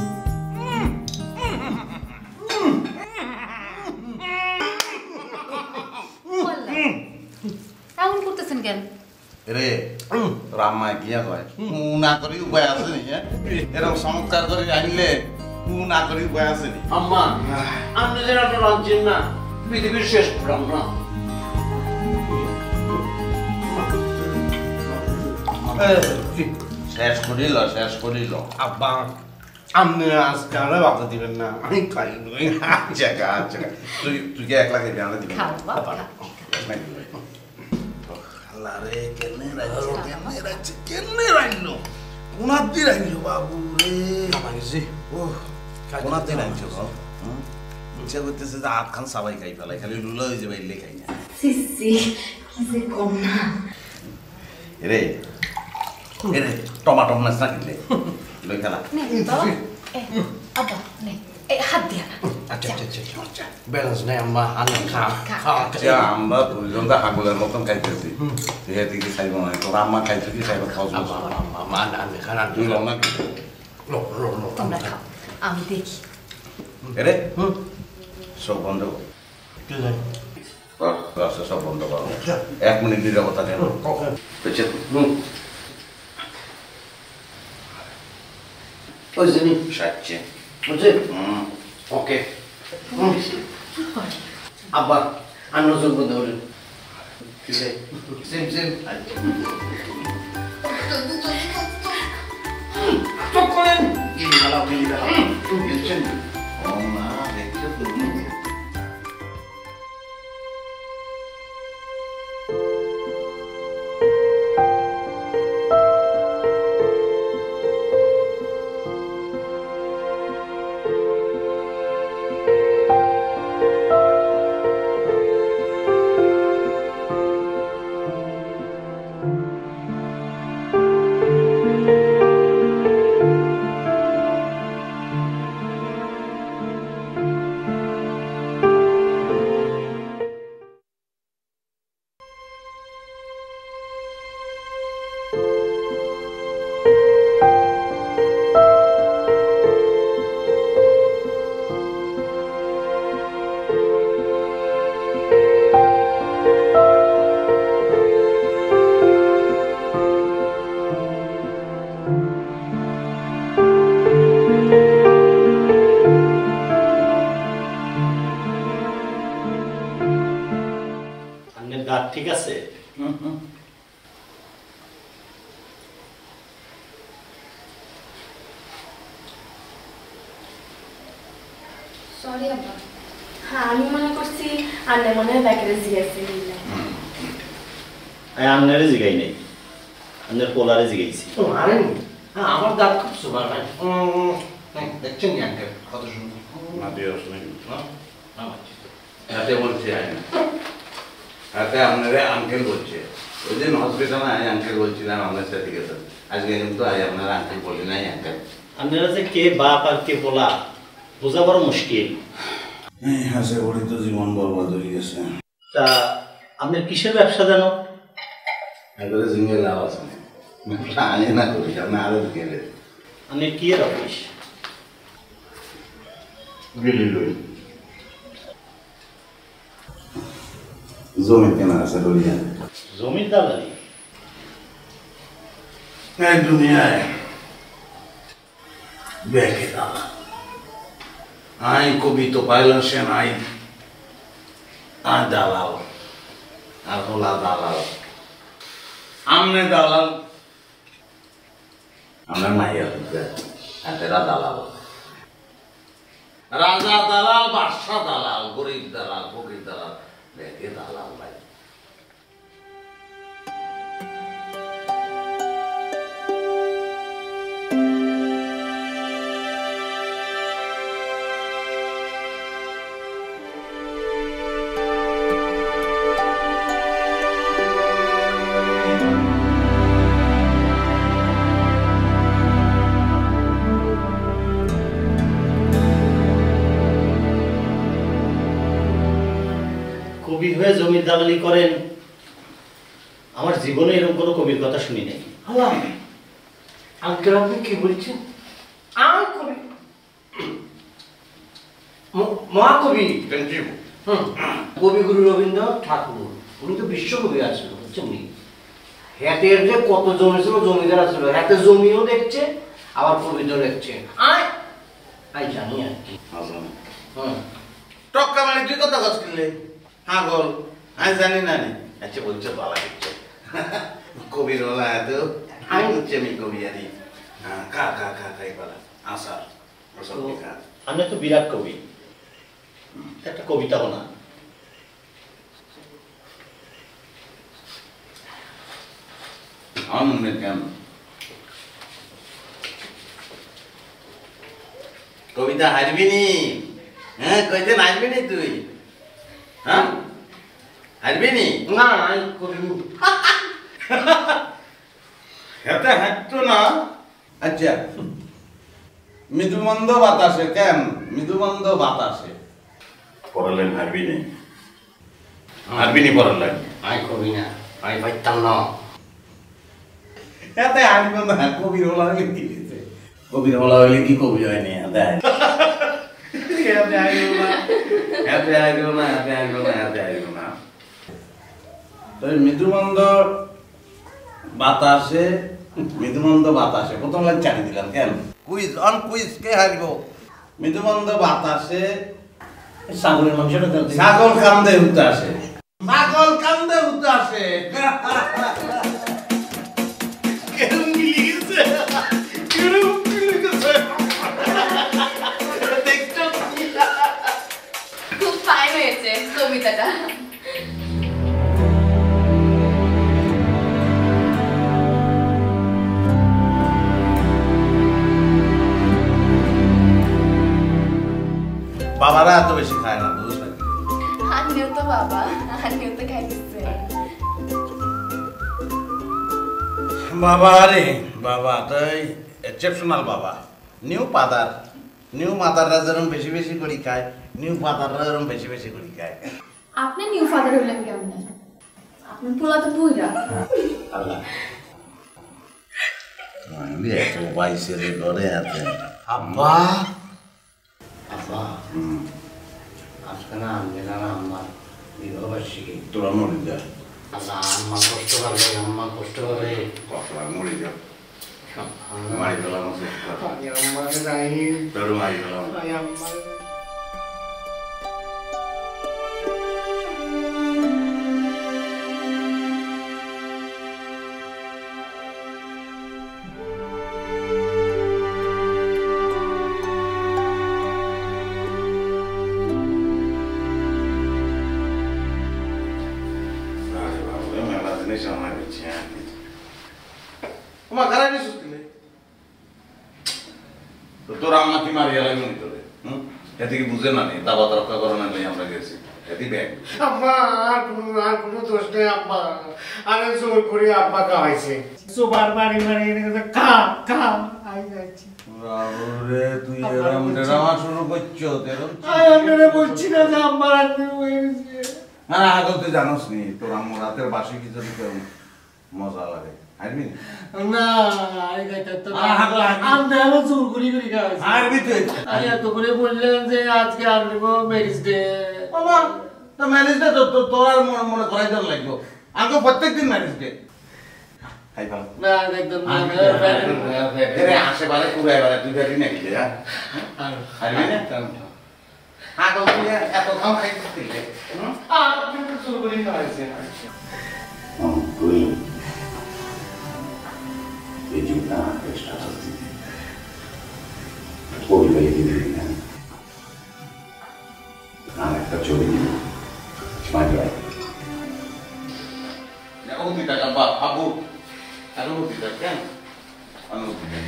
করতেছেন কেন? রে রাম্মা গিয়া কয় না করি উপায় আছে নি এরকম চমৎকার করে আনলে না করি উপায় আছে নি আম্মা আপনি যেন একটা রাঁধছেন না পৃথিবীর শেষ রান্না। শেষ করিল আব্বা আপনি আজকে আরে বাতা দিবেন না, আমি খাই আচ্ছা তুই কি একলা খেবি আমরা দিবি আরে কেনে রাইলো কোনাতে রাইলো বাবু রে কামাইছি ও কোনাতে রাইলো ইচ্ছা করতেছে যে আট খান সবাই খাই ফেলাই খালি লুলা হয়ে যাবে এলে খাই না সিসি কি যে কম না রে টমাটো মাছ না কিনলে লই খেলা আব্বা নে হাত দিয়া না। আচ্ছা ব্যালেন্স নাই আম্মা, আনে আচ্ছা আমরা দুইজন তো হাগুলের মতন খাইতেছি তুই এদিকে খাইব না তোর আম্মা খাইতে কি খাইব খাওয়া খানা তুই লো না তোমরা খাও, আমি দেখি। এরে সব বন্ধ সব বন্ধ করো 1 মিনিট নিরবতা দেন ওই জিনি সাচ্চে বুঝছে ওকে আব্বা আর নজর বন্ধ করেন সেম চোখ করেন ঠিক আছে সরি আব্বা, হ্যাঁ আমি মনে করছি আন্নে মনে হয় ব্যাকেরে জিজ্ঞাসা আন্নারে জিগাই নাই আন্নের পোলারে জিগাইছি আরে আমার দাঁত খুব সুপার ভাই দেখছেন নি আঙ্কেল কত সুন্দর না দিয়ে আসলে হাতে বলছে হাতে আপনারা আঙ্কেল বলছে ওই দিন হসপিটালে আই আঙ্কেল বলছিলাম আপনার সাথে গেছে আজকে কিন্তু আই আপনারা আঙ্কেল বলি নাই আঙ্কেল আপনারা যে কে বাপ আর কে পোলা বোঝা বড় মুশকিল হাসে বড়ি তো জীবন বরবাদ হয়ে গেছে তা আপনার কিসের ব্যবসা জানো এবারে জিঙ্গেল লাভ আছে আনি না করি আপনি আরো গেলে আপনি কি এর অফিস গেলি লই জমি কেনা আছে লইয়া জমির দালালি এই দুনিয়ায় ব্যাগে দালা আই কবি তো পাইলাম সে নাই আর দালাল আর হলা দালাল আমনে দালাল আমরা মাইয়া এরা দালাল রাজা দালাল বাদশাহ দালাল গরিব দালাল ফকির দালাল ব্যাগে দালাল ভাই কবি হয়ে জমির দালালি করেন আমার জীবনে এরকম কোনো কবির কথা শুনি নাই আঙ্কেল আপনি কি বলছেন আর কবি মহাকবি কবিগুরু রবীন্দ্রনাথ ঠাকুর উনি তো বিশ্বকবি আছেন বুঝছেন নি হ্যাটের যে কত জমি ছিল জমিদার ছিল হ্যাতে জমিও দেখছে আবার কবিতাও দেখছে আই জানি আর কি টক্কা মানে তুই কথা কস কিনলে হ্যাঁ বল আমি জানি না নি আচ্ছা বলছো ভালো কিছু কবির ওলা এত আমি হচ্ছে আমি কবি আনি খা খা খা খাই বলা আসার আমি তো বিরাট কবি একটা কবিতা বলা আমার মনে কেন কবিতা হারবি নি হ্যাঁ কইতে হারবি নি তুই হ্যাঁ হারবি নি না আমি কবি হেতে হাঁটতো না আচ্ছা মৃদুমন্দ বাতাসে কেন মৃদুমন্দ বাতাসে পড়ালেন হারবি নি হারবি নি পড়ালেন আমি কবি না আমি পাইতাম না এতে হারব না কবির হলা হলে কি দিতে কবির হলা হলে কি কবি হয়নি দেয় মৃদুমন্দ বাতাসে প্রথম লাইন চালি দিলাম কেন কুইজ অন কুইজ কে হারিব মৃদুমন্দ বাতাসে ছাগলের মাংসটা ছাগল কান্দে উঠতে আসে ছাগল কান্দে উঠতে আসে খুব ফাইন হয়েছে কবিতাটা বাবারা এত বেশি খায় না বুঝছ না আনিও তো বাবা আনিও তো খাইতেছে বাবা রে বাবা তাই এক্সেপশনাল বাবা নিউ মাদাররা যেরকম বেশি বেশি করে খায় নিউ ফাদাররা যেরকম বেশি বেশি করে খায় আপনি নিউ ফাদার হলেন কেমন আপনার পোলা তো বুইরা আল্লাহ আমি এত বাইসে রে ঘরে আছে আব্বা আব্বা আজকে না আমি না আম্মা বিবাহবার্ষিকী তোরা মরে যা আল্লাহ আম্মা কষ্ট করে মরে যা মারি গেলাম আম্মাকে যাই তোর মারি গেলাম আম্মা তোর আম্মা কি মারিয়া লাগে মনে তোরে এতে কি বুঝে না নেই দাবা তরক্কা করে না আমরা গেছি এতে ব্যাগ আম্মা আর কোনো দোষ নেই আম্মা আমি জোর করে আব্বা খাওয়াইছে সুপার মারি খা আই যাচ্ছি রে তুই এরম ড্রামা শুরু করছো তেরম আমি বলছি না যে আম্মা রান্না হয়েছে না আগে তুই জানোস নি তোর আম্মু রাতের বাসি খিচুড়ি কেমন মজা লাগে হারবি না আই গাইতে তো আমি আরো জোর করে খাওয়াইছি হারবি তুই আমি এত করে বললেন যে আজকে আনবো ম্যারেজ ডে বাবা তো ম্যারেজ ডে তো তোর আর মনে করাই দেন লাগবে আগে প্রত্যেকদিন ম্যারেজ ডে হাই ভালো না একদম না রে আশেপাশে পুরাই বারে তুই ফেরি নাকি যা হারবি না আগে তুই এত কাম খাইছিস আপনি তো জোর করে খাওয়াইছেন এই জীবনটা স্ট্যাটাস দিতে কবিতা লিখে দিবি না আর একটা ছবি দিবি স্মাইল রাইট অনুভূতিটা আবু অনুভূতিটা কেন অনুভূতিটা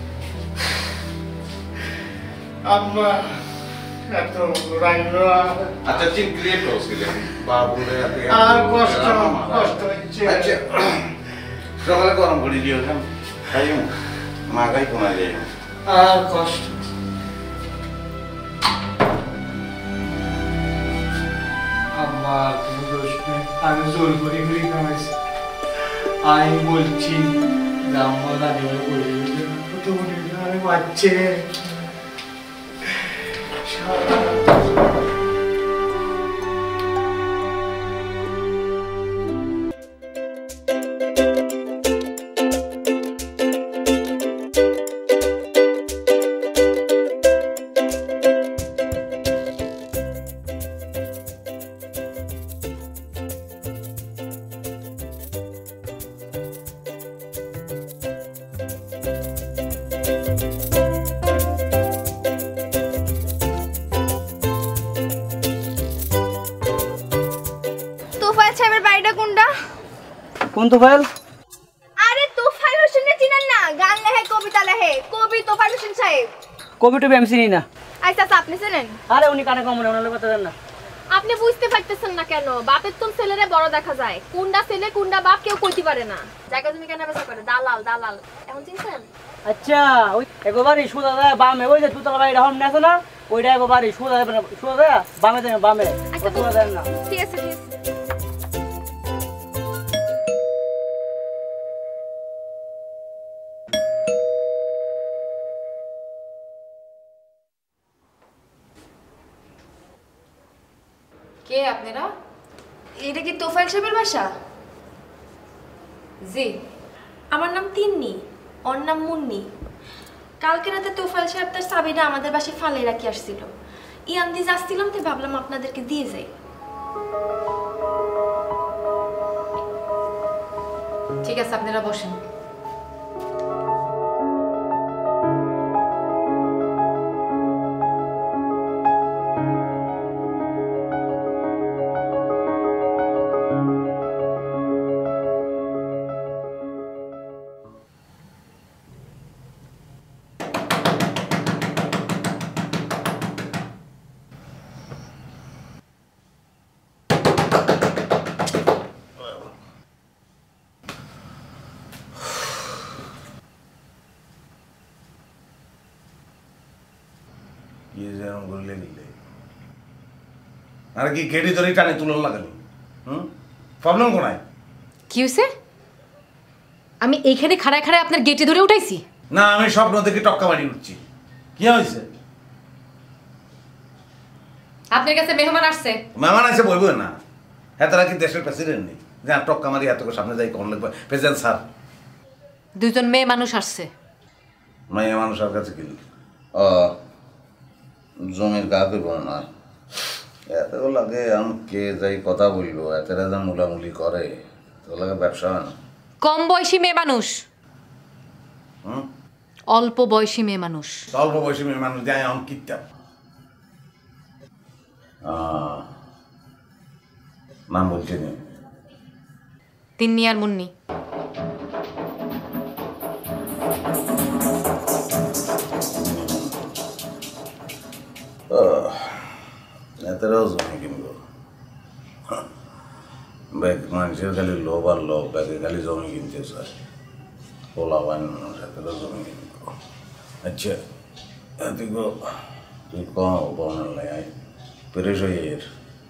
আম্মা এত রাইল আচ্ছা চিন ক্রিয়েট করছ কি বাবুরে আর কষ্ট হচ্ছে আচ্ছা সকালে গরম করে দিও কেন খাইও মাগাই কমা যায় আর কষ্ট আমার কোনো দোষ নেই আমি জোর করে খাওয়াইছি আমি বলছি যে আম্মা দাদি বলে আমি বাচ্চে কোন তোফাইল? আরে তোফাইল হোসেনকে চিনেন না? গান লেখে, কবিতা লেখে, কবি তোফাইল হোসেন সাহেব। কবি টবি আমি চিনি না। আচ্ছা আপনি চেনেন? আরে উনি কানে কম মনে ওনার কথা জানেন না। আপনি বুঝতে পারতেছেন না কেন? বাপের তো ছেলেরে বড় দেখা যায়, কোনটা ছেলে কোনটা বাপ কেউ কইতে পারে না। জায়গা তুমি কেন বেচা করে? দালাল দালাল। এখন চিনছেন? আচ্ছা ওই একবারই সোজা যায় বামে, ওই যে দুতলা বাড়িটা হন আছে না, ওইটা একবারই সোজা যাবে না, সোজা যায় বামে দেন, বামে সোজা দেন না। ঠিক আছে ঠিক আছে। কে আপনারা? এটা কি তোফাইল সাহেবের বাসা? জি, আমার নাম তিন্নি, ওর নাম মুন্নি। কালকে রাতে তোফাইল সাহেব তার চাবিটা আমাদের বাসায় ফালে রাখি আসছিল। ইয়ান দিয়ে যাচ্ছিলাম, তাই ভাবলাম আপনাদেরকে দিয়ে যাই। ঠিক আছে, আপনারা বসেন। আর কি গেড়ি ধরে টানে তুলার লাগানি? প্রবলেম কোনায়? কি হয়েছে? আমি এইখানে খাড়ায় খাড়ায় আপনার গেটে ধরে উঠাইছি? না, আমি স্বপ্ন দেখে টক্কা মারি উঠছি। কি হয়েছে? আপনার কাছে মেহমান আসছে। মেহমান আছে বলবো না? হ্যাঁ, তারা কি দেশের প্রেসিডেন্ট নেই যে টক্কা মারি এত সামনে যাই কোন লাগবে? প্রেসিডেন্ট স্যার, দুজন মেয়ে মানুষ আসছে। মেয়ে মানুষের কাছে কি জমির কাকে বল না, এত লাগে আমি কে যাই কথা বলবো, এত রাজা মুলামুলি করে তো লাগে ব্যবসা হয় না। কম বয়সী মেয়ে মানুষ, অল্প বয়সী মেয়ে মানুষ। অল্প বয়সী মেয়ে মানুষ যায় আমি কিতাব নাম বলছি নি? তিন্নি আর মুন্নি। এতটাও জমি কিনবো? ব্যাগ মানুষের খালি লোভ আর লোভ, ব্যাগে খালি জমি কিনতে চায়। পোলা পান মানুষ এতটা জমি কিনবো? আচ্ছা তুই তুই কম বনার লাই পেরেস হয়ে এর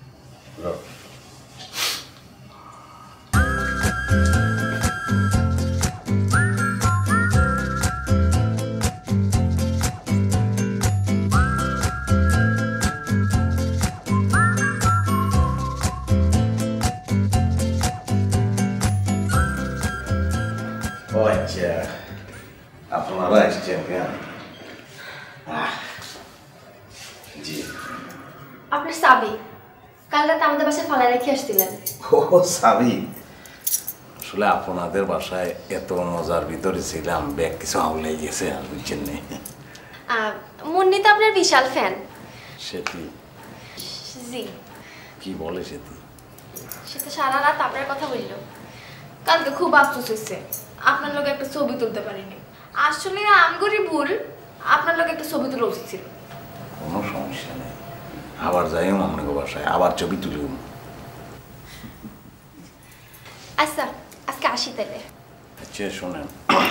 আপনারা আসছেন কেন? জি, আপনার চাবি কাল রাতে আমাদের বাসায় ফালাই রেখে আসছিলেন। ও সাবি, আসলে আপনাদের বাসায় এত মজার ভিতরে ছিলাম, ব্যাগ কিছু আউলাই গেছে আর বুঝছেন নেই। মুন্নি তো আপনার বিশাল ফ্যান। সেটি? জি। কি বলে সেটি? সে তো সারা রাত আপনার কথা বলল। কালকে খুব আফসোস হয়েছে, আপনার লোক একটা ছবি তুলতে পারিনি। আসলে আমগরি ভুল, আপনার লোক একটা ছবি তোলা উচিত ছিল। কোনো সমস্যা নেই, আবার যাইও আপনাকে বাসায়, আবার ছবি তুলিও। আচ্ছা আজকে আসি তাহলে। আচ্ছা শোনেন,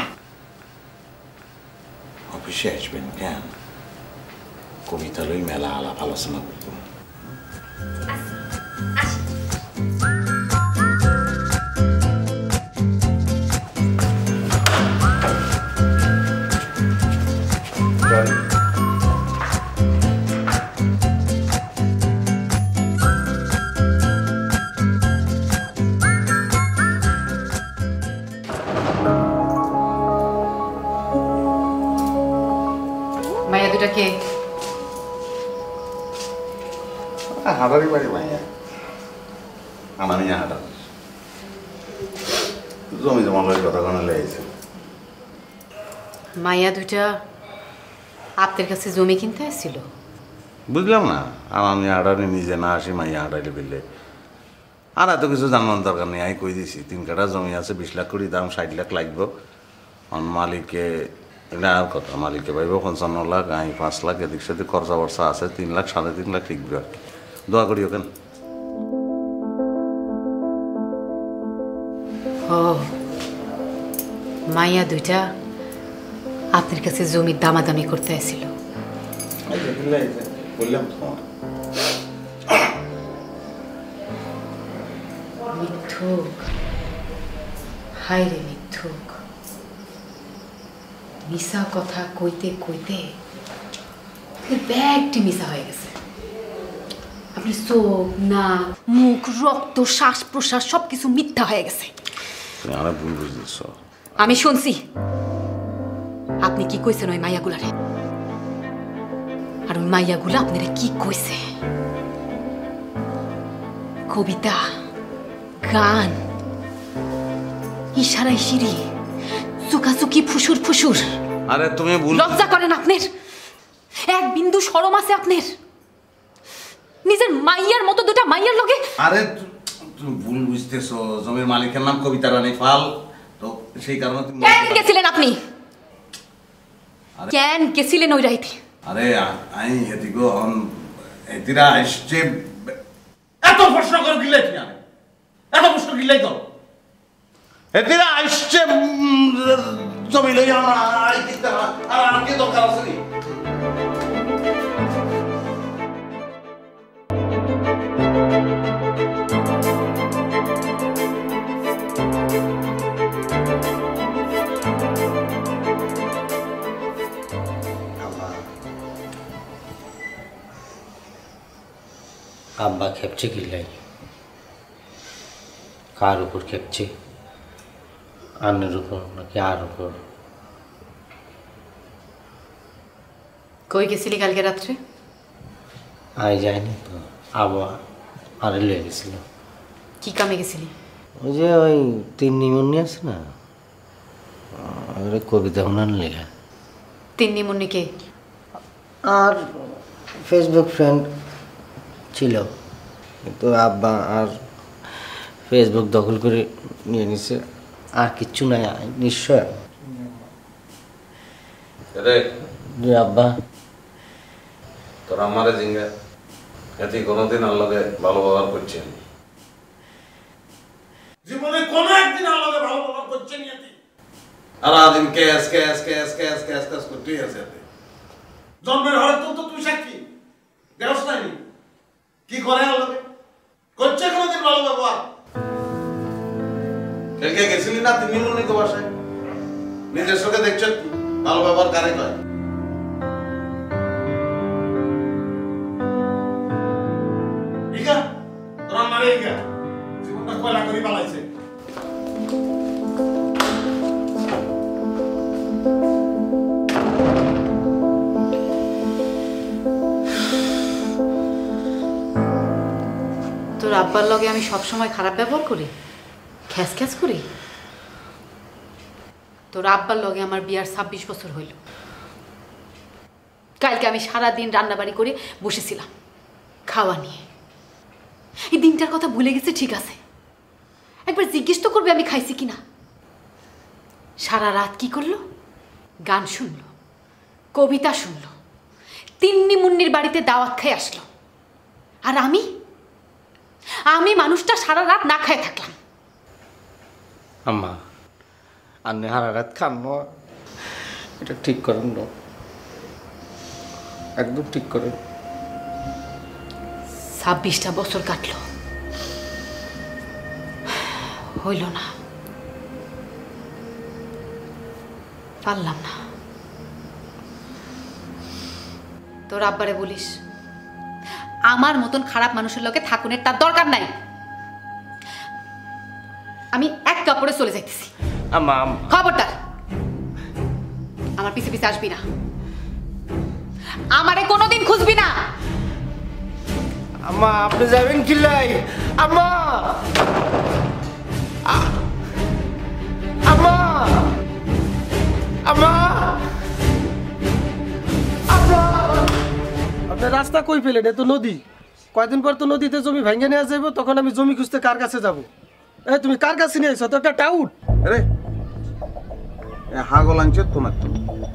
অফিসে আসবেন কেন? কবিতা লই মেলা আলাপ আলোচনা করবো। মাইয়া দুটা কে? হাঁটারি বাড়ি মাইয়া, আমার নিয়ে হাঁটা জমি জমা লয় কথা কোনো লেগেছে। মাইয়া দুটা আপনার কাছে জমি কিনতে আসছিল? বুঝলাম না, আমার নিয়ে হাঁটানি নিজে না আসি মাইয়া হাঁটাইলে পেলে আর এত কিছু জানানোর দরকার নেই, আমি কই দিছি 3 কাঠা জমি আছে, 20 লাখ করে দাম, 60 লাখ লাগবে। মালিকে এটা আর কথা, মালিকে পাইব 55 লাখ, আমি 5 লাখ, এদিক সেদিক খরচা বর্চা আছে, 3 লাখ 3.5 লাখ টিকবে আর কি। দোয়া করি ওখান। ও মাইয়া দুইটা আপনার কাছে জমির দামাদামি করতে আসছিল। বললাম মিথ্যুক, হায় রে মিথ্যুক, মিশা কথা কইতে কইতে ব্যাগটি মিশা হয়ে গেছে। আপনি চোখ, নাক, মুখ, রক্ত, শ্বাস প্রশ্বাস সবকিছু মিথ্যা হয়ে গেছে। ভুল বুঝতেছ। আমি শুনছি আপনি কি কইছেন ওই মাইয়াগুলারে, আর ওই মাইয়াগুলা আপনারা কি কইছে। কবিতা, গান, ইশারা ইশিরি, চুকাচুকি, ফুসুর ফুসুর। আরে তুমি ভুল, লজ্জা করেন আপনার? এক বিন্দু শরম আছে আপনার? নিজের মাইয়ার মতো দুটা মাইয়ার লগে। আরে তুমি ভুল বুঝতেছ, জমির মালিকের নাম কবিতা রানী পাল, তো সেই কারণে তুমি কেন গেছিলেন আপনি? কেন গেছিলেন ওই রাইতে? আরে আই এদিগো এদিরা আসছে। এত প্রশ্ন করে গিলাই তুমি, আরে এত প্রশ্ন গিলাই করো। এদিরা আসছে জমি লই আমরা আই দিতে, আর আর কি দরকার আছে নি? আব্বা খেপছে কিল্লাই, কার উপর খেপছে? আন্নের উপর নাকি আর উপর? কই গেছিলি কালকে রাত্রে? আই যায়নি তো, আব্বা আরে লয়ে গেছিল। কি কামে গেছিলি? ওই যে ওই 3 নিমন্নি আছে না, কবিতা শোনার লেখা। 3 নিমন্নিকে? আর ফেসবুক ফ্রেন্ড ছিল, কিন্তু আব্বা আর ফেসবুক দখল করে নিয়ে নিছে, আর কিচ্ছু নাই নিশ্চয়। জি আব্বা। তোর আমারে জিঙ্গা এতে কোনোদিন আল্লাহকে ভালো ব্যবহার করছেন? জীবনে কোনো একদিন আল্লাহকে ভালো ব্যবহার করছেন? আর আদিন case case case case case case করতেই আছে। জন্মের ঘরে তো তুই সাক্ষী দেওস নাই, কি করে আল্লাহকে করছে কোনোদিন ভালো ব্যবহার? কালকে গেছিলি না তুমি মুন্নিকে বাসায়, নিজের চোখে দেখছেন ভালো ব্যবহার কারে কয়? ইগা তোরা মারে ইগা জীবনটা কয়লা করে পালাইছে। তোর আব্বার লগে আমি সবসময় খারাপ ব্যবহার করি, খ্যাস খ্যাস করি? তোর আব্বার লগে আমার বিয়ার 26 বছর হইল। কালকে আমি সারাদিন রান্নাবাড়ি করে বসেছিলাম খাওয়া নিয়ে। এই দিনটার কথা ভুলে গেছে ঠিক আছে, একবার জিজ্ঞেস তো করবে আমি খাইছি কিনা। সারা রাত কি করলো? গান শুনলো, কবিতা শুনলো, তিন্নি মুন্নির বাড়িতে দাওয়াত খেয়ে আসলো, আর আমি মানুষটা সারা রাত না খায় থাকলাম। আম্মা আন্নে সারা রাত খান, এটা ঠিক করেন না, একদম ঠিক করেন। 26টা বছর কাটলো, হইল না, পারলাম না। তোর আব্বারে বলিস আমার মতন খারাপ মানুষের লোকে থাকুনের তার দরকার নাই। আমি এক কাপড়ে চলে যাইতেছি। খবরদার আমার পিছে পিছে আসবি না, আমারে কোনোদিন খুঁজবি না। আম্মা আপনি যাবেন কিল্লাই? আম্মা আম্মা আম্মা আম্মা, আপনার রাস্তা কই পেলেন? এ তো নদী। কয়দিন পর তো নদীতে জমি ভেঙে নিয়ে যাবো, তখন আমি জমি খুঁজতে কার কাছে যাব? এই তুমি কার কাছে নিয়ে এসো? তো একটা টাউট। আরে হাগল আনছে তোমার তো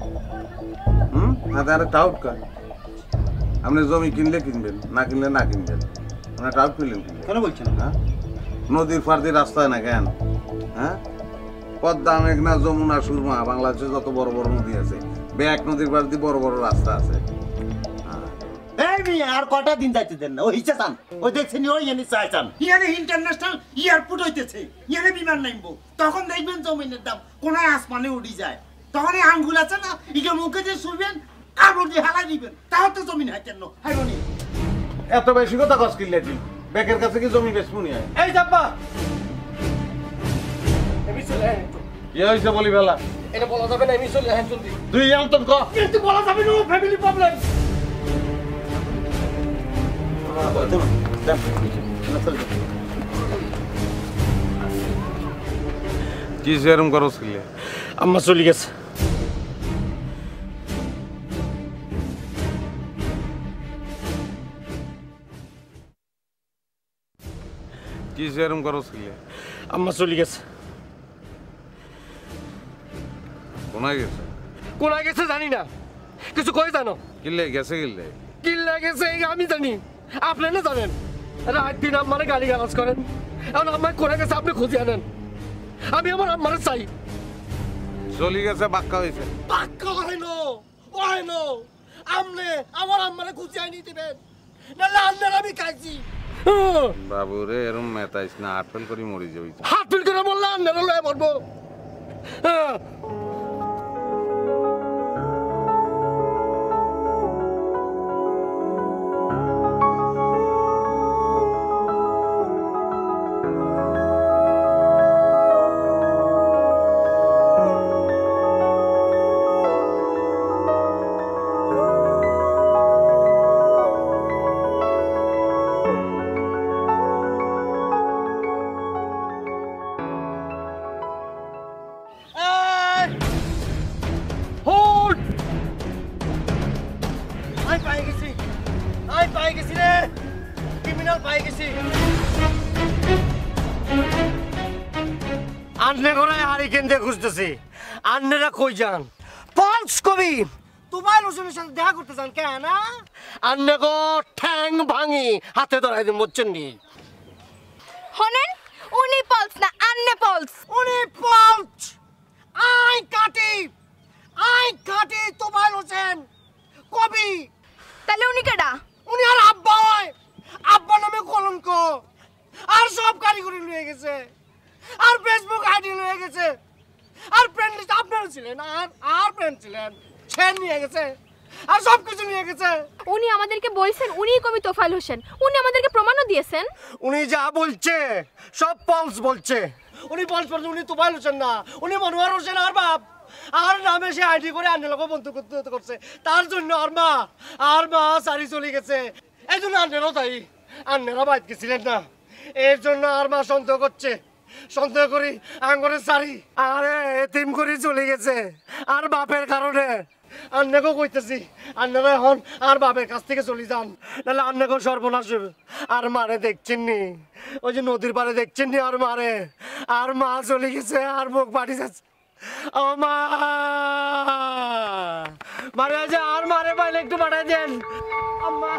আরে টাউট কা আপনি জমি কিনলে কিনবেন, না কিনলে না কিনবেন। আপনার টাউট কিনলেন কেন বলছেন? হ্যাঁ নদীর পার দিয়ে রাস্তায় না কেন? হ্যাঁ পদ্মা, মেঘনা, যমুনা, সুরমা, বাংলাদেশে যত বড় বড় নদী আছে, ব্যাক নদীর পার দিয়ে বড় বড় রাস্তা আছে। আর কটা দিন যাইতে দেন না? ওই ইচ্ছা চান, ওই দেখছেন ওই এনে চাইছেন ইয়ানে ইন্টারন্যাশনাল এয়ারপোর্ট হইতেছে, ইয়ানে বিমান নামবো, তখন দেখবেন জমিনের দাম কোন আসমানে উড়ি যায়। তখন এই আঙ্গুল আছে না, ইকে মুখে যে শুবেন কাপড় দিয়ে হালাই দিবেন, তাও তো জমিন হাইতেন না। হাইবনি এত বেশি কথা কস কিনলে তুই? ব্যাকের কাছে কি জমি বেচবুনি? এই যাব্বা আমি চলে আয়। কি হইছে বলি বেলা? এটা বলা যাবে না, আমি চলে আয় জলদি। তুই জান তো ক কিন্তু বলা যাবে না, ফ্যামিলি প্রবলেম। কি সেরম করস কিলে? আম্মা চলে গেছে। কি সেরম করস কিলে? আম্মা চলে গেছে। কোনায় গেছে? কোনায় গেছে জানি না, কিছু কই জানো? কিলে গেছে কিলে? কিল্লা গেছে আমি জানি, আপনি না জানেন? রাত দিন আম্মারে গালি গালাজ করেন, এখন আম্মায় কোনায় গেছে আপনি খুঁজে আনেন। আমি আমার আম্মারে চাই। চলে গেছে বাক্কা হয়েছে? বাক্কা হইলো হইলো, আমনে আমার আম্মারে খুঁজে আনি দিবেন, নাহলে আন্নার আমি খাইছি। বাবু রে এরম মেতাইস না, হাট ফেল করে মরি যাবি। হাট ফেল করে মরলে আন্নার লয়ে মরবো। খুঁজতেছি আন্নেরা কই যান? পলস কবি তোমার হোসেনের সাথে দেখা করতে চান কেন? আন্নে গো ঠ্যাং ভাঙি হাতে ধরাই দিন, বুঝছেন নি? হনেন উনি পলস না, আন্নে পলস। উনি পলস, আই কাটি তোমার হোসেন কবি। তাহলে উনি কেডা? উনি আর আব্বা হয়, আব্বা নামে কলঙ্ক। আর সব কারিগরি লয়ে গেছে, আর ফেসবুক আইডি লয়ে গেছে, আর ফ্রেন্ড লিস্ট আপনারা ছিলেন, আর ফ্রেন্ড ছিলেন, ছেন নিয়ে গেছে, আর সব কিছু নিয়ে গেছে। উনি আমাদেরকে বলছেন উনিই কবি তোফায়েল হোসেন, উনি আমাদেরকে প্রমাণও দিয়েছেন। উনি যা বলছে সব পলস বলছে। উনি পলস বলছে, উনি তোফায়েল হোসেন না, উনি মনোয়ার হোসেন আর বাপ। আর নামে সে আইডি করে আন্নে লোক বন্ধু করছে, তার জন্য আর মা সারি চলে গেছে। এই জন্য আন্নেরাও তাই, আন্নেরা বাইত গেছিলেন না, এর জন্য আর মা সন্দেহ করছে। সন্দেহ করি আঙ্গরে সারি আরে এতিম করে চলে গেছে আর বাপের কারণে। আন্নাকেও কইতেছি আন্নারা এখন আর বাপের কাছ থেকে চলে যান, নাহলে আন্নাকেও সর্বনাশ হবে। আর মারে দেখছেন নি, ওই যে নদীর পাড়ে দেখছেন নি, আর মা চলে গেছে, আর মুখ পাঠিয়ে যাচ্ছে। ও মা মারে আছে, আর মারে পাইলে একটু পাঠাই দেন। আম্মা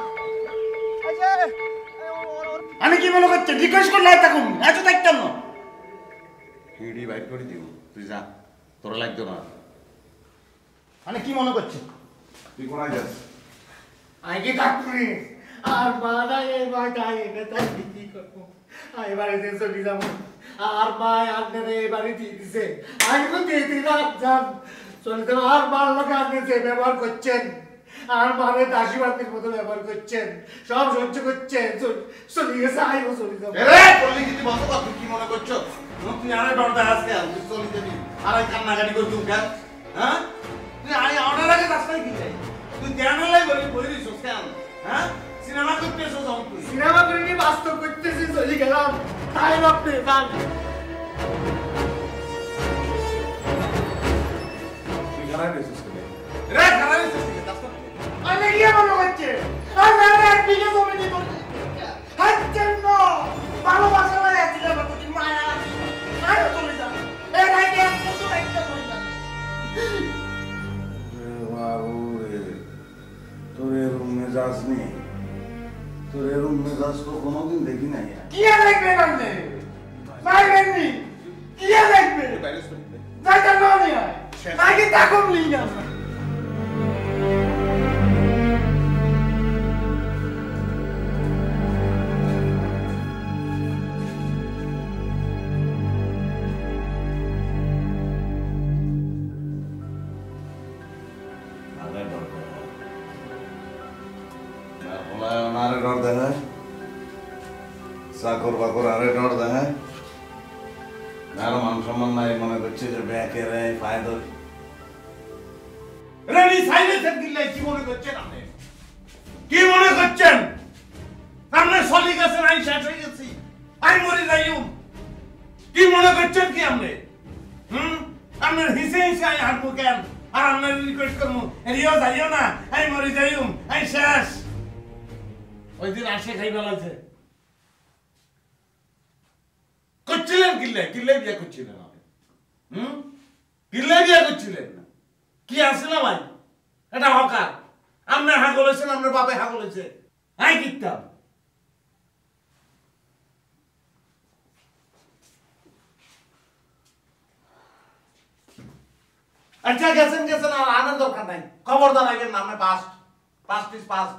আমি কি মনে করছি রিকোয়েস্ট করলে তখন এত দেখতাম না। হিডি বাইট করে দিব, তুই যা, তোরা লাগতো না। মানে কি মনে করছি তুই কোনায় যাস? আগে কাকুরি আর মা নাই, এই মা নাই, এটা তাই কি করবো? আই বাড়িতে চলে যাবো, আর মা আপনারা এই বাড়ি দিয়ে দিছে, আমি তো দিয়ে দিলাম যান চলে যাবো। আর মার লোকে আপনি যে ব্যবহার করছেন, আর মারে দাসী বাতির মতো ব্যবহার করছেন, সব সহ্য করছেন, চলে গেছে, আইও চলে যাবো। কি মনে করছো তুই? আরে ডরটা আজকে তুই চলে যাবি, আর এই কান্নাকাটি করে তুই কেন? হ্যাঁ তুই অর্ডার আগে রাস্তায় কি চাই? তুই কেন বলিস কেন? হ্যাঁ সিনেমা করতেছো যখন তুই? সিনেমা করিনি, বাস্তব করতেছি, চলে গেলাম। তাই আপনি যান। তুই খারাপ রেছিস কেন? রে খারাপ রেছিস কেন? আমি কি মনে করছে? আর না এক বিঘা জমি নিয়ে জন্য ভালোবাসা হয়েছিল তুই মায়া আয় চলে যা এটাই কি কত একটা করে যা তোর এরম মেজাজ নেই তোর এরম মেজাজ তো কোনোদিন দেখি নাই কি দেখবে নামনে মাইবেননি কি দেখবে যাইতা ননি নাকি তাকম লিয়া আরে ডর দেয় চাকর বাকর আরে ডর দেয় আর মান সম্মান নাই মনে করছে যে ব্যাকের ফায়দা রেডি সাইলেন্সার দিলাই কি মনে করছেন আপনি কি মনে করছেন আপনি সলি গেছে নাই শেষ হয়ে গেছি আই মরে যাইও কি মনে করছেন কি আপনি আপনার হিসে হিসে আই হাঁটবো কেন আর আপনার রিকোয়েস্ট করবো রিও যাইও না আই মরে যাইও আই শেষ ওই দিন আসে খাই বেলাছে করছিলেন কিল্লে বিয়ে করছিলেন আপনি কিল্লে বিয়ে করছিলেন কি আসলে ভাই এটা হকার আপনার হাগল হয়েছেন আপনার বাপে হাগল হয়েছে আই কিতাম আচ্ছা গেছেন আর আনার দরকার নাই খবরদার আইবেন না আপনি পাস্ট ইজ পাস্ট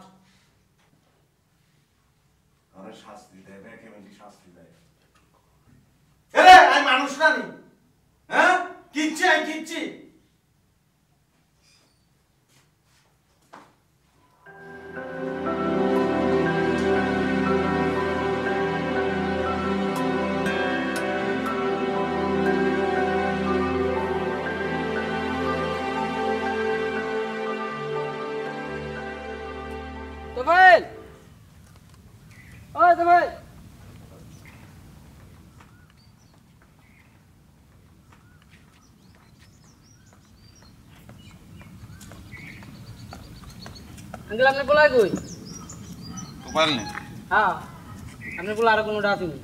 আরে শাস্তি দেয় ব্যাকে মেলি শাস্তি দেয় আরে আই মানুষ না নি হ্যাঁ কিচ্ছি তোফাইল ওই তোফাইল আঙ্কেল আপনি বলাই কই তোফাইল নে হ্যাঁ আপনি বলা আর কোনোটা আসেনি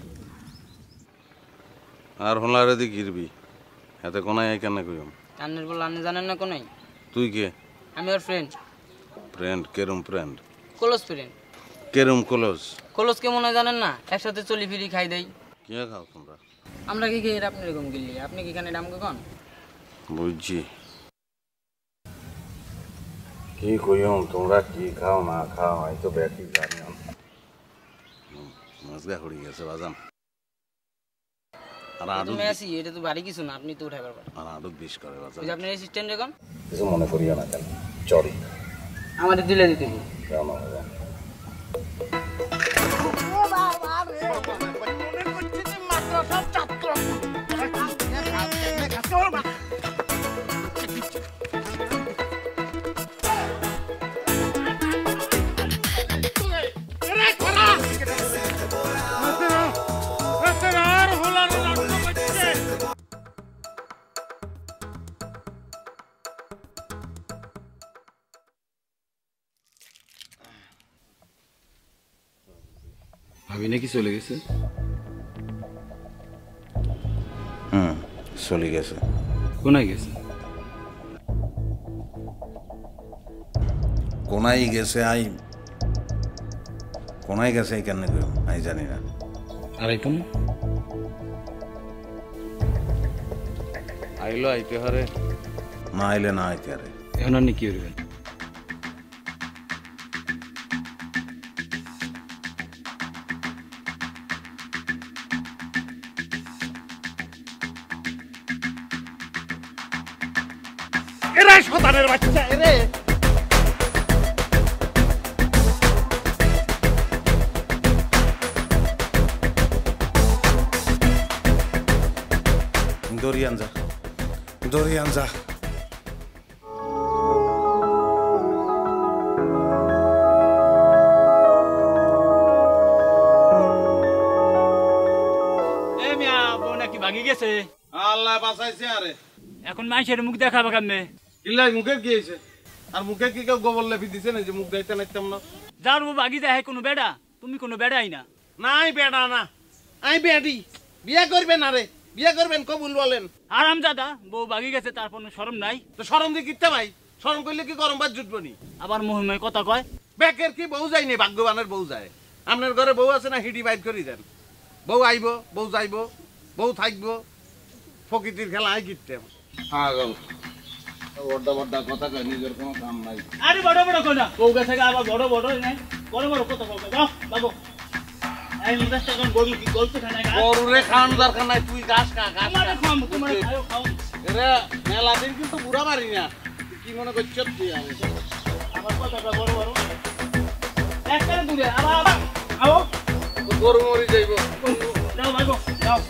আর হলারে দি গিরবি এতে কোনাই আই কেন কইম আপনি বলা আপনি জানেন না কোনাই তুই কে আমি ওর ফ্রেন্ড কেরম ফ্রেন্ড ক্লোজ ফ্রেন্ড কেরম ক্লোজ কে মনে জানেন না একসাথে চলি ফিরি খাই দেই কি খাও তোমরা আমরা কি খেয়ে আপনি এরকম গিলি আপনি কি খানে আমাকে কোন বুঝছি কি কইম তোমরা কি খাও না খাও আমি তো ব্যাকি জানি না মজা হড়ি গেছে বাজান আর আদু মেসি এটা তো বাড়ি কিছু না আপনি তো উঠাই পারবেন আর আদু বিশ করে বাজান ওই যে আপনার অ্যাসিস্ট্যান্ট এখন কিছু মনে করিও না কেন চরি আমাদের দিলে দিতে কেন বাজান ভাবি নাকি চলে গেছে চলে গেছে কোনায় গেছে কোনায় গেছে এই কেন কইম আমি জানি না আর আইতো না আইলো আইতে হারে না আইলে না আইতে হারে এখন আপনি কি করবেন এরাই শতানের বাচ্চা এরে দরিয়ান যা ভাগি গেছে আল্লাহ বাঁচাইছে আরে এখন মাইশের মুখ দেখাবে কেমনে ইল্লাই মুখে কি হয়েছে আর মুখে কি কেউ গোবর লেপি দিছে না যে মুখ দেখাইতে নাইতাম না যার ও ভাগি যায় কোনো বেড়া তুমি কোনো বেড়াই না নাই বেড়া না আই বেডি বিয়ে করবেন না রে বিয়ে করবেন কবুল বলেন আরাম দাদা বউ ভাগি গেছে তার কোনো শরম নাই তো শরম দিয়ে কিতে ভাই শরম করলে কি গরম ভাত জুটবো নি আবার মহিমায় কথা কয় বেকের কি বউ যায়নি ভাগ্যবানের বউ যায় আপনার ঘরে বউ আছে না হিডি বাইট করি দেন বউ আইব বউ যাইব বউ থাকবো প্রকৃতির খেলা আই কিনতে পাগল বড় বড় কথা কয় নিজের কোনো কাম নাই আরে বড় বড় কথা বউ গেছে আবার বড় বড় নাই বড় বড় কথা কয় যাও বাবু এই মুদাস তখন গরু কি গলতে খানা গরু রে খান দরকার নাই তুই ঘাস খা ঘাস আমারে খাও তোমারে খাও খাও রে মেলা দিন কিন্তু বুড়া মারি না কি মনে করছ তুই আমি আমার কথাটা বড় বড় একটা দূরে আবার আও গরু মরি যাইব যাও বাবু যাও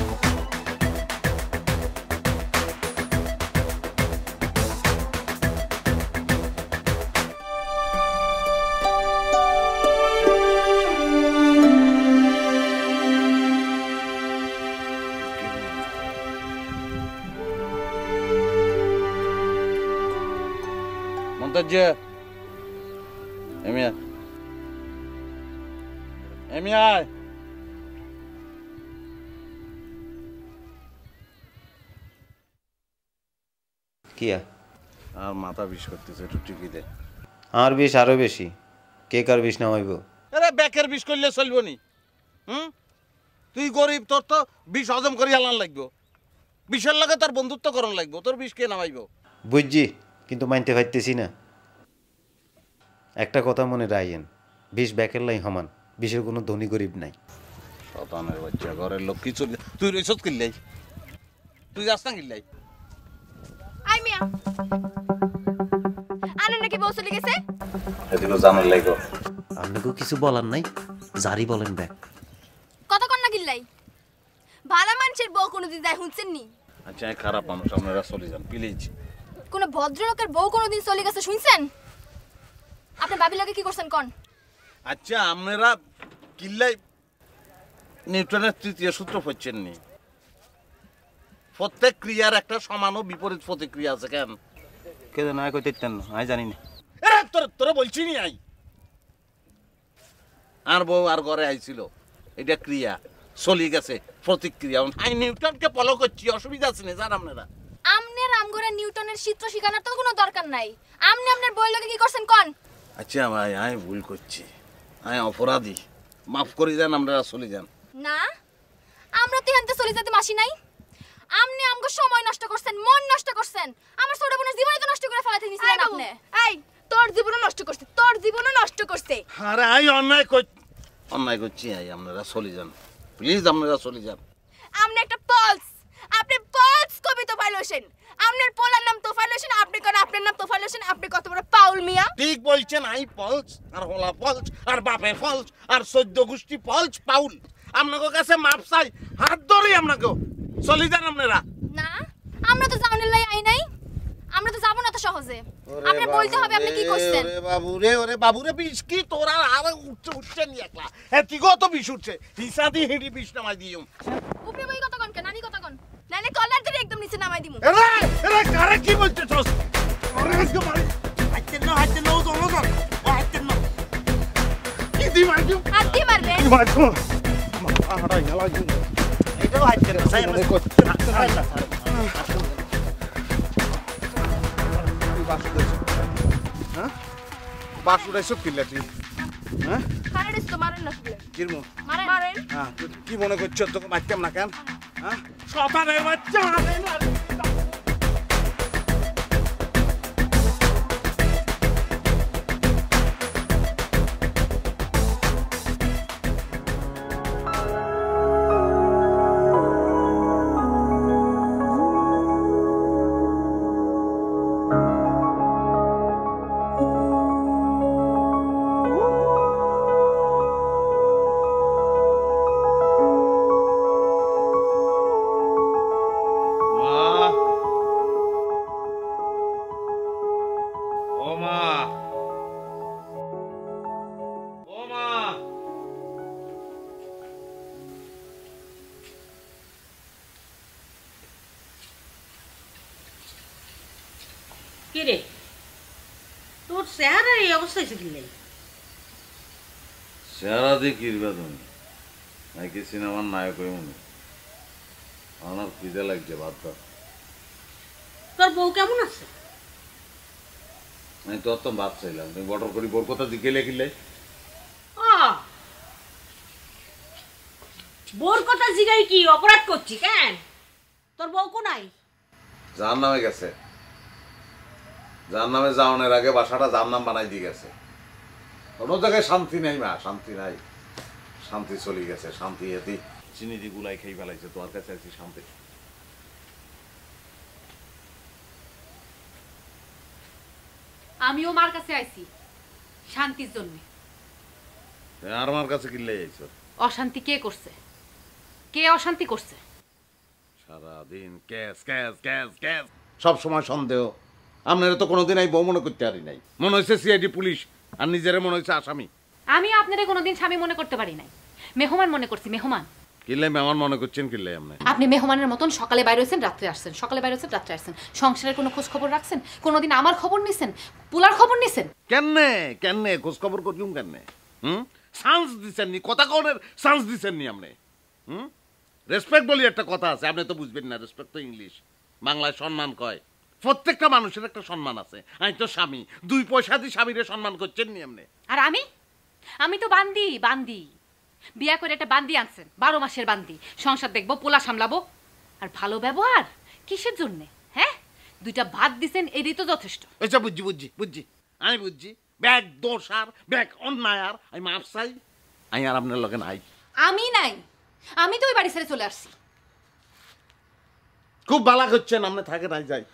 Montaje. Emia. Emia. কি আর মাথা বিষ করতেছে একটু টিকি দে আর বিষ আরো বেশি কেক আর বিষ না হইব আরে বেকের বিষ করলে চলবো নি তুই গরিব তোর তো বিষ হজম করি হালান লাগবো বিষের লাগে তোর বন্ধুত্ব করণ লাগবো তোর বিষ কে নামাইব বুঝছি কিন্তু মানতে পারতেছি না একটা কথা মনে রাখেন বিষ ব্যাকের লাই সমান বিষের কোনো ধনী গরিব নাই শতানের বাচ্চা ঘরের লোক কি চলে তুই রইছত কিল্লাই তুই যাস না কিল্লাই আই মিয়া আনে নাকি বউ চলে গেছে এদিনও জানার লাগো আপনাকেও কিছু বলার নাই জারি বলেন ব্যাক কত কন না গিল্লাই ভালো মানুষের বউ কোনোদিন যায় শুনছেন নি আচ্ছা খারাপ মানুষ আপনারা চলে যান প্লিজ কোন ভদ্রলোকের বউ কোনোদিন চলে গেছে শুনছেন আপনি ভাবি লাগে কি করছেন কোন আচ্ছা আপনারা কিল্লাই নিউটনের তৃতীয় সূত্র পড়ছেন নি প্রত্যেক ক্রিয়ার একটা সমান ও বিপরীত প্রতিক্রিয়া আছে কেন কে জানো আয় কইতেন না আই জানি না তোরা বলছি নি আই আর বউ আর ঘরে আইছিল এটা ক্রিয়া চলি গেছে প্রতিক্রিয়া আই নিউটনকে ফলো করছি অসুবিধা আছে না জান আপনারা আমনের আমগরে নিউটনের সূত্র শিখানোর তো কোনো দরকার নাই আমনে আপনার বই লাগে কি করছেন কোন আচ্ছা ভাই আমি ভুল করছি আমি অপরাধী মাফ করে দেন আপনারা চলে যান না আমরা তো এনতে চলে যেতে মাসি নাই আমনে আমগো সময় নষ্ট করছেন মন নষ্ট করছেন আমার ছোট বোনের জীবন তো নষ্ট করে ফেলাতে নিছিলেন আপনি এই তোর জীবনও নষ্ট করছে তোর জীবনও নষ্ট করছে আরে আমি অন্যায় করছি আই আপনারা চলে যান প্লিজ আপনারা চলে যান আমনে একটা পলস আপনি পলস কবিতা ফাইলছেন আপনার পোলার নাম তোফাইল হোসেন আপনি কোন আপনার নাম তোফাইল হোসেন আপনি কত বড় পাউল মিয়া ঠিক বলছেন I Paul's R Hola Paul's আর বাপে পলস আর 14 গোষ্ঠী পলস পাউল আপনাদের কাছে মাপ চাই হাত ধরি আপনাকে চলে যান আপনারা না আমরা তো জানার লাই আই নাই আমরা তো যাব না তো সহজে আপনি বলতে হবে আপনি কি করছেন ওরে বাবু রে বিষ কি তোরা আর উঠছে নি একলা এতি কত বিষ উঠছে হিসাদি হিডি বিষ নামাই দিও উপরে বই কত কোন নানি কত কোন নালে কলার ধরে একদম নিচে নামাই দিমু এরে কারে কি বলতেছস আরে আজকে মারি হাইতে না ওজন ও হাইতে না কি দি মারছি হাত দিয়ে মারবেন কি মারছো আড়াই গেলা দিন এটাও হাইতে না সাই মনে কর বাসুদাই সব কিল্লাটি হ্যাঁ খারাপ তো মারেন না শুলে কিরমু মারেন হ্যাঁ কি মনে করছ তোকে মারতাম না কেন হ্যাঁ শতানের বাচ্চা কিরে তোর চেহারার এই অবস্থা হয়েছে কি চেহারা দিয়ে কিরবা তুমি নাকি সিনেমার নায়ক হয়ে মনে আমার খিদে লাগছে ভাত দাও। তোর বউ কেমন আছে? আমি তোর তো ভাত চাইলাম, তুমি বটর করি বোর কথা জিজ্ঞেলে কিলে বোর কথা জিগাই কি অপরাধ করছি কেন? তোর বউ কোনাই? যার নামে গেছে, যার নামে যাওয়ানোর আগে বাসাটা যার নাম বানাই দিয়ে গেছে। কোনো জায়গায় শান্তি নেই মা, শান্তি নাই, শান্তি চলে গেছে। শান্তি এতে চিনি দিয়ে গুলাই খেয়ে ফেলাইছে। তোমার কাছে আছি শান্তি। আমিও মার কাছে আইছি শান্তির জন্য। আর আমার কাছে কিনলে যাইছো? অশান্তি কে করছে? কে অশান্তি করছে? সারাদিন ক্যাস ক্যাস ক্যাস ক্যাস, সব সময় সন্দেহ। আপনারা তো কোনোদিন এই বউ মনে করতে পারি নাই, মনে হয়েছে সিআইডি পুলিশ, আর নিজেরা মনে হয়েছে আসামি। আমি আপনারে কোনোদিন স্বামী মনে করতে পারি নাই, মেহমান মনে করছি। মেহমান কিনলে মেহমান মনে করছেন? কিনলে আপনি মেহমানের মতন সকালে বাইরে হয়েছেন, রাত্রে আসছেন, সকালে বাইরে হয়েছেন, রাত্রে আসছেন। সংসারের কোনো খোঁজ খবর রাখছেন? কোনোদিন আমার খবর নিছেন? পুলার খবর নিছেন? কেনে কেনে খোঁজ খবর করলুম কেনে? চান্স দিচ্ছেন নি, কথা কনের চান্স দিচ্ছেন নি আপনি। রেসপেক্ট বলি একটা কথা আছে, আপনি তো বুঝবেন না। রেসপেক্ট তো ইংলিশ, বাংলায় সম্মান কয়। প্রত্যেকটা মানুষের একটা সম্মান আছে। আমি তো স্বামী, 2 পয়সা দিয়ে স্বামীরে সম্মান করছেন নি আপনি। আর আমি তো বান্দি। বান্দি বিয়া করে একটা বান্দি আনছেন, 12 মাসের বান্দি। সংসার দেখবো, পোলা সামলাবো, আর ভালো ব্যবহার কিসের জন্য? হ্যাঁ, 2টা ভাত দিছেন, এরই তো যথেষ্ট। আচ্ছা বুঝছি বুঝছি বুঝছি, আমি বুঝছি। ব্যাগ দোষ আর ব্যাগ অন্যায়, আর আমি মাপ চাই। আমি আর আপনার লগে নাই। আমি নাই, আমি তো ওই বাড়ি ছেড়ে চলে আসছি। খুব বালা করছেন আপনি, থাকে নাই যাই।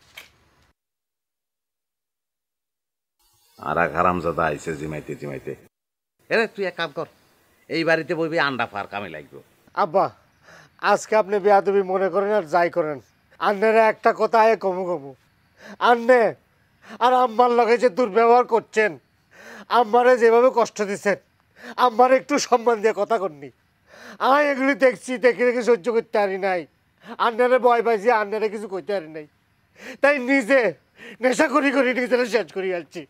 আর এক হারামজাদা আইছে জিমাইতে জিমাইতে। এরে তুই এক কাম কর, এই বাড়িতে বইবি আন্ডা ফার কামে লাগবে। আব্বা, আজকে আপনি বেয়াদবি মনে করেন আর যাই করেন, আন্নেরা একটা কথা আয় কমু কমু। আন্নে আর আম্মার লগে যে দুর্ব্যবহার করছেন, আম্মারে যেভাবে কষ্ট দিচ্ছেন, আম্মার একটু সম্মান দিয়ে কথা করনি। আমি এগুলি দেখছি, দেখে দেখে সহ্য করতে পারি নাই। আন্নারে ভয় পাইছি, আন্নারে কিছু করতে পারি নাই, তাই নিজে নেশা করি করি নিজেরা শেষ করি আসছি।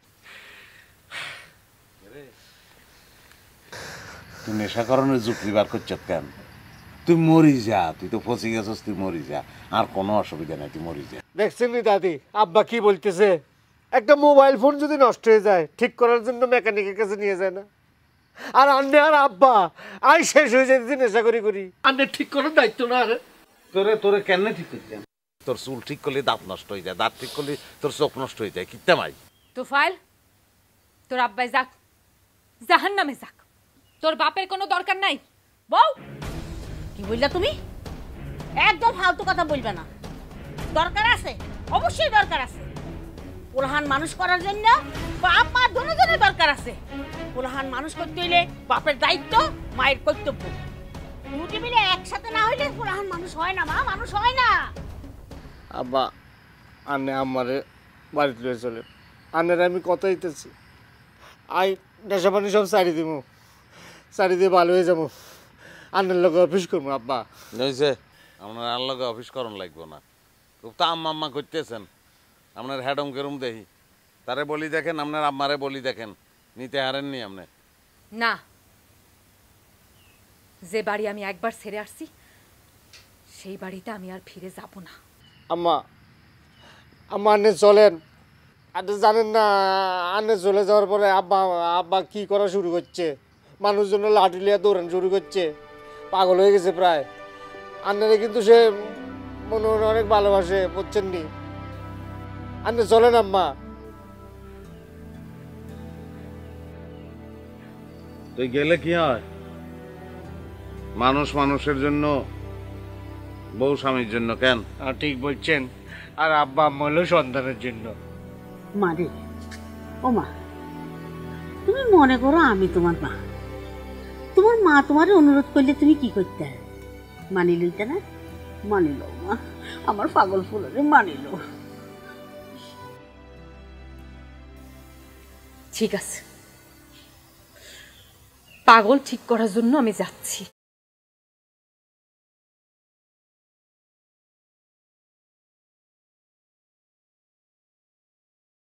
তুই নেশাকরণের যুক্তি বার করছ কেন? তুই মরি যা, তুই তো ফসে গেছিস, তুই মরি যা, আর কোনো অসুবিধা নাই, তুই মরি যা। দেখছেন নি দাদি, আব্বা কি বলতেছে? একটা মোবাইল ফোন যদি নষ্ট হয়ে যায়, ঠিক করার জন্য মেকানিকের কাছে নিয়ে যায় না? আর আন্নে আর আব্বা আই শেষ হয়ে যেতে নেশা করি করি। আন্নে ঠিক করার দায়িত্ব না। আরে তোরে কেন ঠিক করছেন? তোর চুল ঠিক করলে দাঁত নষ্ট হয়ে যায়, দাঁত ঠিক করলে তোর চোখ নষ্ট হয়ে যায়। কিত্তা মাই তোফাইল, তোর আব্বাই যাক, জাহান্নামে যাক, তোর বাপের কোনো দরকার নাই। বউ কি বললা তুমি? একদম ফালতু কথা বলবে না। দরকার আছে, অবশ্যই দরকার আছে। পোলাহান মানুষ করার জন্য বাপ মা দুজনের দরকার আছে। পোলাহান মানুষ করতে হইলে বাপের দায়িত্ব, মায়ের কর্তব্য, দুটি মিলে একসাথে না হইলে পোলাহান মানুষ হয় না। মা মানুষ হয় না। আব্বা, আন্নে আমারে বাড়িতে লয়ে চলে। আন্নের আমি কথা দিতেছি, আই নেশা পানি সব সারি দিব, সারি দিয়ে ভালো হয়ে যাবো। আন্নের লোক অফিস করবো। আব্বা বুঝছে, আপনার আর লগে অফিস করন লাগবো না। খুব তো আম্মা আম্মা করতেছেন, আপনার হ্যাডম কেরম দেখি। তারে বলি দেখেন, আপনার আম্মারে বলি দেখেন, নিতে হারেননি আপনি। না, যে বাড়ি আমি একবার ছেড়ে আসছি, সেই বাড়িতে আমি আর ফিরে যাব না। আম্মা, আম্মা আন্নে চলেন। আপনি জানেন না, আন্নে চলে যাওয়ার পরে আব্বা আব্বা কি করা শুরু করছে? মানুষজন লাঠি লিয়া দৌড়ান শুরু করছে, পাগল হয়ে গেছে প্রায়। আন্নারে কিন্তু সে মনে মনে অনেক ভালোবাসে, বুঝছেন নি? আন্নে চলেন আম্মা। তুই গেলে কি হয়? মানুষ মানুষের জন্য, বউ স্বামীর জন্য। কেন? ঠিক বলছেন। আর আব্বা আম্মা হলো সন্তানের জন্য। মারে, ও মা, তুমি মনে করো আমি তোমার মা। তোমার মা তোমার অনুরোধ করলে তুমি কি করতে? মানি লইতে না? মানি লো মা, আমার পাগল ফুলরে মানি লো। ঠিক আছে, পাগল ঠিক করার জন্য আমি যাচ্ছি।